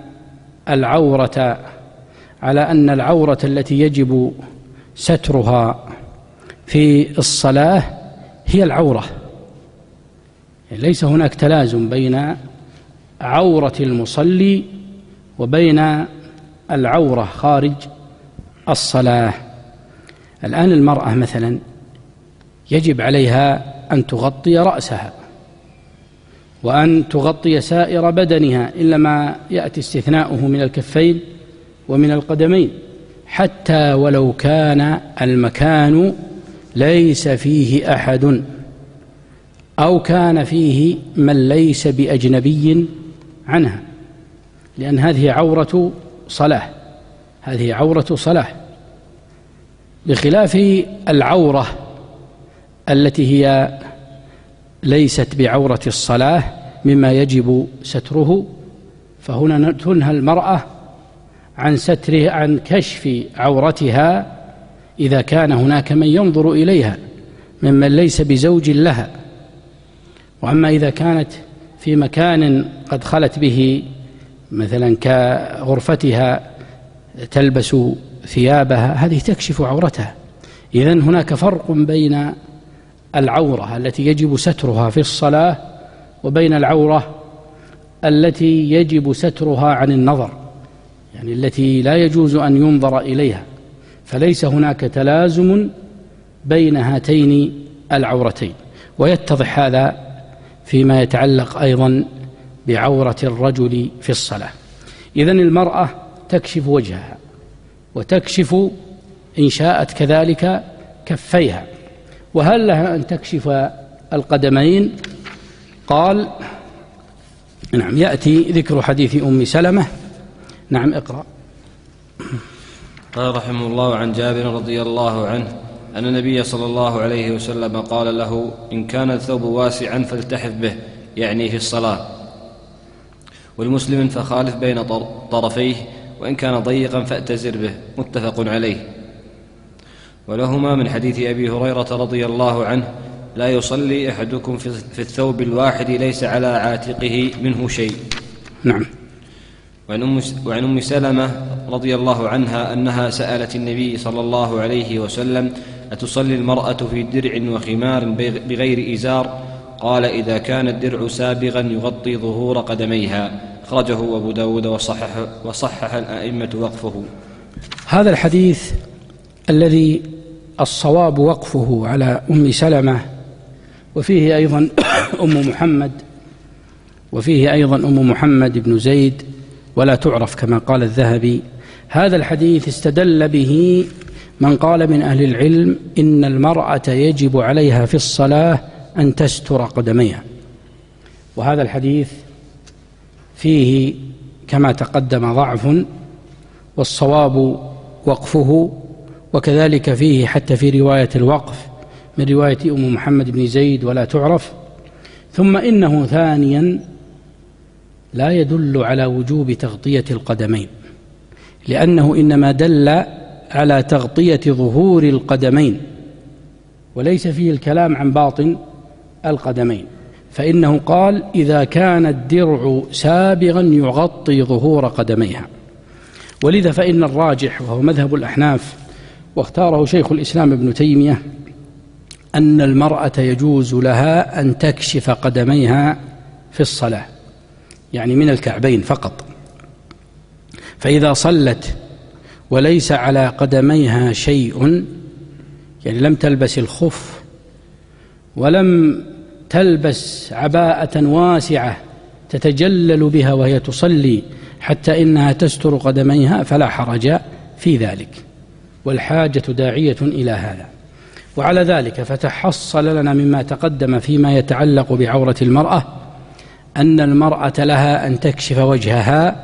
العورة التي يجب سترها في الصلاة هي العورة. يعني ليس هناك تلازم بين عورة المصلي وبين العورة خارج الصلاة. الآن المرأة مثلا يجب عليها أن تغطي رأسها وأن تغطي سائر بدنها، إلا ما يأتي استثناؤه من الكفين ومن القدمين، حتى ولو كان المكان ليس فيه أحد أو كان فيه من ليس بأجنبي عنها، لأن هذه عورة صلاة، هذه عورة صلاة، بخلاف العورة التي هي ليست بعورة الصلاة مما يجب ستره، فهنا تنهى المرأة عن كشف عورتها إذا كان هناك من ينظر إليها ممن ليس بزوج لها. وأما إذا كانت في مكان قد خلت به مثلا كغرفتها تلبس ثيابها، هذه تكشف عورتها. إذن هناك فرق بين العورة التي يجب سترها في الصلاة وبين العورة التي يجب سترها عن النظر، يعني التي لا يجوز أن ينظر إليها. فليس هناك تلازم بين هاتين العورتين. ويتضح هذا فيما يتعلق أيضا بعورة الرجل في الصلاة. إذن المرأة تكشف وجهها وتكشف إن شاءت كذلك كفيها. وهل لها أن تكشف القدمين؟ قال نعم، يأتي ذكر حديث أم سلمة. نعم، اقرأ. قال رحمه الله: عن جابر رضي الله عنه أن النبي صلى الله عليه وسلم قال له: إن كان الثوب واسعا فالتحف به، يعني في الصلاة. والمسلم فخالف بين طرفيه، وإن كان ضيقا فأتزر به، متفق عليه. ولهما من حديث أبي هريرة رضي الله عنه: لا يصلي أحدكم في الثوب الواحد ليس على عاتقه منه شيء. نعم. وعن أم سلمة رضي الله عنها أنها سألت النبي صلى الله عليه وسلم: أتصلي المرأة في درع وخمار بغير إزار؟ قال: إذا كان الدرع سابغا يغطي ظهور قدميها. أخرجه أبو داود وصحح الأئمة وقفه. هذا الحديث الذي الصواب وقفه على أم سلمة، وفيه أيضا أم محمد بن زيد ولا تعرف كما قال الذهبي. هذا الحديث استدل به من قال من أهل العلم إن المرأة يجب عليها في الصلاة أن تستر قدميها. وهذا الحديث فيه كما تقدم ضعف، والصواب وقفه. وكذلك فيه حتى في رواية الوقف من رواية أم محمد بن زيد ولا تعرف. ثم إنه ثانيا لا يدل على وجوب تغطية القدمين، لأنه إنما دل على تغطية ظهور القدمين، وليس فيه الكلام عن باطن القدمين. فإنه قال: إذا كان الدرع سابغا يغطي ظهور قدميها. ولذا فإن الراجح، وهو مذهب الأحناف واختاره شيخ الإسلام ابن تيمية، أن المرأة يجوز لها أن تكشف قدميها في الصلاة، يعني من الكعبين فقط. فإذا صلت وليس على قدميها شيء، يعني لم تلبس الخف ولم تلبس عباءة واسعة تتجلل بها وهي تصلي حتى إنها تستر قدميها، فلا حرج في ذلك، والحاجة داعية إلى هذا. وعلى ذلك فتحصل لنا مما تقدم فيما يتعلق بعورة المرأة أن المرأة لها أن تكشف وجهها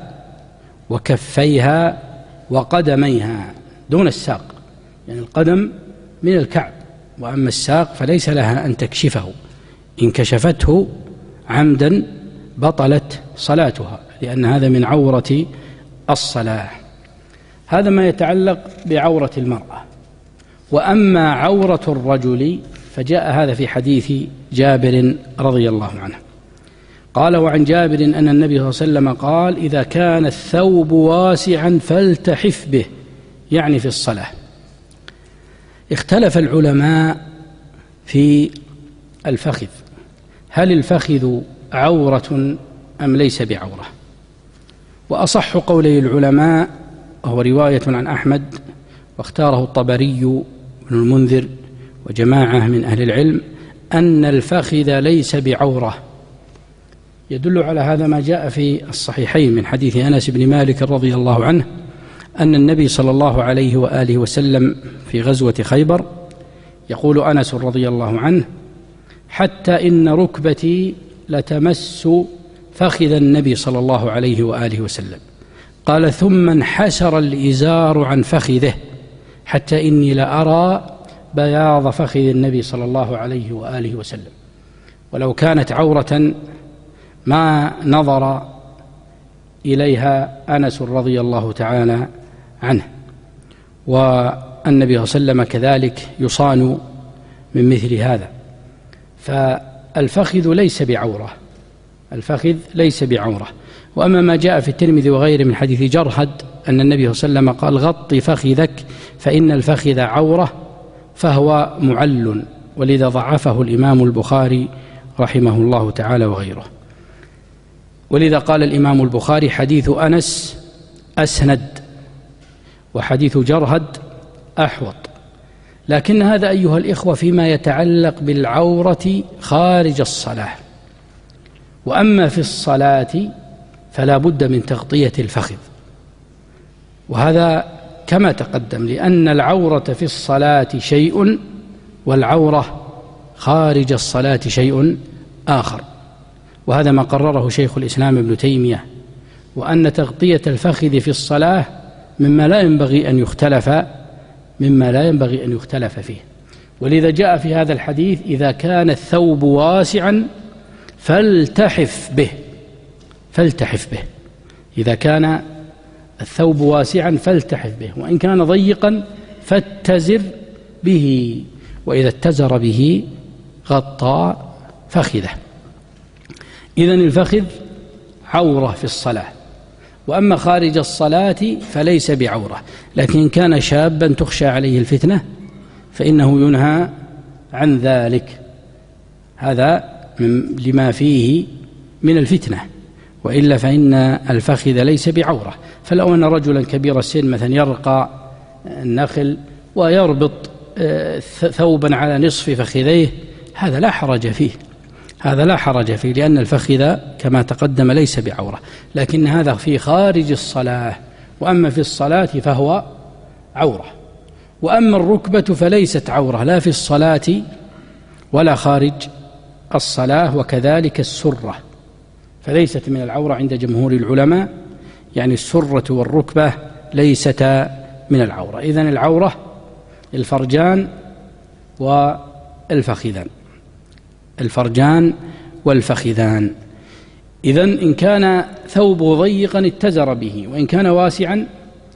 وكفيها وقدميها دون الساق، يعني القدم من الكعب، وأما الساق فليس لها أن تكشفه. إن كشفته عمدا بطلت صلاتها، لأن هذا من عورة الصلاة. هذا ما يتعلق بعورة المرأة. وأما عورة الرجل فجاء هذا في حديث جابر رضي الله عنه قال: وعن جابر أن النبي صلى الله عليه وسلم قال: إذا كان الثوب واسعا فالتحف به، يعني في الصلاة. اختلف العلماء في الفخذ، هل الفخذ عورة أم ليس بعورة؟ وأصح قولي العلماء، وهو رواية عن أحمد واختاره الطبري بن المنذر وجماعة من أهل العلم، أن الفخذ ليس بعورة. يدل على هذا ما جاء في الصحيحين من حديث أنس بن مالك رضي الله عنه أن النبي صلى الله عليه وآله وسلم في غزوة خيبر، يقول أنس رضي الله عنه: حتى إن ركبتي لتمس فخذ النبي صلى الله عليه وآله وسلم. قال: ثم انحسر الإزار عن فخذه حتى إني لأرى بياض فخذ النبي صلى الله عليه وآله وسلم. ولو كانت عورة ما نظر إليها أنس رضي الله تعالى عنه. والنبي صلى الله عليه وسلم كذلك يصان من مثل هذا. فالفخذ ليس بعورة، الفخذ ليس بعورة. وأما ما جاء في الترمذي وغيره من حديث جرهد أن النبي صلى الله عليه وسلم قال غط فخذك فإن الفخذ عورة، فهو معل، ولذا ضعفه الإمام البخاري رحمه الله تعالى وغيره. ولذا قال الإمام البخاري حديث أنس أسند وحديث جرهد أحوط. لكن هذا أيها الإخوة فيما يتعلق بالعورة خارج الصلاة. وأما في الصلاة فلا بد من تغطية الفخذ، وهذا كما تقدم، لأن العورة في الصلاة شيء والعورة خارج الصلاة شيء آخر. وهذا ما قرره شيخ الإسلام ابن تيمية، وأن تغطية الفخذ في الصلاة مما لا ينبغي أن يختلف فيه. ولذا جاء في هذا الحديث إذا كان الثوب واسعا فالتحف به، إذا كان الثوب واسعا فالتحف به، وإن كان ضيقا فاتزر به، وإذا اتزر به غطى فخذه. إذن الفخذ عورة في الصلاة. وأما خارج الصلاة فليس بعورة، لكن إن كان شابا تخشى عليه الفتنة فإنه ينهى عن ذلك، هذا لما فيه من الفتنة، وإلا فإن الفخذ ليس بعورة. فلو أن رجلا كبير السن مثلا يرقى النخل ويربط ثوبا على نصف فخذيه، هذا لا حرج فيه، لأن الفخذ كما تقدم ليس بعورة، لكن هذا في خارج الصلاة. وأما في الصلاة فهو عورة. وأما الركبة فليست عورة لا في الصلاة ولا خارج الصلاة، وكذلك السرة فليست من العورة عند جمهور العلماء، يعني السرة والركبة ليستا من العورة. إذن العورة الفرجان والفخذان. إذن إن كان ثوبه ضيقا اتزر به، وإن كان واسعا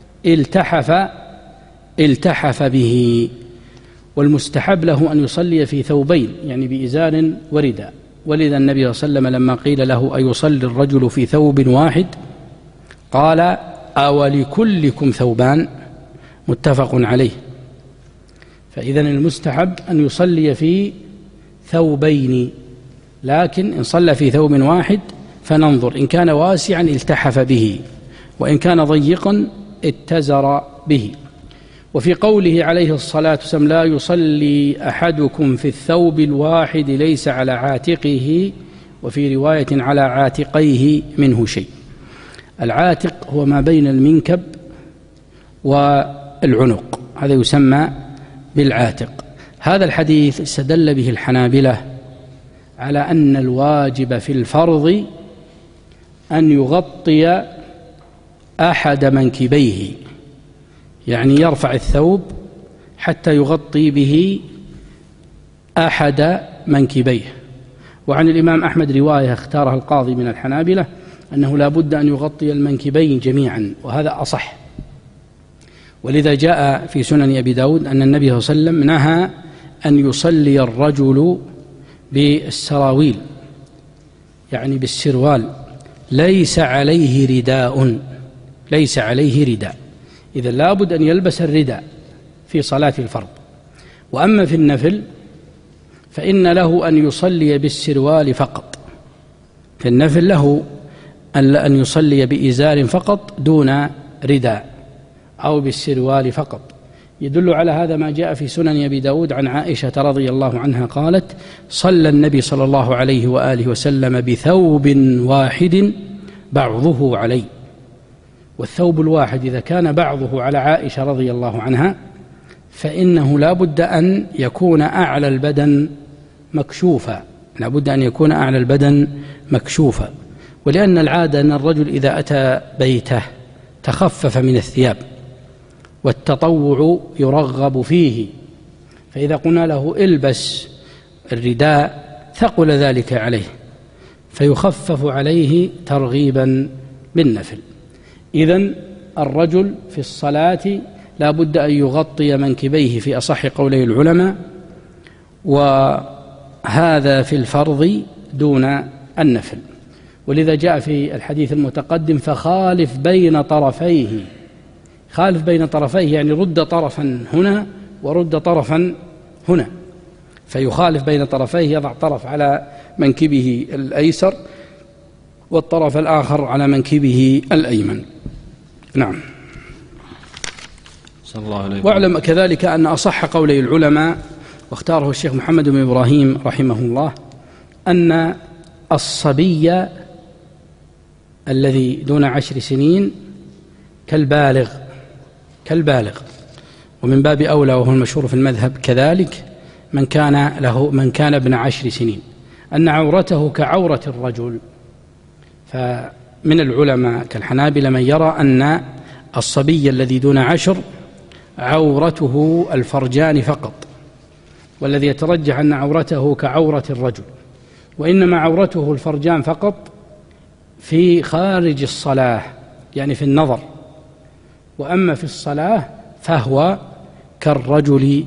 التحف به. والمستحب له أن يصلي في ثوبين، يعني بإزار ورداء. ولذا النبي صلى الله عليه وسلم لما قيل له أيصلي الرجل في ثوب واحد قال أولكلكم ثوبان، متفق عليه. فإذن المستحب أن يصلي في ثوبين، لكن إن صلى في ثوب واحد فننظر، إن كان واسعا التحف به، وإن كان ضيقا اتزر به. وفي قوله عليه الصلاة والسلام لا يصلي أحدكم في الثوب الواحد ليس على عاتقه، وفي رواية على عاتقيه منه شيء. العاتق هو ما بين المنكب والعنق، هذا يسمى بالعاتق. هذا الحديث استدل به الحنابلة على أن الواجب في الفرض أن يغطي أحد منكبيه، يعني يرفع الثوب حتى يغطي به أحد منكبيه. وعن الإمام أحمد رواية اختارها القاضي من الحنابلة أنه لا بد أن يغطي المنكبين جميعا، وهذا أصح. ولذا جاء في سنن أبي داود أن النبي صلى الله عليه وسلم نهى أن يصلي الرجل بالسراويل، يعني بالسروال، ليس عليه رداء. إذا لابد أن يلبس الرداء في صلاة الفرض. وأما في النفل فإن له أن يصلي بالسروال فقط، في النفل له أن يصلي بإزار فقط دون رداء، أو بالسروال فقط. يدل على هذا ما جاء في سنن أبي داود عن عائشة رضي الله عنها قالت صلى النبي صلى الله عليه وآله وسلم بثوب واحد بعضه علي. والثوب الواحد إذا كان بعضه على عائشة رضي الله عنها فإنه لا بد أن يكون أعلى البدن مكشوفا، ولأن العادة أن الرجل إذا أتى بيته تخفف من الثياب، والتطوع يرغب فيه، فإذا قلنا له البس الرداء ثقل ذلك عليه، فيخفف عليه ترغيبا بالنفل. إذن الرجل في الصلاة لا بد أن يغطي منكبيه في أصح قولي العلماء، وهذا في الفرض دون النفل. ولذا جاء في الحديث المتقدم فخالف بين طرفيه. خالف بين طرفيه يعني رد طرفا هنا ورد طرفا هنا، فيخالف بين طرفيه، يضع طرف على منكبه الأيسر والطرف الآخر على منكبه الأيمن. نعم. صلى الله عليه وسلم. واعلم كذلك أن أصح قولي العلماء، واختاره الشيخ محمد بن إبراهيم رحمه الله، أن الصبي الذي دون 10 سنين كالبالغ، ومن باب أولى وهو المشهور في المذهب كذلك من كان ابن 10 سنين، أن عورته كعورة الرجل. فمن العلماء كالحنابلة من يرى أن الصبي الذي دون 10 عورته الفرجان فقط، والذي يترجح أن عورته كعورة الرجل، وإنما عورته الفرجان فقط في خارج الصلاة يعني في النظر، وأما في الصلاة فهو كالرجل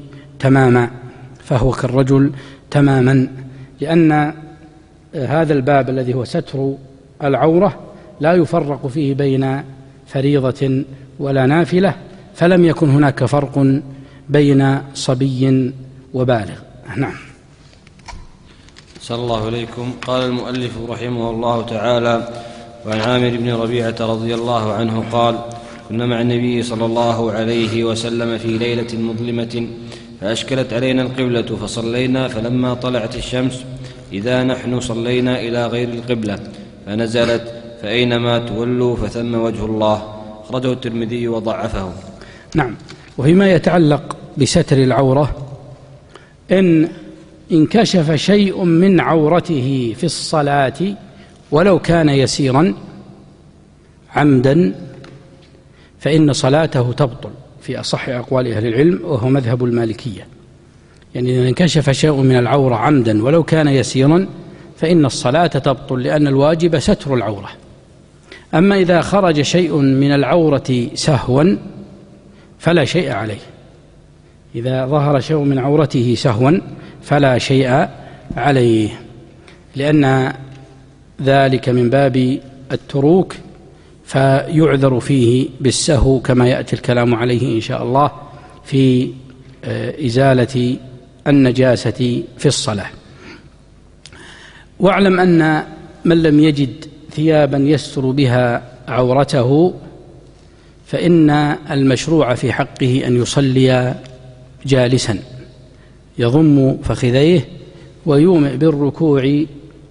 تماما، لأن هذا الباب الذي هو ستر العورة لا يفرق فيه بين فريضة ولا نافلة، فلم يكن هناك فرق بين صبي وبالغ. نعم. صلى الله عليكم. قال المؤلف رحمه الله تعالى: وعن عامر بن ربيعة رضي الله عنه قال: كنا مع النبي صلى الله عليه وسلم في ليلة مظلمة فأشكلت علينا القبلة فصلينا، فلما طلعت الشمس إذا نحن صلينا إلى غير القبلة، فنزلت: فأينما تولوا فثم وجه الله. أخرجه الترمذي وضعفه. نعم. وفيما يتعلق بستر العورة، إن انكشف شيء من عورته في الصلاة ولو كان يسيرا عمدا فإن صلاته تبطل في أصح أقوال أهل العلم، وهو مذهب المالكية. يعني إذا انكشف شيء من العورة عمدا ولو كان يسيرا فإن الصلاة تبطل، لأن الواجب ستر العورة. أما إذا خرج شيء من العورة سهوا فلا شيء عليه. إذا ظهر شيء من عورته سهوا فلا شيء عليه، لأن ذلك من باب التروك، فيعذر فيه بالسهو كما يأتي الكلام عليه إن شاء الله في إزالة النجاسة في الصلاة. واعلم أن من لم يجد ثيابا يستر بها عورته فإن المشروع في حقه أن يصلي جالسا يضم فخذيه ويومئ بالركوع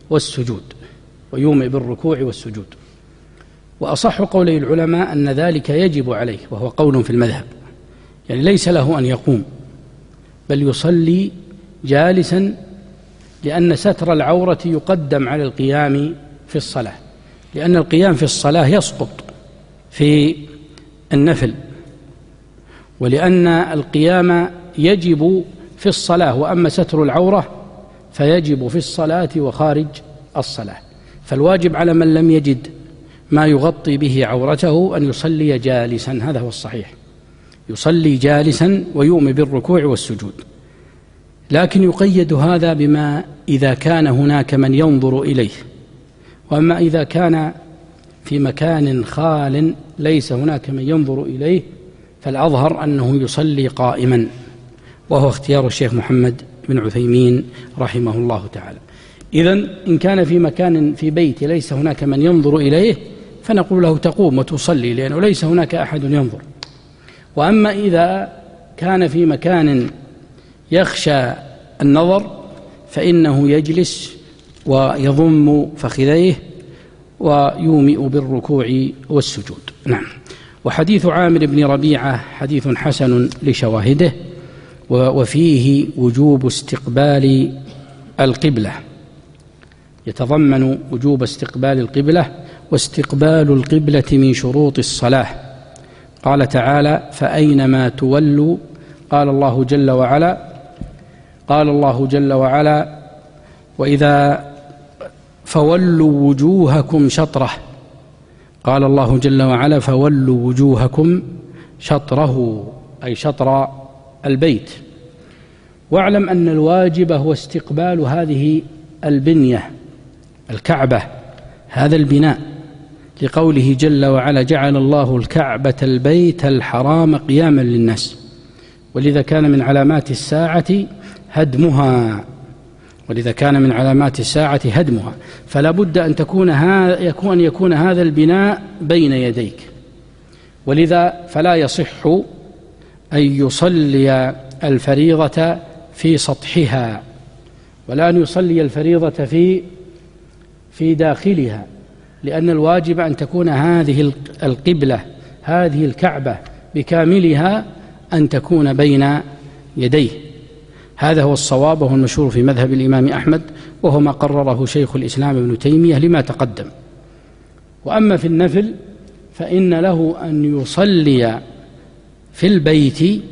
والسجود. وأصح قولي العلماء أن ذلك يجب عليه، وهو قول في المذهب، يعني ليس له أن يقوم بل يصلي جالسا، لأن ستر العورة يقدم على القيام في الصلاة، لأن القيام في الصلاة يسقط في النفل، ولأن القيام يجب في الصلاة، وأما ستر العورة فيجب في الصلاة وخارج الصلاة. فالواجب على من لم يجد ما يغطي به عورته أن يصلي جالسا، هذا هو الصحيح، يصلي جالسا ويؤمن بالركوع والسجود. لكن يقيد هذا بما إذا كان هناك من ينظر إليه، وأما إذا كان في مكان خال ليس هناك من ينظر إليه فالأظهر أنه يصلي قائما، وهو اختيار الشيخ محمد بن عثيمين رحمه الله تعالى. إذن إن كان في مكان في بيت ليس هناك من ينظر إليه فنقول له تقوم وتصلي، لأنه ليس هناك أحد ينظر. وأما إذا كان في مكان يخشى النظر فإنه يجلس ويضم فخذيه ويومئ بالركوع والسجود. نعم. وحديث عامر بن ربيعة حديث حسن لشواهده، وفيه وجوب استقبال القبلة، يتضمن وجوب استقبال القبلة، واستقبال القبلة من شروط الصلاة. قال تعالى: فأينما تولوا، قال الله جل وعلا: وإذا فولوا وجوهكم شطرة، قال الله جل وعلا: فولوا وجوهكم شطره، أي شطر البيت. واعلم أن الواجب هو استقبال هذه البنية الكعبة، هذا البناء، لقوله جل وعلا: جعل الله الكعبة البيت الحرام قياما للناس. ولذا كان من علامات الساعة هدمها، فلا بد أن يكون هذا البناء بين يديك. ولذا فلا يصح أن يصلي الفريضة في سطحها، ولا أن يصلي الفريضة في داخلها، لأن الواجب أن تكون هذه القبلة، هذه الكعبة بكاملها، أن تكون بين يديه. هذا هو الصواب، وهو المشهور في مذهب الإمام أحمد، وهو ما قرره شيخ الإسلام ابن تيمية لما تقدم. وأما في النفل فإن له أن يصلي في البيت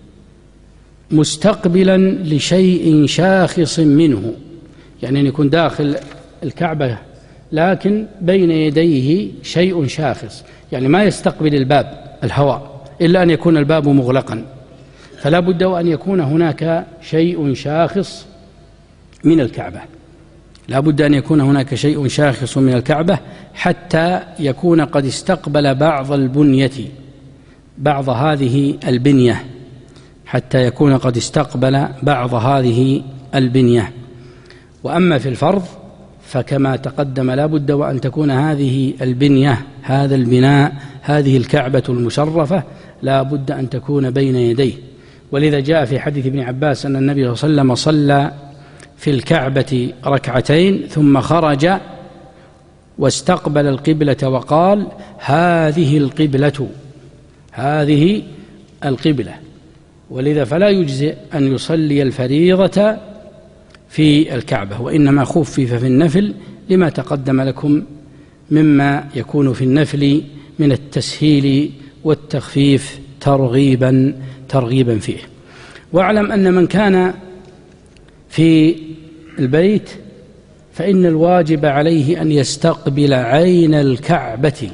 مستقبلا لشيء شاخص منه، يعني أن يكون داخل الكعبة لكن بين يديه شيء شاخص، يعني ما يستقبل الباب الهواء إلا أن يكون الباب مغلقا، فلا بد أن يكون هناك شيء شاخص من الكعبة، لا بد أن يكون هناك شيء شاخص من الكعبة حتى يكون قد استقبل بعض البنية، بعض هذه البنية، حتى يكون قد استقبل بعض هذه البنية. وأما في الفرض فكما تقدم لا بد وأن تكون هذه البنية، هذا البناء، هذه الكعبة المشرفة لا بد أن تكون بين يديه. ولذا جاء في حديث ابن عباس أن النبي صلى الله عليه وسلم صلى في الكعبة ركعتين ثم خرج واستقبل القبلة وقال: هذه القبلة، هذه القبلة. ولذا فلا يجزئ أن يصلي الفريضة في الكعبة، وإنما خفف في النفل لما تقدم لكم مما يكون في النفل من التسهيل والتخفيف ترغيبا فيه. واعلم أن من كان في البيت فإن الواجب عليه أن يستقبل عين الكعبة،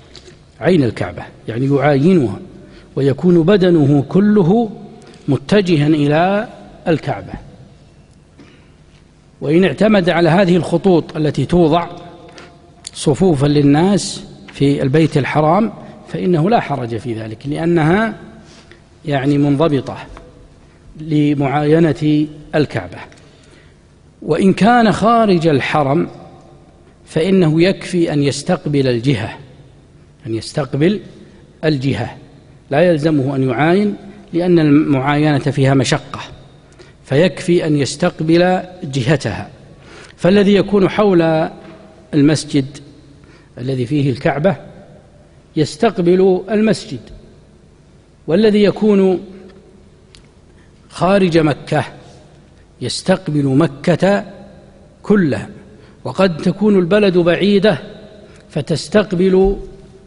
يعني يعاينها، ويكون بدنه كله متجها إلى الكعبة. وإن اعتمد على هذه الخطوط التي توضع صفوفا للناس في البيت الحرام فإنه لا حرج في ذلك، لأنها يعني منضبطة لمعاينة الكعبة. وإن كان خارج الحرم فإنه يكفي أن يستقبل الجهة، لا يلزمه أن يعاين، لأن المعاينة فيها مشقة، فيكفي أن يستقبل جهتها. فالذي يكون حول المسجد الذي فيه الكعبة يستقبل المسجد، والذي يكون خارج مكة يستقبل مكة كلها. وقد تكون البلد بعيدة فتستقبل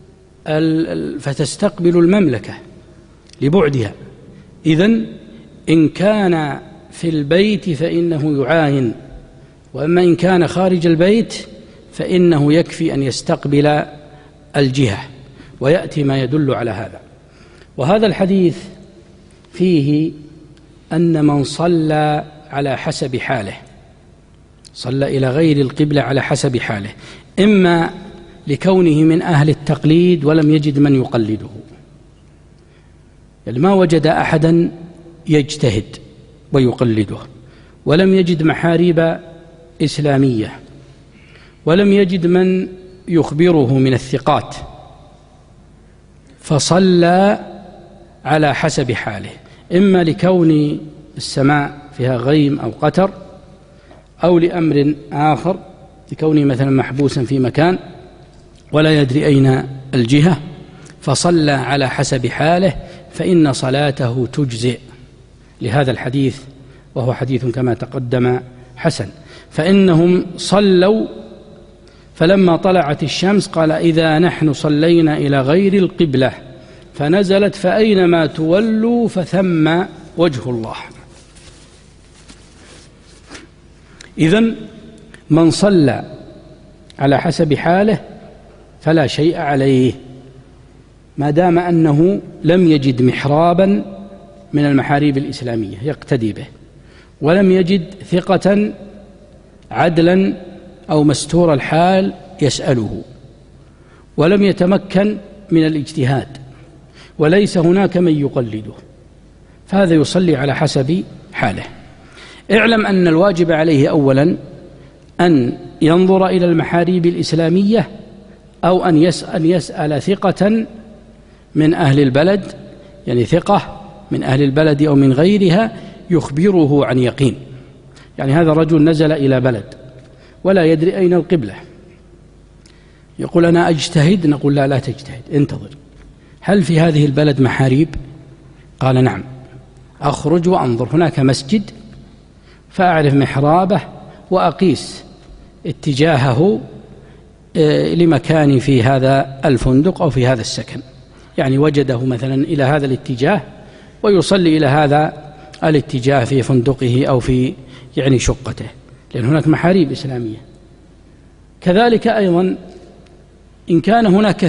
المملكة لبعدها. إذن إن كان في البيت فإنه يعاين، وأما إن كان خارج البيت فإنه يكفي أن يستقبل الجهة، ويأتي ما يدل على هذا. وهذا الحديث فيه أن من صلى على حسب حاله، صلى إلى غير القبلة على حسب حاله، إما لكونه من أهل التقليد ولم يجد من يقلده، يعني ما وجد أحدا يجتهد ويقلده، ولم يجد محاريب إسلامية، ولم يجد من يخبره من الثقات، فصلى على حسب حاله، إما لكون السماء فيها غيم أو قتر، أو لأمر آخر، لكونه مثلا محبوسا في مكان ولا يدري أين الجهة، فصلى على حسب حاله، فإن صلاته تجزئ لهذا الحديث، وهو حديث كما تقدم حسن. فإنهم صلوا فلما طلعت الشمس قال: إذا نحن صلينا إلى غير القبلة، فنزلت: فأينما تولوا فثم وجه الله. إذن من صلى على حسب حاله فلا شيء عليه ما دام أنه لم يجد محرابا من المحاريب الإسلامية يقتدي به، ولم يجد ثقة عدلا أو مستور الحال يسأله، ولم يتمكن من الاجتهاد، وليس هناك من يقلده، فهذا يصلي على حسب حاله. اعلم أن الواجب عليه أولا أن ينظر إلى المحاريب الإسلامية أو أن يسأل ثقة من أهل البلد، يعني ثقة من أهل البلد أو من غيرها يخبره عن يقين. يعني هذا الرجل نزل إلى بلد ولا يدري أين القبلة، يقول أنا أجتهد، نقول لا تجتهد، انتظر، هل في هذه البلد محاريب؟ قال نعم. أخرج وأنظر، هناك مسجد فأعرف محرابه وأقيس اتجاهه لمكاني في هذا الفندق أو في هذا السكن، يعني وجده مثلا إلى هذا الاتجاه ويصلي إلى هذا الاتجاه في فندقه أو في يعني شقته، لأن هناك محاريب إسلامية. كذلك أيضا إن كان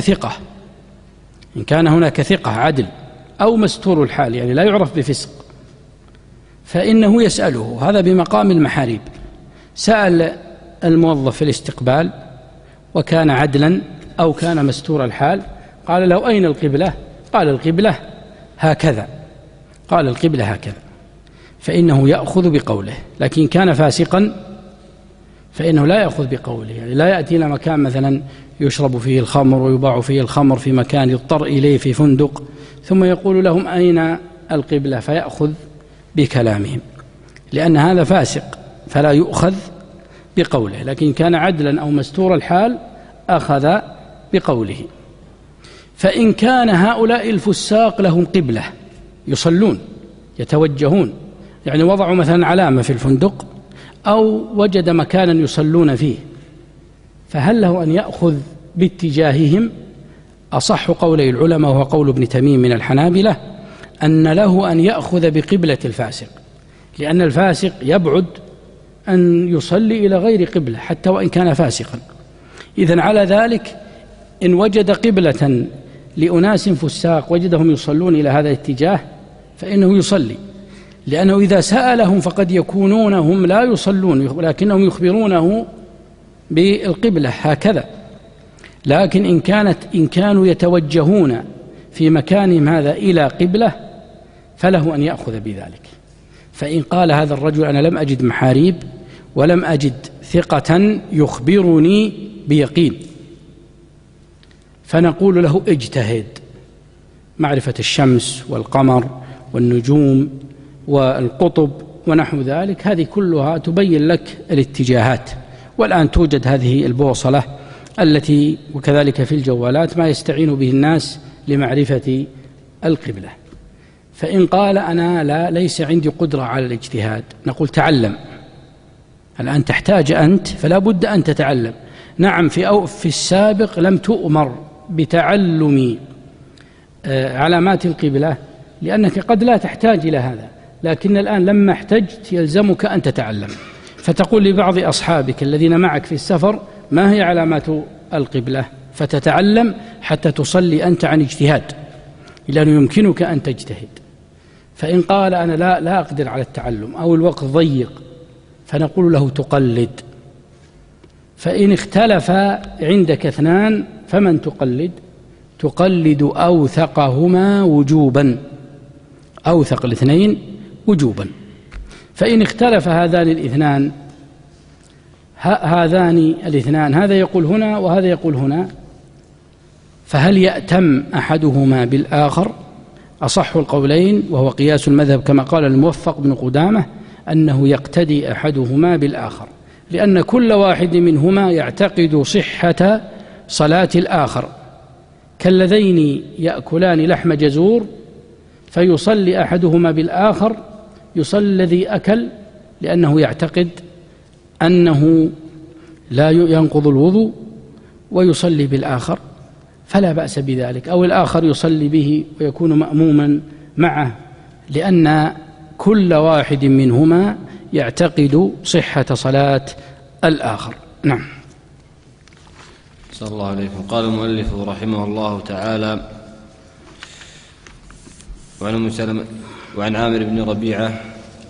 هناك ثقة عدل أو مستور الحال، يعني لا يعرف بفسق، فإنه يسأله، هذا بمقام المحاريب. سأل الموظف في الاستقبال وكان عدلا أو كان مستور الحال، قال له أين القبلة؟ قال القبلة هكذا، قال القبلة هكذا، فإنه يأخذ بقوله. لكن كان فاسقا فإنه لا يأخذ بقوله، يعني لا يأتي إلى مكان مثلا يشرب فيه الخمر ويباع فيه الخمر في مكان يضطر إليه في فندق ثم يقول لهم أين القبلة فيأخذ بكلامهم، لأن هذا فاسق فلا يؤخذ بقوله. لكن كان عدلا أو مستور الحال أخذ بقوله. فإن كان هؤلاء الفساق لهم قبلة يصلون يتوجهون، يعني وضعوا مثلا علامة في الفندق أو وجد مكانا يصلون فيه، فهل له أن يأخذ باتجاههم؟ أصح قولي العلماء وهو قول ابن تميم من الحنابلة أن له أن يأخذ بقبلة الفاسق، لأن الفاسق يبعد أن يصلي إلى غير قبلة حتى وإن كان فاسقا. إذن على ذلك إن وجد قبلة لأناس فساق وجدهم يصلون إلى هذا الاتجاه فإنه يصلي، لأنه إذا سألهم فقد يكونون هم لا يصلون ولكنهم يخبرونه بالقبلة هكذا. لكن إن كانوا يتوجهون في مكانهم هذا إلى قبلة فله أن يأخذ بذلك. فإن قال هذا الرجل أنا لم أجد محاريب ولم أجد ثقة يخبرني بيقين، فنقول له اجتهد، معرفة الشمس والقمر والنجوم والقطب ونحو ذلك، هذه كلها تبين لك الاتجاهات. والآن توجد هذه البوصلة التي وكذلك في الجوالات ما يستعين به الناس لمعرفة القبلة. فإن قال أنا ليس عندي قدرة على الاجتهاد، نقول تعلم، الآن تحتاج أنت فلا بد أن تتعلم. نعم في السابق لم تؤمر بتعلم علامات القبلة لأنك قد لا تحتاج إلى هذا، لكن الآن لما احتجت يلزمك أن تتعلم، فتقول لبعض أصحابك الذين معك في السفر ما هي علامات القبلة، فتتعلم حتى تصلي أنت عن اجتهاد، لأنه يمكنك أن تجتهد. فإن قال أنا لا أقدر على التعلم أو الوقت ضيق، فنقول له تقلد. فإن اختلف عندك اثنان فمن تقلد؟ تقلد أوثقهما وجوبا، أوثق الاثنين وجوبا. فإن اختلف هذان الاثنان هذا يقول هنا وهذا يقول هنا، فهل يأتم أحدهما بالآخر؟ أصح القولين وهو قياس المذهب كما قال الموفق بن قدامة أنه يقتدي أحدهما بالآخر، لأن كل واحد منهما يعتقد صحة صلاة الآخر، كالذين يأكلان لحم جزور فيصلي أحدهما بالآخر، يصلي الذي أكل لأنه يعتقد أنه لا ينقض الوضوء ويصلي بالآخر فلا بأس بذلك، أو الآخر يصلي به ويكون مأموما معه، لأن كل واحد منهما يعتقد صحة صلاة الآخر. نعم. أحسن الله عليكم. قال المؤلف رحمه الله تعالى: وعن عامر بن ربيعة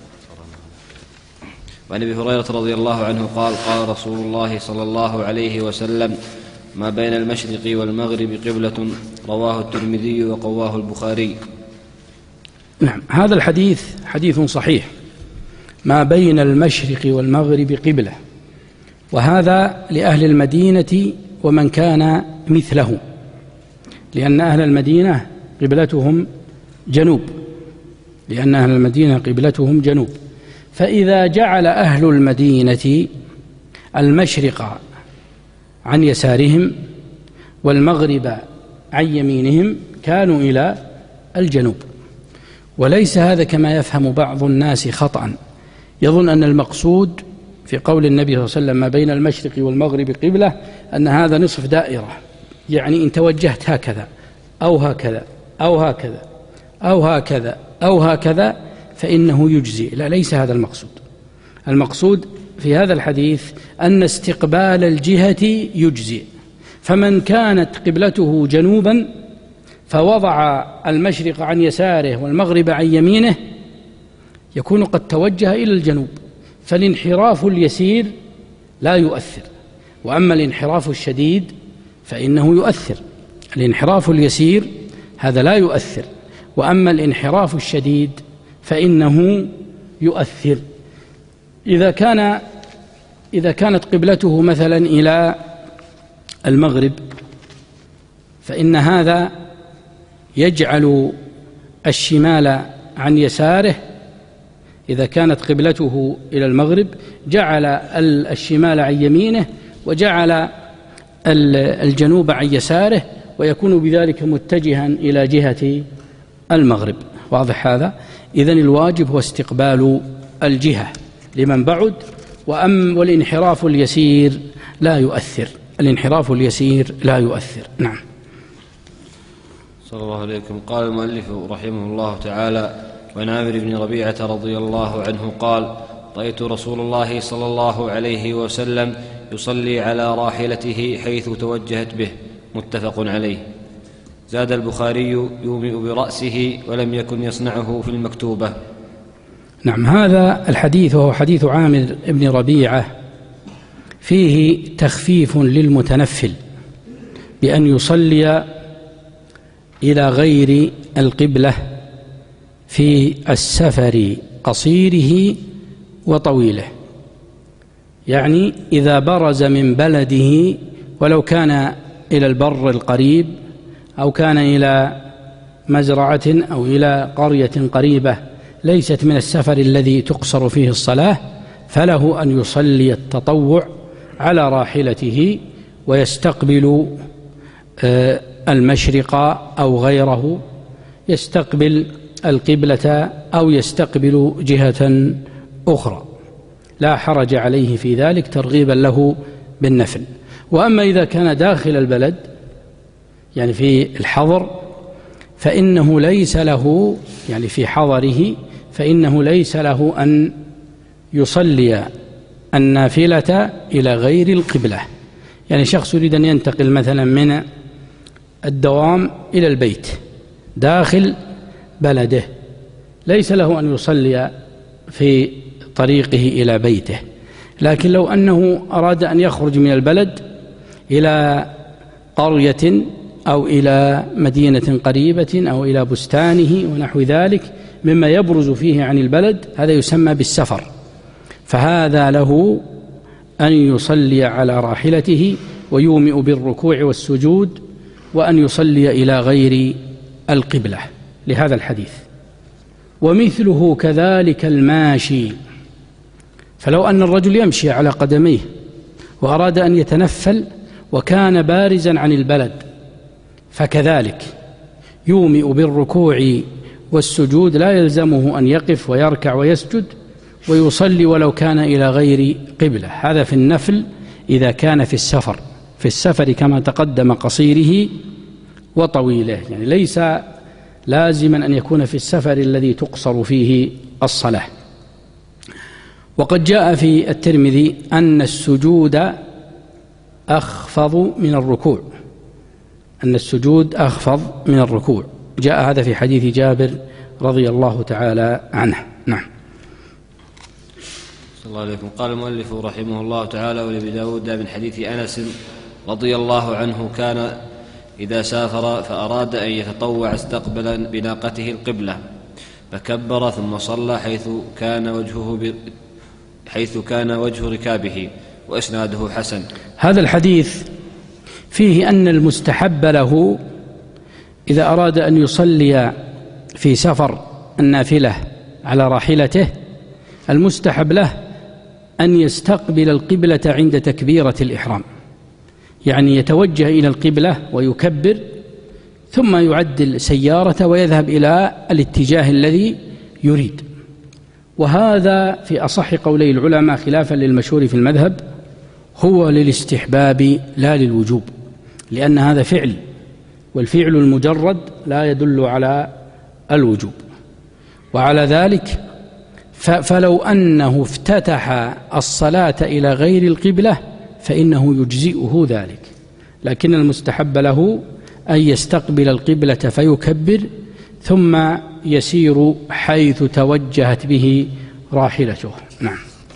وعن ابي هريرة رضي الله عنه قال: قال رسول الله صلى الله عليه وسلم: ما بين المشرق والمغرب قبلة. رواه الترمذي وقواه البخاري. نعم، هذا الحديث حديث صحيح. ما بين المشرق والمغرب قبلة، وهذا لأهل المدينة ومن كان مثله، لأن أهل المدينة قبلتهم جنوب، فإذا جعل أهل المدينة المشرق عن يسارهم والمغرب عن يمينهم كانوا إلى الجنوب. وليس هذا كما يفهم بعض الناس خطأ، يظن أن المقصود في قول النبي صلى الله عليه وسلم ما بين المشرق والمغرب قبلة أن هذا نصف دائرة، يعني إن توجهت هكذا أو هكذا أو هكذا أو هكذا أو هكذا فإنه يجزي. لا، ليس هذا المقصود. المقصود في هذا الحديث أن استقبال الجهة يجزي، فمن كانت قبلته جنوبا فوضع المشرق عن يساره والمغرب عن يمينه يكون قد توجه إلى الجنوب، فالانحراف اليسير لا يؤثر. وأما الانحراف الشديد فإنه يؤثر. الانحراف اليسير هذا لا يؤثر، وأما الانحراف الشديد فإنه يؤثر. إذا كانت قبلته مثلا إلى المغرب فإن هذا يجعل الشمال عن يساره. إذا كانت قبلته إلى المغرب جعل الشمال عن يمينه وجعل الجنوب عن يساره، ويكون بذلك متجها إلى جهة المغرب. واضح هذا؟ إذن الواجب هو استقبال الجهة لمن بعد، والانحراف اليسير لا يؤثر. نعم. صلى الله عليكم. قال المؤلف رحمه الله تعالى: وعن عامر بن ربيعة رضي الله عنه قال: رأيت رسول الله صلى الله عليه وسلم يصلي على راحلته حيث توجهت به. متفق عليه. زاد البخاري: يومئ برأسه، ولم يكن يصنعه في المكتوبة. نعم، هذا الحديث وهو حديث عامر بن ربيعة فيه تخفيف للمتنفل بأن يصلي إلى غير القبلة في السفر قصيره وطويله. يعني إذا برز من بلده ولو كان إلى البر القريب أو كان إلى مزرعة أو إلى قرية قريبة ليست من السفر الذي تقصر فيه الصلاة، فله أن يصلي التطوع على راحلته ويستقبل المشرق أو غيره، يستقبل القبلة أو يستقبل جهة أخرى، لا حرج عليه في ذلك ترغيبا له بالنفل. وأما إذا كان داخل البلد يعني في الحضر فإنه ليس له، يعني في حضره فإنه ليس له أن يصلي النافلة إلى غير القبلة. يعني شخص يريد أن ينتقل مثلا من الدوام إلى البيت داخل بلده، ليس له أن يصلي في طريقه إلى بيته. لكن لو أنه أراد أن يخرج من البلد إلى قرية أو إلى مدينة قريبة أو إلى بستانه ونحو ذلك مما يبرز فيه عن البلد، هذا يسمى بالسفر، فهذا له أن يصلي على راحلته ويومئ بالركوع والسجود، وأن يصلي إلى غير القبلة لهذا الحديث. ومثله كذلك الماشي، فلو أن الرجل يمشي على قدميه وأراد أن يتنفل وكان بارزا عن البلد فكذلك يومئ بالركوع والسجود، لا يلزمه أن يقف ويركع ويسجد، ويصلي ولو كان إلى غير قبلة. هذا في النفل إذا كان في السفر كما تقدم قصيره وطويله، يعني ليس لازما أن يكون في السفر الذي تقصر فيه الصلاة. وقد جاء في الترمذي أن السجود أخفض من الركوع، أن السجود أخفض من الركوع. جاء هذا في حديث جابر رضي الله تعالى عنه. نعم. صلى الله عليكم. قال المؤلف رحمه الله تعالى: ولأبي داود من حديث أنس رضي الله عنه: كان إذا سافر فأراد أن يتطوع استقبل بناقته القبلة فكبر ثم صلى حيث كان وجه ركابه، وإسناده حسن. هذا الحديث فيه أن المستحب له إذا أراد أن يصلي في سفر النافلة على راحلته، المستحب له أن يستقبل القبلة عند تكبيرة الإحرام، يعني يتوجه إلى القبلة ويكبر ثم يعدل سيارته ويذهب إلى الاتجاه الذي يريد. وهذا في أصح قولي العلماء خلافا للمشهور في المذهب هو للاستحباب لا للوجوب، لأن هذا فعل، والفعل المجرد لا يدل على الوجوب. وعلى ذلك فلو أنه افتتح الصلاة إلى غير القبلة فإنه يجزئه ذلك، لكن المستحب له أن يستقبل القبلة فيكبر ثم يسير حيث توجهت به راحلته. نعم.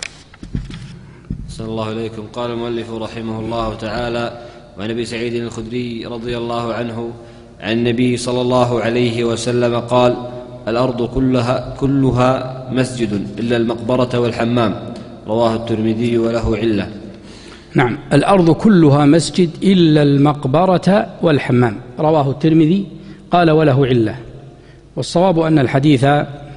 صلى الله عليكم. قال المؤلف رحمه الله تعالى: وعن أبي سعيد الخدري رضي الله عنه عن النبي صلى الله عليه وسلم قال: الأرض كلها مسجد إلا المقبرة والحمام، رواه الترمذي وله علة. نعم، الأرض كلها مسجد إلا المقبرة والحمام، رواه الترمذي قال وله علة. والصواب أن الحديث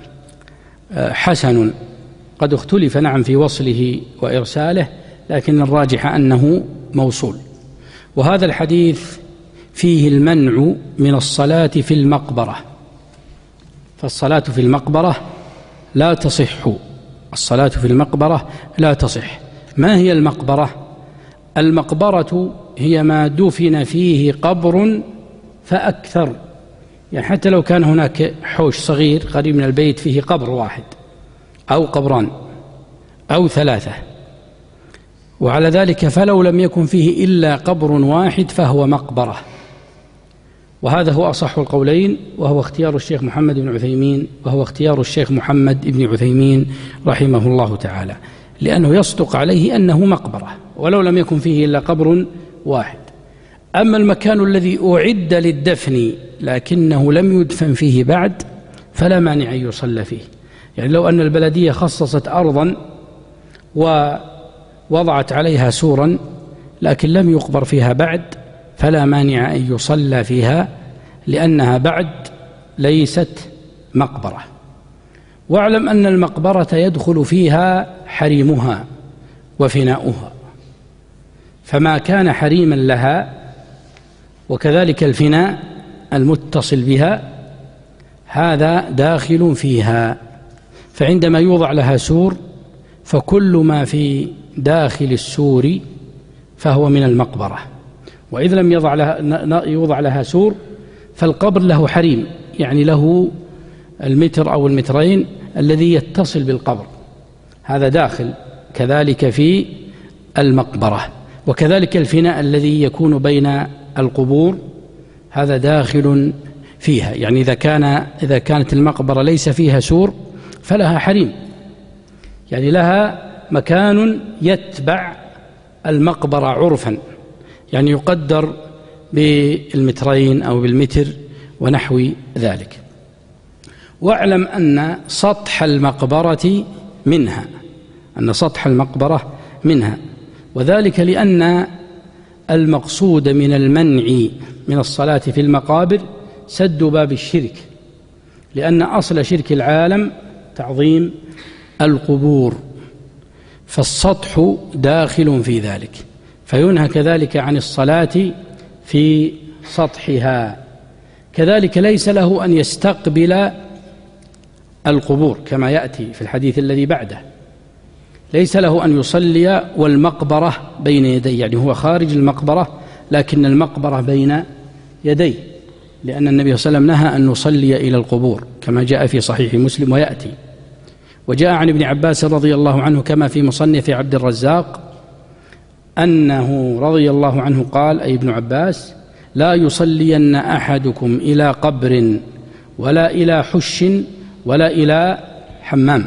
حسن، قد اختلف نعم في وصله وإرساله، لكن الراجح أنه موصول. وهذا الحديث فيه المنع من الصلاة في المقبرة، فالصلاة في المقبرة لا تصح، الصلاة في المقبرة لا تصح. ما هي المقبرة؟ المقبرة هي ما دفن فيه قبر فأكثر، يعني حتى لو كان هناك حوش صغير قريب من البيت فيه قبر واحد أو قبران أو ثلاثة، وعلى ذلك فلو لم يكن فيه إلا قبر واحد فهو مقبرة. وهذا هو أصح القولين، وهو اختيار الشيخ محمد بن عثيمين رحمه الله تعالى، لأنه يصدق عليه أنه مقبرة ولو لم يكن فيه إلا قبر واحد. أما المكان الذي أعد للدفن لكنه لم يدفن فيه بعد فلا مانع أن يصلى فيه. يعني لو أن البلدية خصصت أرضا ووضعت عليها سورا لكن لم يقبر فيها بعد فلا مانع أن يصلى فيها، لأنها بعد ليست مقبرة. واعلم أن المقبرة يدخل فيها حريمها وفناؤها، فما كان حريما لها وكذلك الفناء المتصل بها هذا داخل فيها. فعندما يوضع لها سور فكل ما في داخل السور فهو من المقبرة، وإذا لم يوضع لها سور فالقبر له حريم، يعني له المتر أو المترين الذي يتصل بالقبر، هذا داخل كذلك في المقبرة. وكذلك الفناء الذي يكون بين القبور هذا داخل فيها، يعني إذا كانت المقبرة ليس فيها سور فلها حريم، يعني لها مكان يتبع المقبرة عرفا، يعني يقدر بالمترين أو بالمتر ونحو ذلك. واعلم أن سطح المقبرة منها، وذلك لأن المقصود من المنع من الصلاة في المقابر سد باب الشرك، لأن أصل شرك العالم تعظيم القبور، فالسطح داخل في ذلك، فينهى كذلك عن الصلاة في سطحها. كذلك ليس له أن يستقبل القبور كما يأتي في الحديث الذي بعده، ليس له أن يصلي والمقبرة بين يديه، يعني هو خارج المقبرة لكن المقبرة بين يديه، لأن النبي صلى الله عليه وسلم نهى أن نصلي إلى القبور كما جاء في صحيح مسلم ويأتي. وجاء عن ابن عباس رضي الله عنه كما في مصنف عبد الرزاق أنه رضي الله عنه قال، أي ابن عباس: لا يصلين أحدكم إلى قبر ولا إلى حش ولا إلى حمام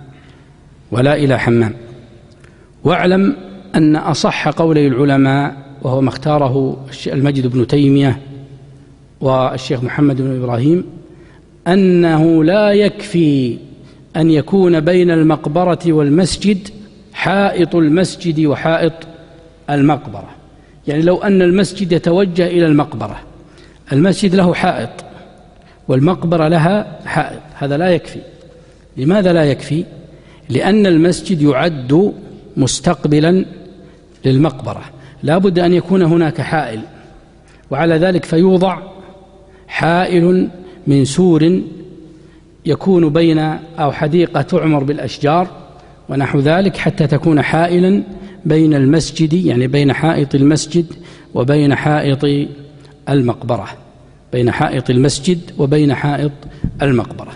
واعلم أن أصح قولي العلماء، وهو ما اختاره المجد بن تيمية والشيخ محمد بن إبراهيم، أنه لا يكفي أن يكون بين المقبرة والمسجد حائط المسجد وحائط المقبرة. يعني لو أن المسجد يتوجه إلى المقبرة، المسجد له حائط والمقبرة لها حائط، هذا لا يكفي. لماذا لا يكفي؟ لأن المسجد يعد مستقبلا للمقبرة، لا بد أن يكون هناك حائل، وعلى ذلك فيوضع حائل من سور يكون بين، أو حديقة تعمر بالأشجار ونحو ذلك، حتى تكون حائلا بين المسجد، يعني بين حائط المسجد وبين حائط المقبرة، بين حائط المسجد وبين حائط المقبرة.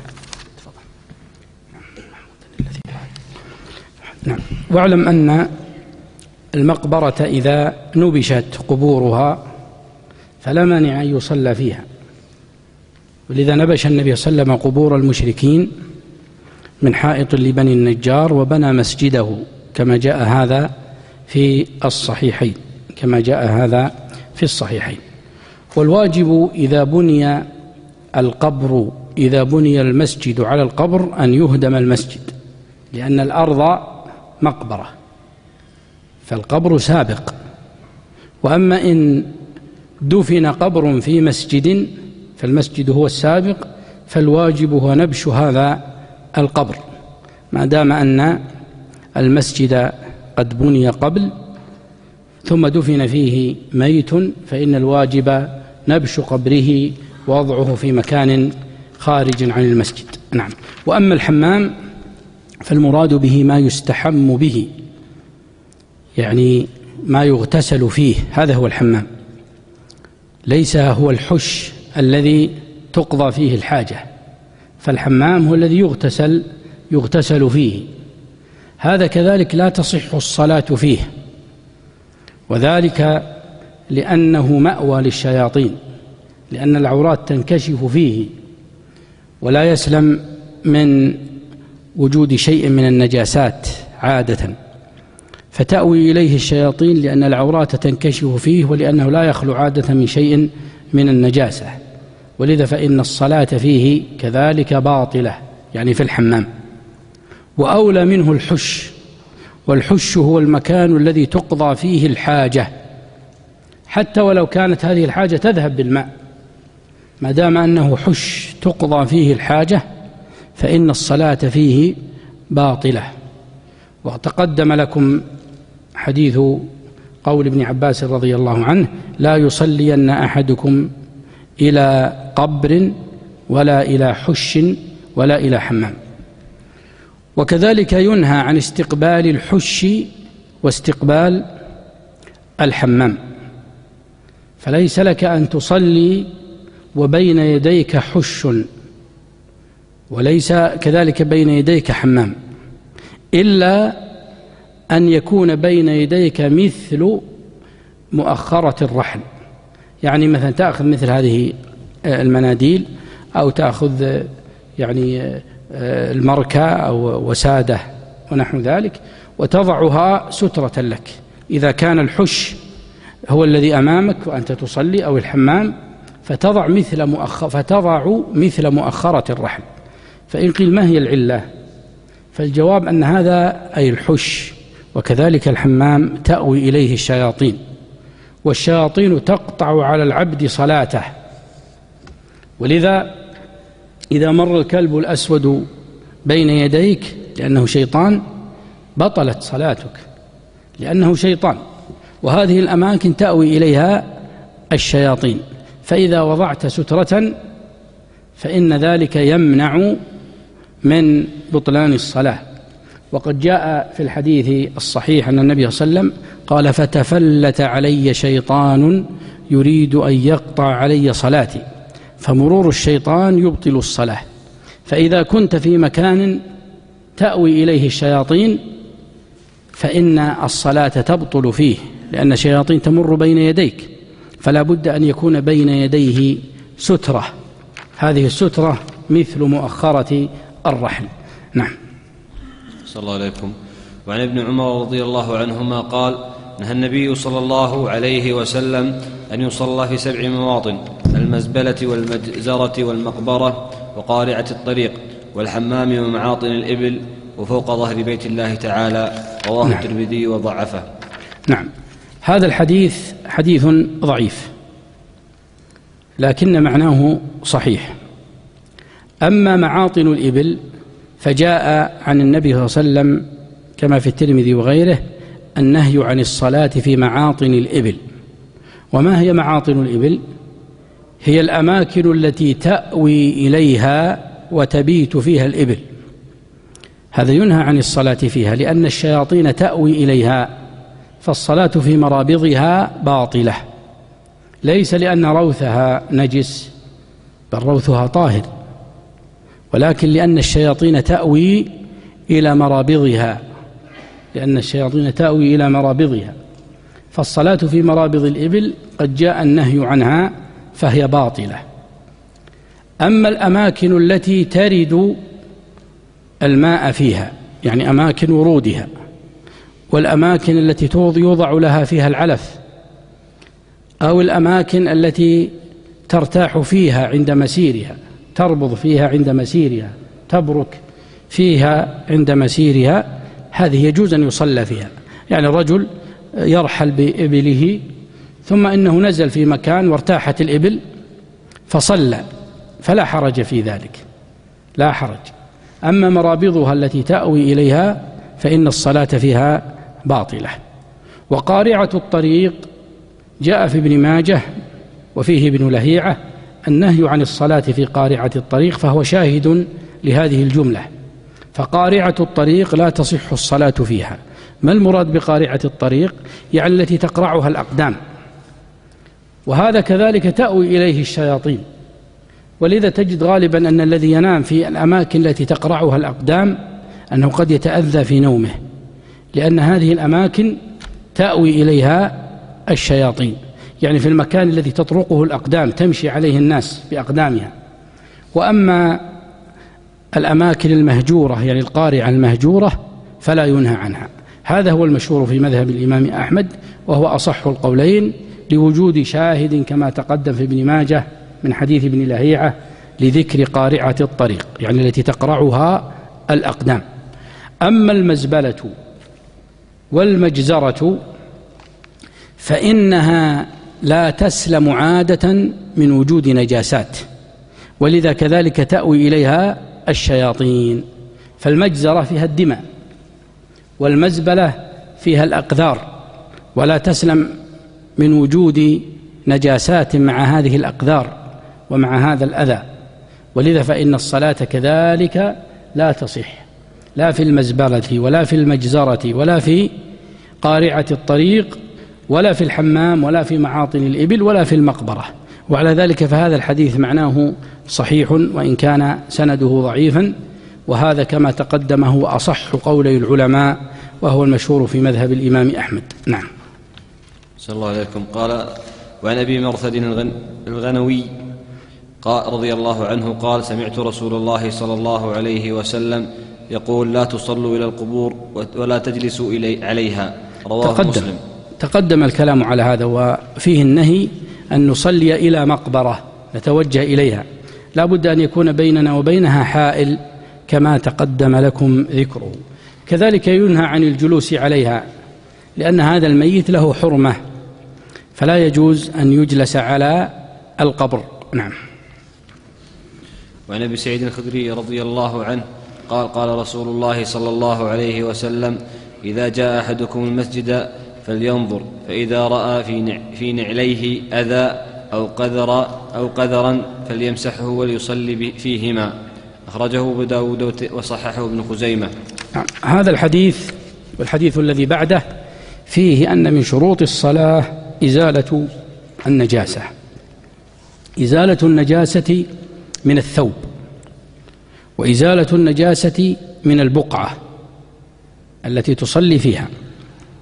نعم. واعلم أن المقبرة إذا نبشت قبورها فلا مانع أن يصلى فيها، ولذا نبش النبي صلى الله عليه وسلم قبور المشركين من حائط لبني النجار وبنى مسجده، كما جاء هذا في الصحيحين. والواجب إذا بني المسجد على القبر أن يهدم المسجد، لأن الأرض مقبرة فالقبر سابق. وأما إن دفن قبر في مسجد فالمسجد هو السابق، فالواجب هو نبش هذا القبر، ما دام أن المسجد قد بني قبل ثم دفن فيه ميت، فإن الواجب نبش قبره ووضعه في مكان خارج عن المسجد. نعم. وأما الحمام فالمراد به ما يستحم به، يعني ما يغتسل فيه، هذا هو الحمام، ليس هو الحش الذي تقضى فيه الحاجة، فالحمام هو الذي يغتسل فيه. هذا كذلك لا تصح الصلاة فيه، وذلك لأنه مأوى للشياطين، لأن العورات تنكشف فيه ولا يسلم من وجود شيء من النجاسات عادة، فتأوي إليه الشياطين لأن العورات تنكشف فيه، ولأنه لا يخلو عادة من شيء من النجاسة، ولذا فإن الصلاة فيه كذلك باطلة، يعني في الحمام. وأولى منه الحش، والحش هو المكان الذي تقضى فيه الحاجة، حتى ولو كانت هذه الحاجة تذهب بالماء، ما دام أنه حش تقضى فيه الحاجة فإن الصلاة فيه باطلة. وتقدم لكم حديث قول ابن عباس رضي الله عنه: لا يصلين أحدكم إلى قبر ولا إلى حش ولا إلى حمام. وكذلك ينهى عن استقبال الحش واستقبال الحمام، فليس لك أن تصلي وبين يديك حش، وليس كذلك بين يديك حمام، إلا أن يكون بين يديك مثل مؤخرة الرحل، يعني مثلا تأخذ مثل هذه المناديل، أو تأخذ يعني المركة أو وسادة ونحو ذلك، وتضعها سترة لك. إذا كان الحش هو الذي أمامك وأنت تصلي أو الحمام، فتضع مثل مؤخرة الرحل. فإن قيل ما هي العلة؟ فالجواب أن هذا أي الحش، وكذلك الحمام تأوي إليه الشياطين، والشياطين تقطع على العبد صلاته. ولذا إذا مر الكلب الأسود بين يديك لأنه شيطان بطلت صلاتك، لأنه شيطان، وهذه الأماكن تأوي إليها الشياطين. فإذا وضعت سترة فإن ذلك يمنع من بطلان الصلاة. وقد جاء في الحديث الصحيح أن النبي صلى الله عليه وسلم قال: فتفلت علي شيطان يريد أن يقطع علي صلاتي، فمرور الشيطان يبطل الصلاة. فإذا كنت في مكان تأوي إليه الشياطين فإن الصلاة تبطل فيه، لأن الشياطين تمر بين يديك، فلا بد أن يكون بين يديه سترة، هذه السترة مثل مؤخرة الرحل. نعم. صلى الله عليكم. وعن ابن عمر رضي الله عنهما قال: نهى النبي صلى الله عليه وسلم أن يصلى في 7 مواطن: المزبلة والمجزرة والمقبرة وقارعة الطريق والحمام ومعاطن الإبل وفوق ظهر بيت الله تعالى. رواه الترمذي وضعفه. نعم. هذا الحديث حديث ضعيف لكن معناه صحيح. أما معاطن الإبل فجاء عن النبي صلى الله عليه وسلم كما في الترمذي وغيره النهي عن الصلاة في معاطن الإبل. وما هي معاطن الإبل؟ هي الأماكن التي تأوي إليها وتبيت فيها الإبل، هذا ينهى عن الصلاة فيها لأن الشياطين تأوي إليها، فالصلاة في مرابضها باطلة، ليس لأن روثها نجس بل روثها طاهر، ولكن لأن الشياطين تأوي إلى مرابضها، فالصلاة في مرابض الإبل قد جاء النهي عنها فهي باطلة. أما الأماكن التي ترد الماء فيها، يعني أماكن ورودها، والأماكن التي يوضع لها فيها العلف، أو الأماكن التي ترتاح فيها عند مسيرها، تربض فيها عند مسيرها، تبرك فيها عند مسيرها، هذه يجوز أن يصلى فيها. يعني الرجل يرحل بإبله ثم إنه نزل في مكان وارتاحت الإبل فصلى، فلا حرج في ذلك، لا حرج. أما مرابضها التي تأوي إليها فإن الصلاة فيها باطلة. وقارعة الطريق جاء في ابن ماجه وفيه ابن لهيعة النهي عن الصلاة في قارعة الطريق، فهو شاهد لهذه الجملة. فقارعة الطريق لا تصح الصلاة فيها. ما المراد بقارعة الطريق؟ يعني التي تقرعها الأقدام، وهذا كذلك تأوي إليه الشياطين، ولذا تجد غالبا أن الذي ينام في الأماكن التي تقرعها الأقدام أنه قد يتأذى في نومه، لأن هذه الأماكن تأوي إليها الشياطين، يعني في المكان الذي تطرقه الأقدام تمشي عليه الناس بأقدامها. وأما الأماكن المهجورة يعني القارعة المهجورة فلا ينهى عنها. هذا هو المشهور في مذهب الإمام أحمد، وهو أصح القولين لوجود شاهد كما تقدم في ابن ماجه من حديث ابن لهيعة لذكر قارعة الطريق، يعني التي تقرعها الأقدام. أما المزبلة والمجزرة فإنها لا تسلم عادة من وجود نجاسات، ولذا كذلك تأوي إليها الشياطين. فالمجزرة فيها الدماء، والمزبلة فيها الأقذار، ولا تسلم من وجود نجاسات مع هذه الأقذار ومع هذا الأذى، ولذا فإن الصلاة كذلك لا تصح لا في المزبلة ولا في المجزرة ولا في قارعة الطريق ولا في الحمام ولا في معاطن الإبل ولا في المقبرة. وعلى ذلك فهذا الحديث معناه صحيح وإن كان سنده ضعيفا، وهذا كما تقدم هو أصح قولي العلماء وهو المشهور في مذهب الإمام أحمد. نعم. صلى الله عليكم. قال: وعن أبي مرثد الغنوي رضي الله عنه قال: سمعت رسول الله صلى الله عليه وسلم يقول: لا تصلوا إلى القبور ولا تجلسوا عليها. رواه مسلم. تقدم الكلام على هذا، وفيه النهي أن نصلي إلى مقبرة نتوجه إليها، لا بد أن يكون بيننا وبينها حائل كما تقدم لكم ذكره. كذلك ينهى عن الجلوس عليها، لأن هذا الميت له حرمة، فلا يجوز أن يجلس على القبر. نعم. وعن أبي سعيد الخدري رضي الله عنه قال: قال رسول الله صلى الله عليه وسلم: إذا جاء أحدكم المسجد فلينظر، فإذا رأى في نعليه أذى أو قذرا فليمسحه وليصلي فيهما. أخرجه أبو داود وصححه ابن خزيمة. هذا الحديث والحديث الذي بعده فيه أن من شروط الصلاة إزالة النجاسة، إزالة النجاسة من الثوب، وإزالة النجاسة من البقعة التي تصلي فيها،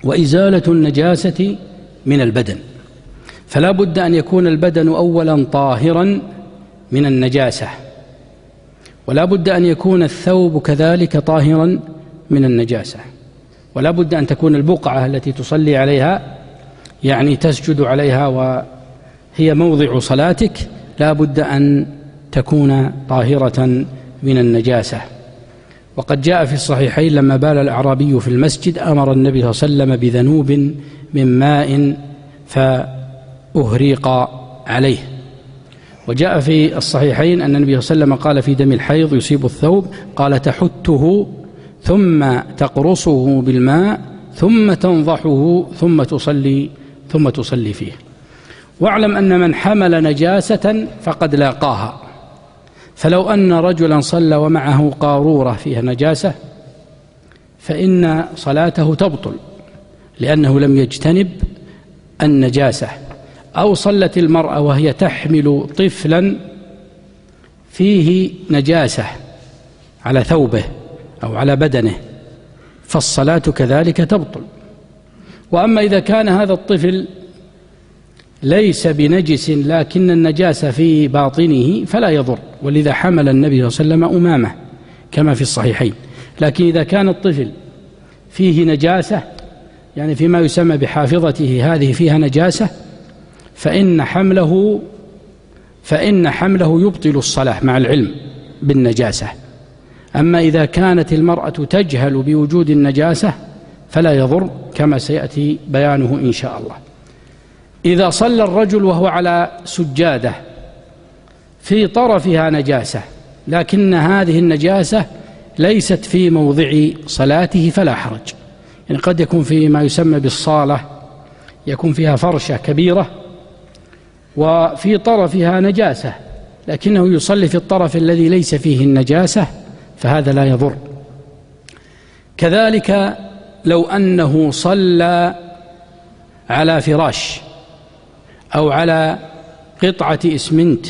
وإزالة النجاسة من البدن، فلا بد أن يكون البدن أولا طاهرا من النجاسة، ولا بد أن يكون الثوب كذلك طاهرا من النجاسة، ولا بد أن تكون البقعة التي تصلي عليها يعني تسجد عليها وهي موضع صلاتك لا بد أن تكون طاهرة من النجاسة. وقد جاء في الصحيحين لما بال الأعرابي في المسجد أمر النبي صلى الله عليه وسلم بذنوب من ماء فأهريق عليه. وجاء في الصحيحين أن النبي صلى الله عليه وسلم قال في دم الحيض يصيب الثوب قال تحته ثم تقرصه بالماء ثم تنضحه ثم تصلي فيه. واعلم أن من حمل نجاسة فقد لاقاها، فلو أن رجلا صلى ومعه قارورة فيها نجاسة فإن صلاته تبطل لأنه لم يجتنب النجاسة. أو صلت المرأة وهي تحمل طفلا فيه نجاسة على ثوبه أو على بدنه فالصلاة كذلك تبطل. وأما إذا كان هذا الطفل ليس بنجس لكن النجاسة في باطنه فلا يضر، ولذا حمل النبي صلى الله عليه وسلم أمامه كما في الصحيحين. لكن إذا كان الطفل فيه نجاسة يعني فيما يسمى بحافظته هذه فيها نجاسة فإن حمله يبطل الصلاة مع العلم بالنجاسة. أما إذا كانت المرأة تجهل بوجود النجاسة فلا يضر كما سيأتي بيانه إن شاء الله. إذا صلى الرجل وهو على سجادة في طرفها نجاسة لكن هذه النجاسة ليست في موضع صلاته فلا حرج. يعني قد يكون في ما يسمى بالصالة يكون فيها فرشة كبيرة وفي طرفها نجاسة لكنه يصلي في الطرف الذي ليس فيه النجاسة فهذا لا يضر. كذلك لو أنه صلى على فراش أو على قطعة إسمنت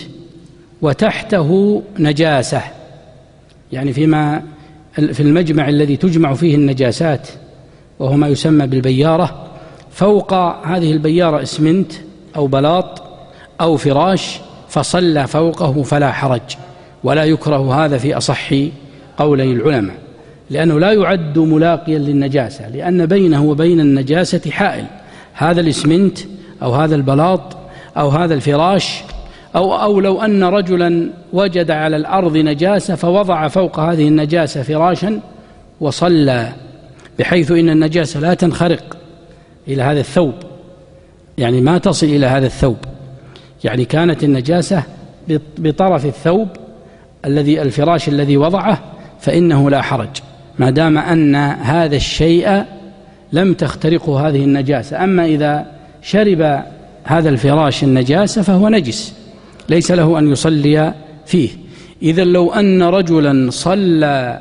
وتحته نجاسة، يعني في المجمع الذي تجمع فيه النجاسات وهو ما يسمى بالبيارة، فوق هذه البيارة إسمنت أو بلاط أو فراش فصلى فوقه فلا حرج، ولا يكره هذا في أصح قولي العلماء، لأنه لا يعد ملاقيا للنجاسة لأن بينه وبين النجاسة حائل، هذا الإسمنت أو هذا البلاط أو هذا الفراش أو لو أن رجلا وجد على الأرض نجاسة فوضع فوق هذه النجاسة فراشا وصلى بحيث إن النجاسة لا تنخرق إلى هذا الثوب، يعني ما تصل إلى هذا الثوب، يعني كانت النجاسة بطرف الثوب الفراش الذي وضعه فإنه لا حرج ما دام أن هذا الشيء لم تخترقه هذه النجاسة. أما إذا شرب هذا الفراش النجاسة فهو نجس ليس له أن يصلي فيه. إذا لو أن رجلا صلى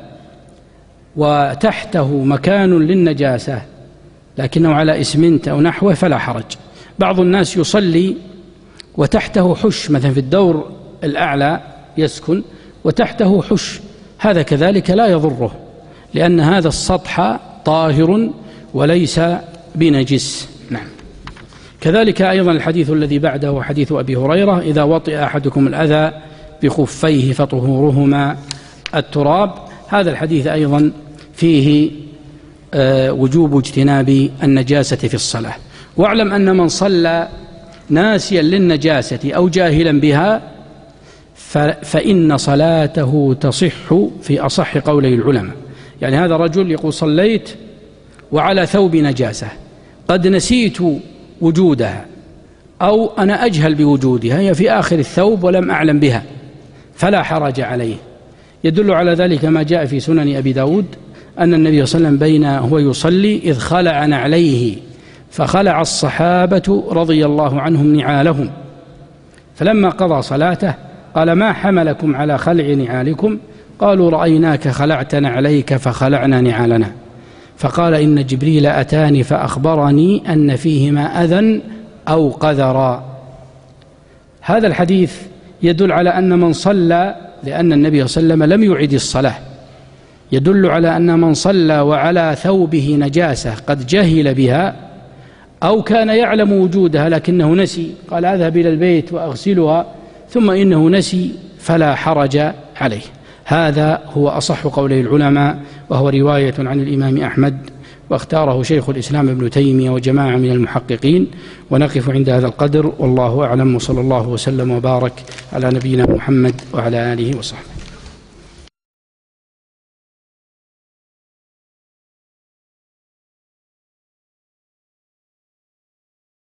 وتحته مكان للنجاسة لكنه على إسمنت أو نحوه فلا حرج. بعض الناس يصلي وتحته حش، مثلا في الدور الأعلى يسكن وتحته حش، هذا كذلك لا يضره لأن هذا السطح طاهر وليس بنجس. نعم. كذلك أيضا الحديث الذي بعده هو حديث أبي هريرة: إذا وطئ أحدكم الأذى بخفيه فطهورهما التراب. هذا الحديث أيضا فيه وجوب اجتناب النجاسة في الصلاة. واعلم أن من صلى ناسيا للنجاسة أو جاهلا بها فإن صلاته تصح في أصح قولي العلماء. يعني هذا رجل يقول صليت وعلى ثوب نجاسة قد نسيت وجودها أو أنا أجهل بوجودها، هي في آخر الثوب ولم أعلم بها فلا حرج عليه. يدل على ذلك ما جاء في سنن أبي داود أن النبي صلى الله عليه وسلم بين هو يصلي إذ خلع نعليه فخلع الصحابة رضي الله عنهم نعالهم، فلما قضى صلاته قال: ما حملكم على خلع نعالكم؟ قالوا: رأيناك خلعت نعليك فخلعنا نعالنا. فقال: إن جبريل أتاني فأخبرني أن فيهما أذى أو قذرا. هذا الحديث يدل على أن من صلى، لأن النبي صلى الله عليه وسلم لم يعد الصلاة يدل على أن من صلى وعلى ثوبه نجاسة قد جهل بها أو كان يعلم وجودها لكنه نسي، قال أذهب إلى البيت وأغسلها ثم إنه نسي، فلا حرج عليه. هذا هو أصح قولي العلماء، وهو رواية عن الإمام أحمد، واختاره شيخ الإسلام ابن تيمية وجماعة من المحققين. ونقف عند هذا القدر، والله أعلم، وصلى الله وسلم وبارك على نبينا محمد وعلى آله وصحبه.